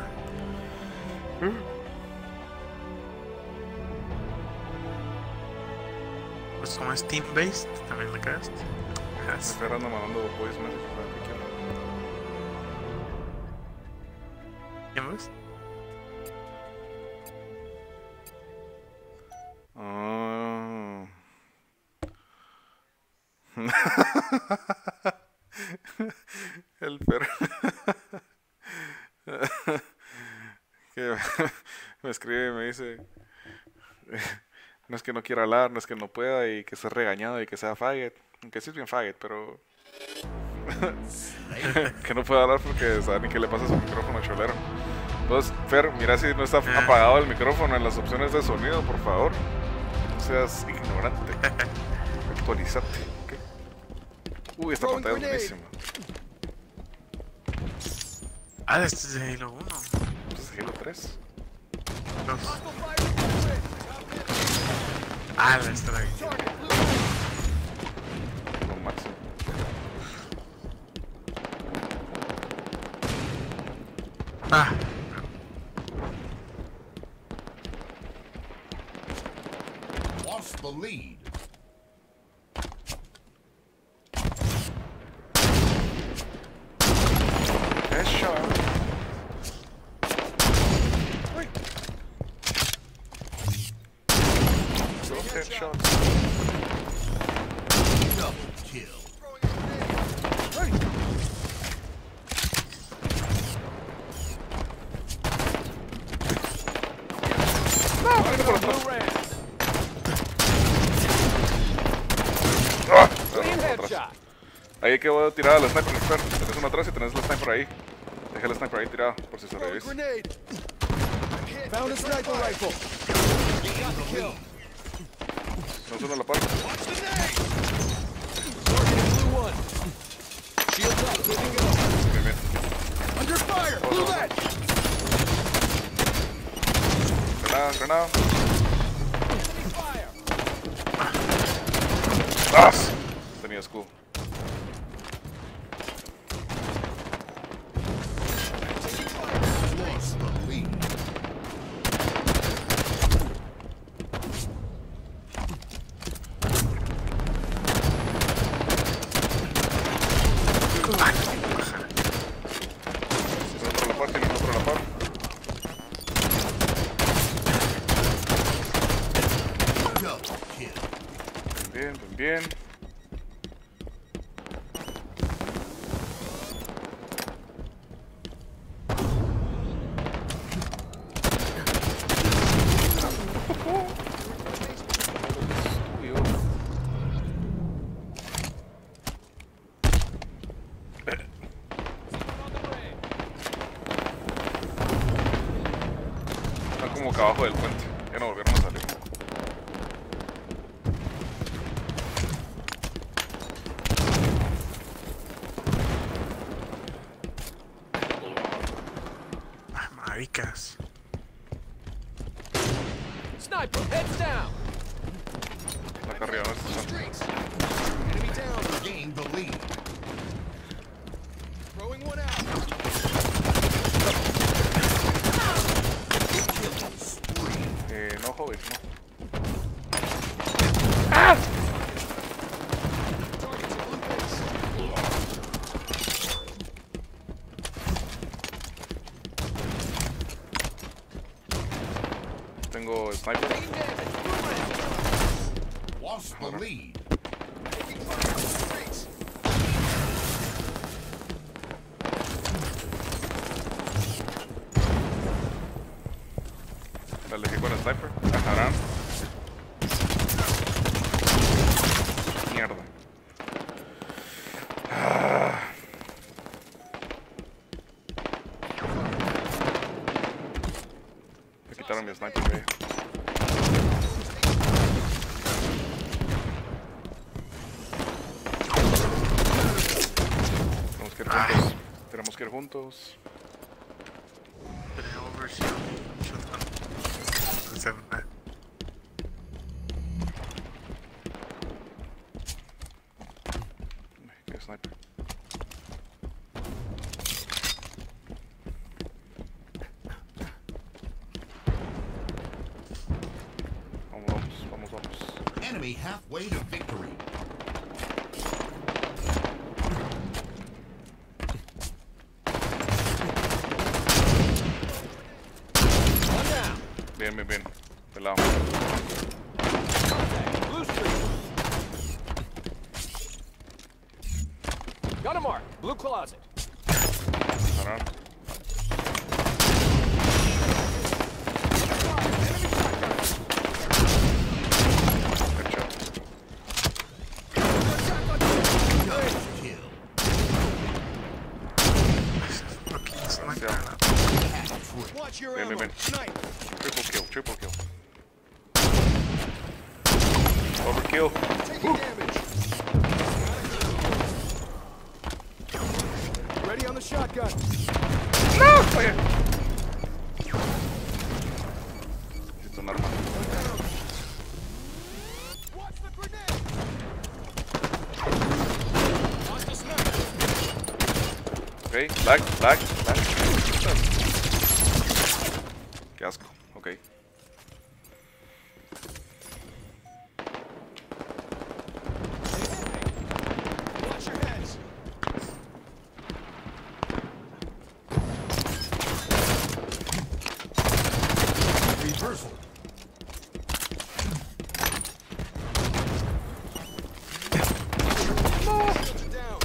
Pues como es team-based, también la cagaste. Estoy mandando voice message para que quiera. ¿Quién más? El perro que me escribe y me dice no es que no quiera hablar, no es que no pueda y que sea regañado y que sea faggot, aunque sí es bien faggot, pero que no pueda hablar porque sabe ni qué le pasa a su micrófono cholero. Entonces, Fer, mira si no está apagado el micrófono en las opciones de sonido, por favor. No seas ignorante. Actualizate. ¿Okay? Uy, esta pantalla es buenísima. Ah, este es de Halo 1. Este es Halo 3. 2. Ah, la está ahí. Lo máximo. Ah. Lost the lead. Headshot. Dos headshots. Double kill. Ahí que voy a tirar al sniper, Fer. Tenés uno atrás y tenés el sniper ahí. Deja el sniper ahí tirado, por si sobrevivís. Found a sniper rifle. No suena la parte. Blue one. Shields up. Good to go. Bien, bien. Under fire. Blue that. Granada. Fire. ¡Ah! Tenía escudo. Lost the lead. El otro a la parte y el otro a la par. Double kill. Bien. Están como que abajo del puente. Ya no volvieron a salir. Ah, maricas. Sniper. Heads down. Acá arriba, no sé si son. Streets. Enemy down. Gained the lead. Throwing one out. No, Hobbit, no. Targets a blue base. Tengo sniper. Taking damage. Blue red. Lost the lead. Taking fire on the streets. La elegí con el sniper. Ajarán. mierda. Ah. Me quitaron mi sniper, güey. Tenemos que ir juntos. Tenía overshield. Shotgun. 7. Qué sniper. Vamos. Enemy halfway to victory. Bien. Pelado. Blue streak. Got a mark. Blue closet. Parar. Headshot. Double kill. Hat-trick. Watch your Bien. ammo. Snipe. Triple kill. Overkill. Taking damage. Ready on the shotgun. No, falla. Necesito un arma. Watch the grenade. Watch the sniper. Ok, lag. Qué asco, ok. Watch your heads. Reversal. Down.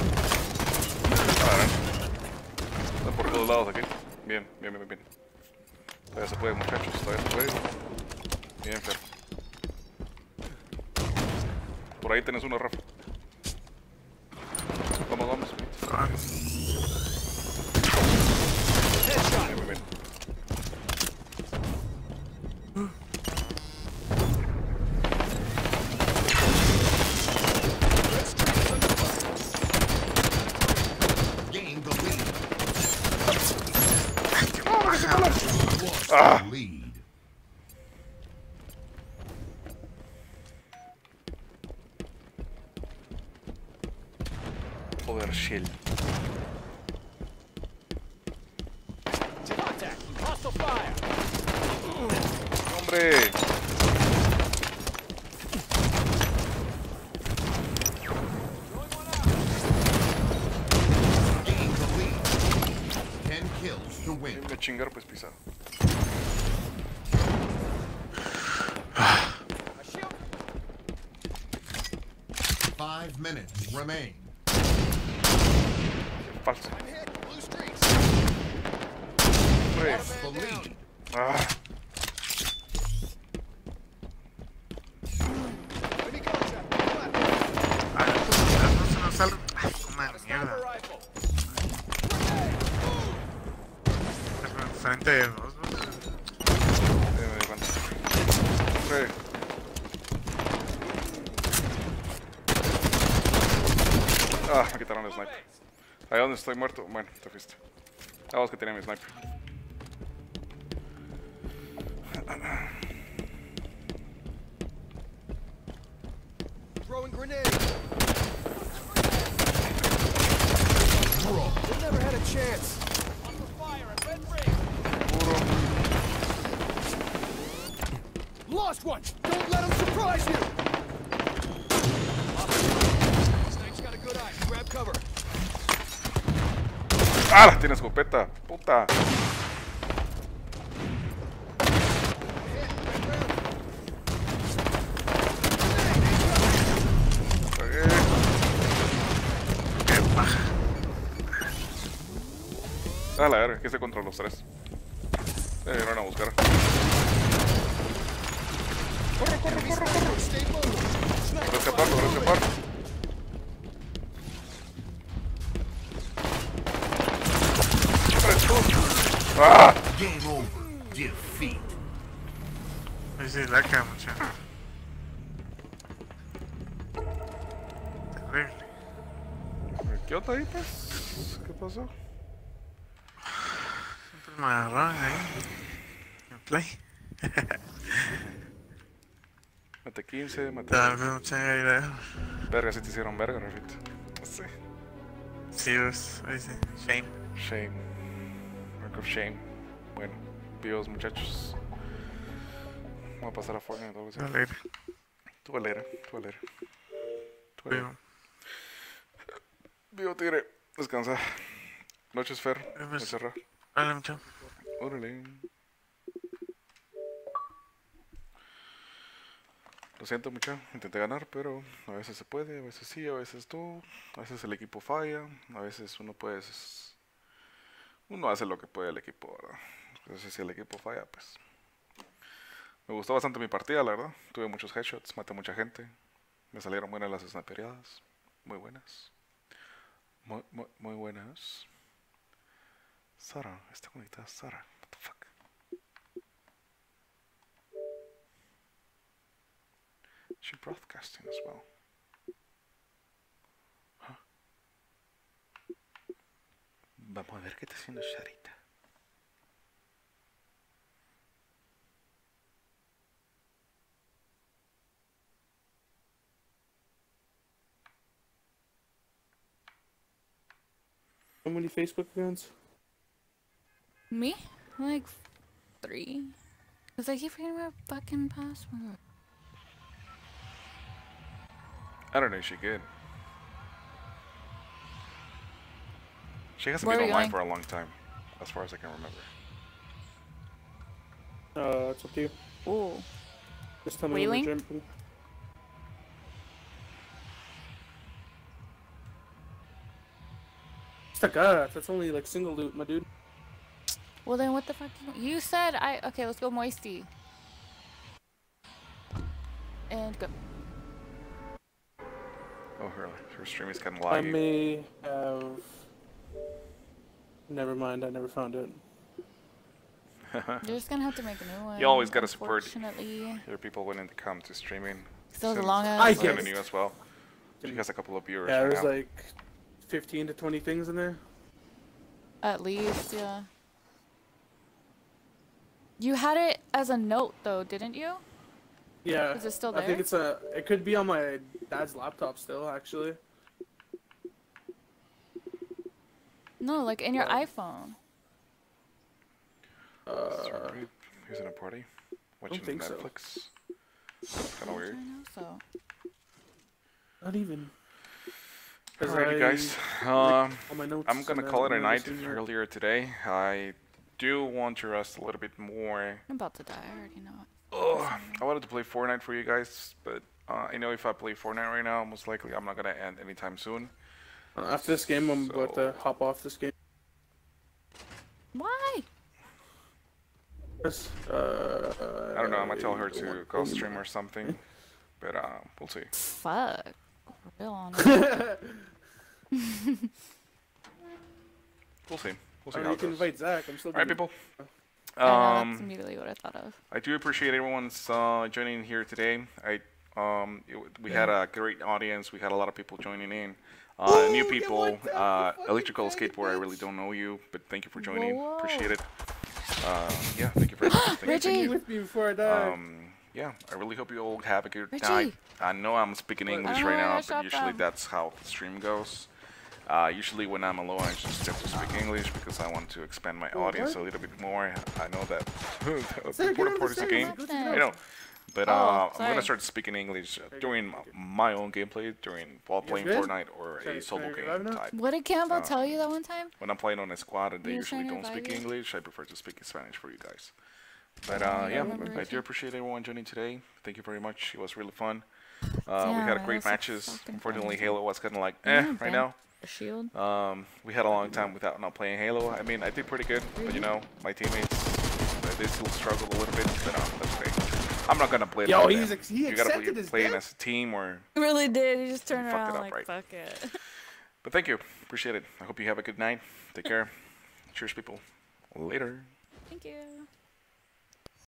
Están por todos lados aquí. Bien. Todavía se puede, muchachos, todavía se puede. Bien, Fer. Por ahí tenés uno, Rafa. Vamos. Bien. Gain the lead. Ah. Lead. Joder, shield. Contact. Hostile fire. ¡Hombre! Gain the lead. 10 kills to win. Me chingar pues pisado. A shield. 5 minutes remain. Falso. I'm hit. Blue streaks. ¡Hombre! The lead. Ah. Enemy contact. Left. No se nos sale. Ay, una Sniper mierda. rifle. Frente de dos. Me di cuenta. ¡Hombre! Ah, me quitaron el sniper. Ahí donde estoy muerto. Bueno, te fuiste. La voz que tenía mi sniper. Throwing grenade. Draw. They never had a chance. Hostile fire at red ring. Puro. Lost one. Don't let them surprise you. Snake's got a good eye. Grab cover. ¡Ah! Tiene escopeta. Puta. Cagué. Qué paja. Ah, la verga, que hice contra los tres. Me vinieron a buscar. Stay low. Logro escapar. Sí, la cama, mucho. Terrible. ¿Qué onda ahí, pues? ¿Qué pasó? Siempre me agarraban ahí. En play. Mate 15, mate... Tal vez mucha idea. Verga, si te hicieron verga, Rafito. Sí. Sí, pues, ahí sí. Shame. Shame. Mark of shame. Bueno, vivos muchachos. Vamos a pasar a Fortnite o algo así. Alegre. Tú valera. Vivo. Vivo, tigre. Descansa. Noches, Fer. Pues, Encerra. Vale, mucho. Órale. Lo siento mucho, intenté ganar, pero a veces se puede, a veces sí, a veces no, a veces el equipo falla, a veces uno hace lo que puede el equipo, ¿verdad? Entonces si el equipo falla, pues... Me gustó bastante mi partida, la verdad. Tuve muchos headshots, maté mucha gente. Me salieron buenas las sniperadas. Muy buenas. Muy buenas. Sara, está conectada Sara. What the fuck? She's broadcasting as well. Huh? Vamos a ver qué está haciendo Sarita. How many Facebook accounts? Me? Like 3. Cause I keep forgetting my fucking password. I don't know if she could. She hasn't Where been are you online going? for a long time, as far as I can remember. It's up to you. Ooh. Just tell me Wheeling? when to jump. That's only like single loot, my dude. Well then what the fuck you said okay, let's go Moisty. And go. Oh, her stream is kind of I laggy. may have... Never mind, I never found it. You're just gonna have to make a new one. You always gotta support Unfortunately. your people when they come to streaming. So the Since long I ass get Sending you as well. She has a couple of viewers Yeah, right there's now. like 15 to 20 things in there. at least, yeah. You had it as a note though, didn't you? Yeah. Is it still I think there? it could be on my dad's laptop still, actually. No, like in your iPhone. Sorry, he's in a party. Watching think so. Netflix. Kind of weird. I know so. Not even. 'Cause Alrighty, I guys. all my notes I'm gonna and call it a I've night never seen it. earlier today. I do want to rest a little bit more. I'm about to die, I already know it. Oh, I wanted to play Fortnite for you guys, but I know if I play Fortnite right now, most likely I'm not gonna end anytime soon. After this game, I'm about to hop off this game. Why? Yes, I don't know. I'm gonna tell her to go stream or something, but we'll see. Fuck. Real on it. We'll see. We'll see I mean, how you it can goes. invite Zach. I'm still. All right, gonna- people. I know, that's immediately what I thought of. I do appreciate everyone's joining here today. We had a great audience. We had a lot of people joining in. New people, Electrical Skateboard. I really don't know you, but thank you for joining. Whoa. Appreciate it. Yeah, thank you very much. Thank you, Reggie! thank you. with me before I die. Yeah, I really hope you all have a good Richie! night. I know I'm speaking English I right wanna now, shop but usually them. that's how the stream goes. Usually when I'm alone, I just tend to speak English because I want to expand my audience a little bit more. I know that the border port is a game, I know. But I'm sorry. gonna start speaking English during my own gameplay, while playing good? Fortnite or a solo Can I game revive now? type. What did Campbell tell you that one time? When I'm playing on a squad and they You usually trying to don't speak revive you? English, I prefer to speak Spanish for you guys. But Yeah, yeah, remember I that. do appreciate everyone joining today. Thank you very much. It was really fun. We Damn, had that great was so matches. fucking Unfortunately, fun. Halo was kind of like Yeah, right Ben. now. A shield. We had a long time without not playing Halo. I mean, I did pretty good, but you know, my teammates they still struggled a little bit. But that's okay. I'm not gonna blame Yo, them. he You gotta accepted his play death? as a team or. He really did. He just turned fucked around it up, like, right? fuck it. But thank you, appreciate it. I hope you have a good night. Take care. Cheers, people. Later. Thank you.